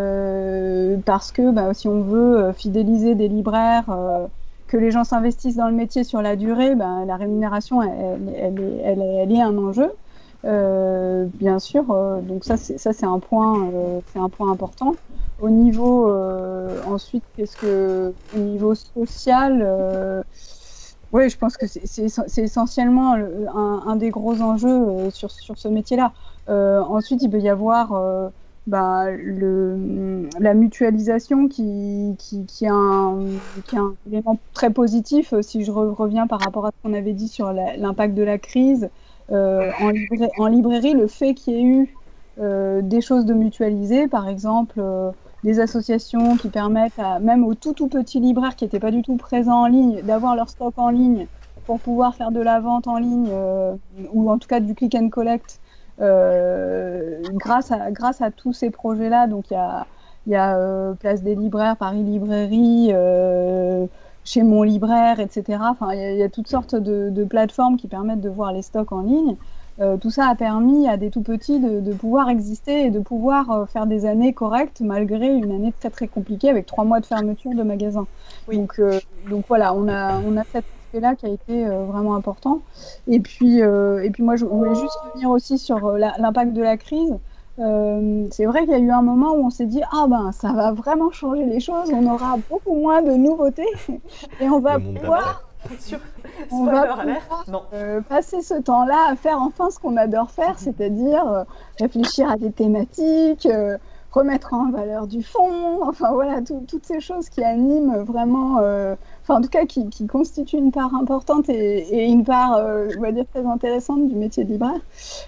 parce que si on veut fidéliser des libraires, que les gens s'investissent dans le métier sur la durée, la rémunération elle est un enjeu, bien sûr. Donc ça c'est un point important. Au niveau ensuite, au niveau social, oui, je pense que c'est essentiellement un des gros enjeux sur ce métier-là. Ensuite, il peut y avoir la mutualisation qui est un élément très positif. Si je reviens par rapport à ce qu'on avait dit sur l'impact de la crise, en librairie, le fait qu'il y ait eu des choses de mutualisées, par exemple des associations qui permettent même aux tout petits libraires qui n'étaient pas du tout présents en ligne d'avoir leur stock en ligne pour pouvoir faire de la vente en ligne ou en tout cas du click and collect. Grâce à tous ces projets-là, donc il y a Place des Libraires, Paris Librairie, Chez Mon Libraire, etc. Enfin, il y a toutes sortes de plateformes qui permettent de voir les stocks en ligne. Tout ça a permis à des tout petits de pouvoir exister et de pouvoir faire des années correctes malgré une année très très compliquée avec 3 mois de fermeture de magasins. Oui. Donc voilà, on a cette là qui a été vraiment important. Et puis moi, je voulais juste revenir aussi sur l'impact de la crise. C'est vrai qu'il y a eu un moment où on s'est dit ça va vraiment changer les choses, on aura beaucoup moins de nouveautés et on va pouvoir passer ce temps-là à faire enfin ce qu'on adore faire, c'est-à-dire réfléchir à des thématiques, remettre en valeur du fond, enfin voilà, toutes ces choses qui animent vraiment, en tout cas qui constituent une part importante et une part, je vais dire, très intéressante du métier de libraire.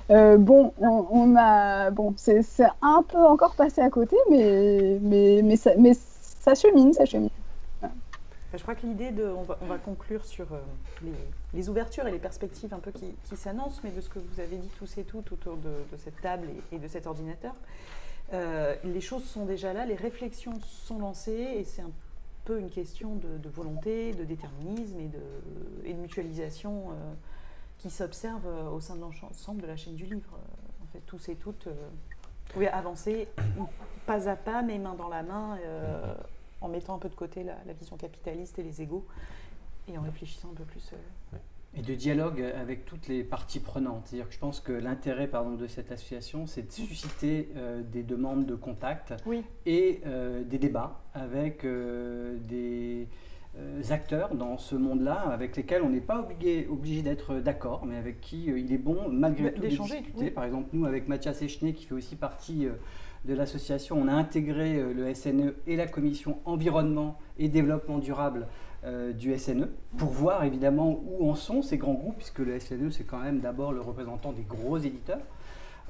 C'est un peu encore passé à côté, mais ça chemine. Je crois que l'idée on va conclure sur les ouvertures et les perspectives un peu qui s'annoncent, mais de ce que vous avez dit tous et toutes autour de cette table et de cet ordinateur. Les choses sont déjà là, les réflexions sont lancées et c'est un peu une question de volonté, de déterminisme et de mutualisation qui s'observe au sein de l'ensemble de la chaîne du livre. En fait, tous et toutes pouvaient avancer pas à pas, mais main dans la main, en mettant un peu de côté la vision capitaliste et les égos et en réfléchissant un peu plus. Et de dialogue avec toutes les parties prenantes. C'est-à-dire que je pense que l'intérêt de cette association, c'est de susciter des demandes de contact et des débats avec des acteurs dans ce monde-là, avec lesquels on n'est pas obligé d'être d'accord, mais avec qui il est bon, malgré tout, de discuter. Oui. Par exemple, nous, avec Mathias Echné, qui fait aussi partie de l'association, on a intégré le SNE et la commission environnement et développement durable du SNE pour voir évidemment où en sont ces grands groupes, puisque le SNE c'est quand même d'abord le représentant des gros éditeurs.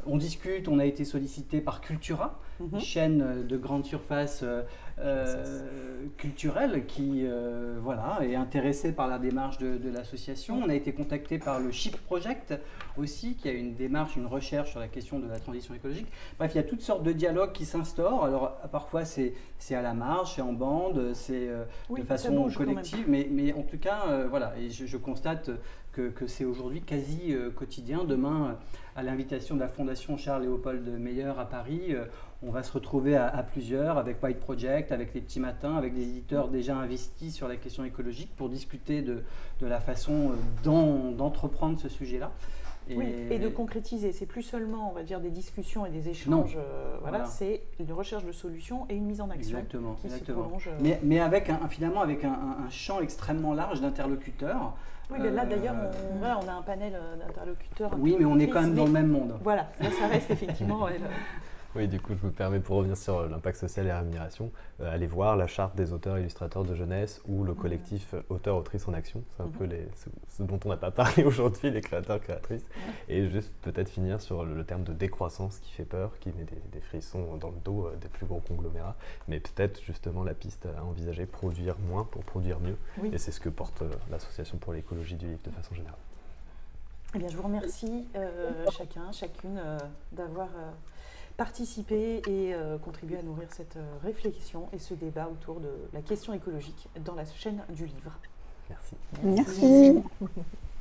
On discute, on a été sollicité par Cultura, une chaîne de grande surface culturelle qui voilà, est intéressée par la démarche de l'association. On a été contacté par le Chip Project aussi, qui a une démarche, une recherche sur la question de la transition écologique. Bref, il y a toutes sortes de dialogues qui s'instaurent. Alors parfois c'est à la marge, c'est en bande, c'est de façon collective, mais en tout cas, voilà, et je constate que c'est aujourd'hui quasi quotidien. Demain, à l'invitation de la Fondation Charles-Léopold Meyer à Paris, on va se retrouver à plusieurs avec White Project, avec les petits matins, avec des éditeurs déjà investis sur la question écologique pour discuter de la façon d'entreprendre ce sujet-là. Et de concrétiser. C'est plus seulement, on va dire, des discussions et des échanges. Voilà. C'est une recherche de solutions et une mise en action. Exactement. Se prolonge. Mais avec finalement avec un champ extrêmement large d'interlocuteurs. Oui, mais là d'ailleurs, on a un panel d'interlocuteurs. Oui, mais on est quand même dans le même monde. Voilà, là ça reste effectivement. Oui, du coup, je me permets, pour revenir sur l'impact social et la rémunération, allez voir la charte des auteurs et illustrateurs de jeunesse ou le collectif Auteurs-Autrices en Action. C'est un peu ce dont on n'a pas parlé aujourd'hui, les créateurs-créatrices. Et juste peut-être finir sur le terme de décroissance qui fait peur, qui met des frissons dans le dos des plus gros conglomérats. Mais peut-être justement la piste à envisager, produire moins pour produire mieux. Oui. Et c'est ce que porte l'Association pour l'écologie du livre de façon générale. Eh bien, je vous remercie chacun, chacune d'avoir participer et contribuer à nourrir cette réflexion et ce débat autour de la question écologique dans la chaîne du livre. Merci. Merci.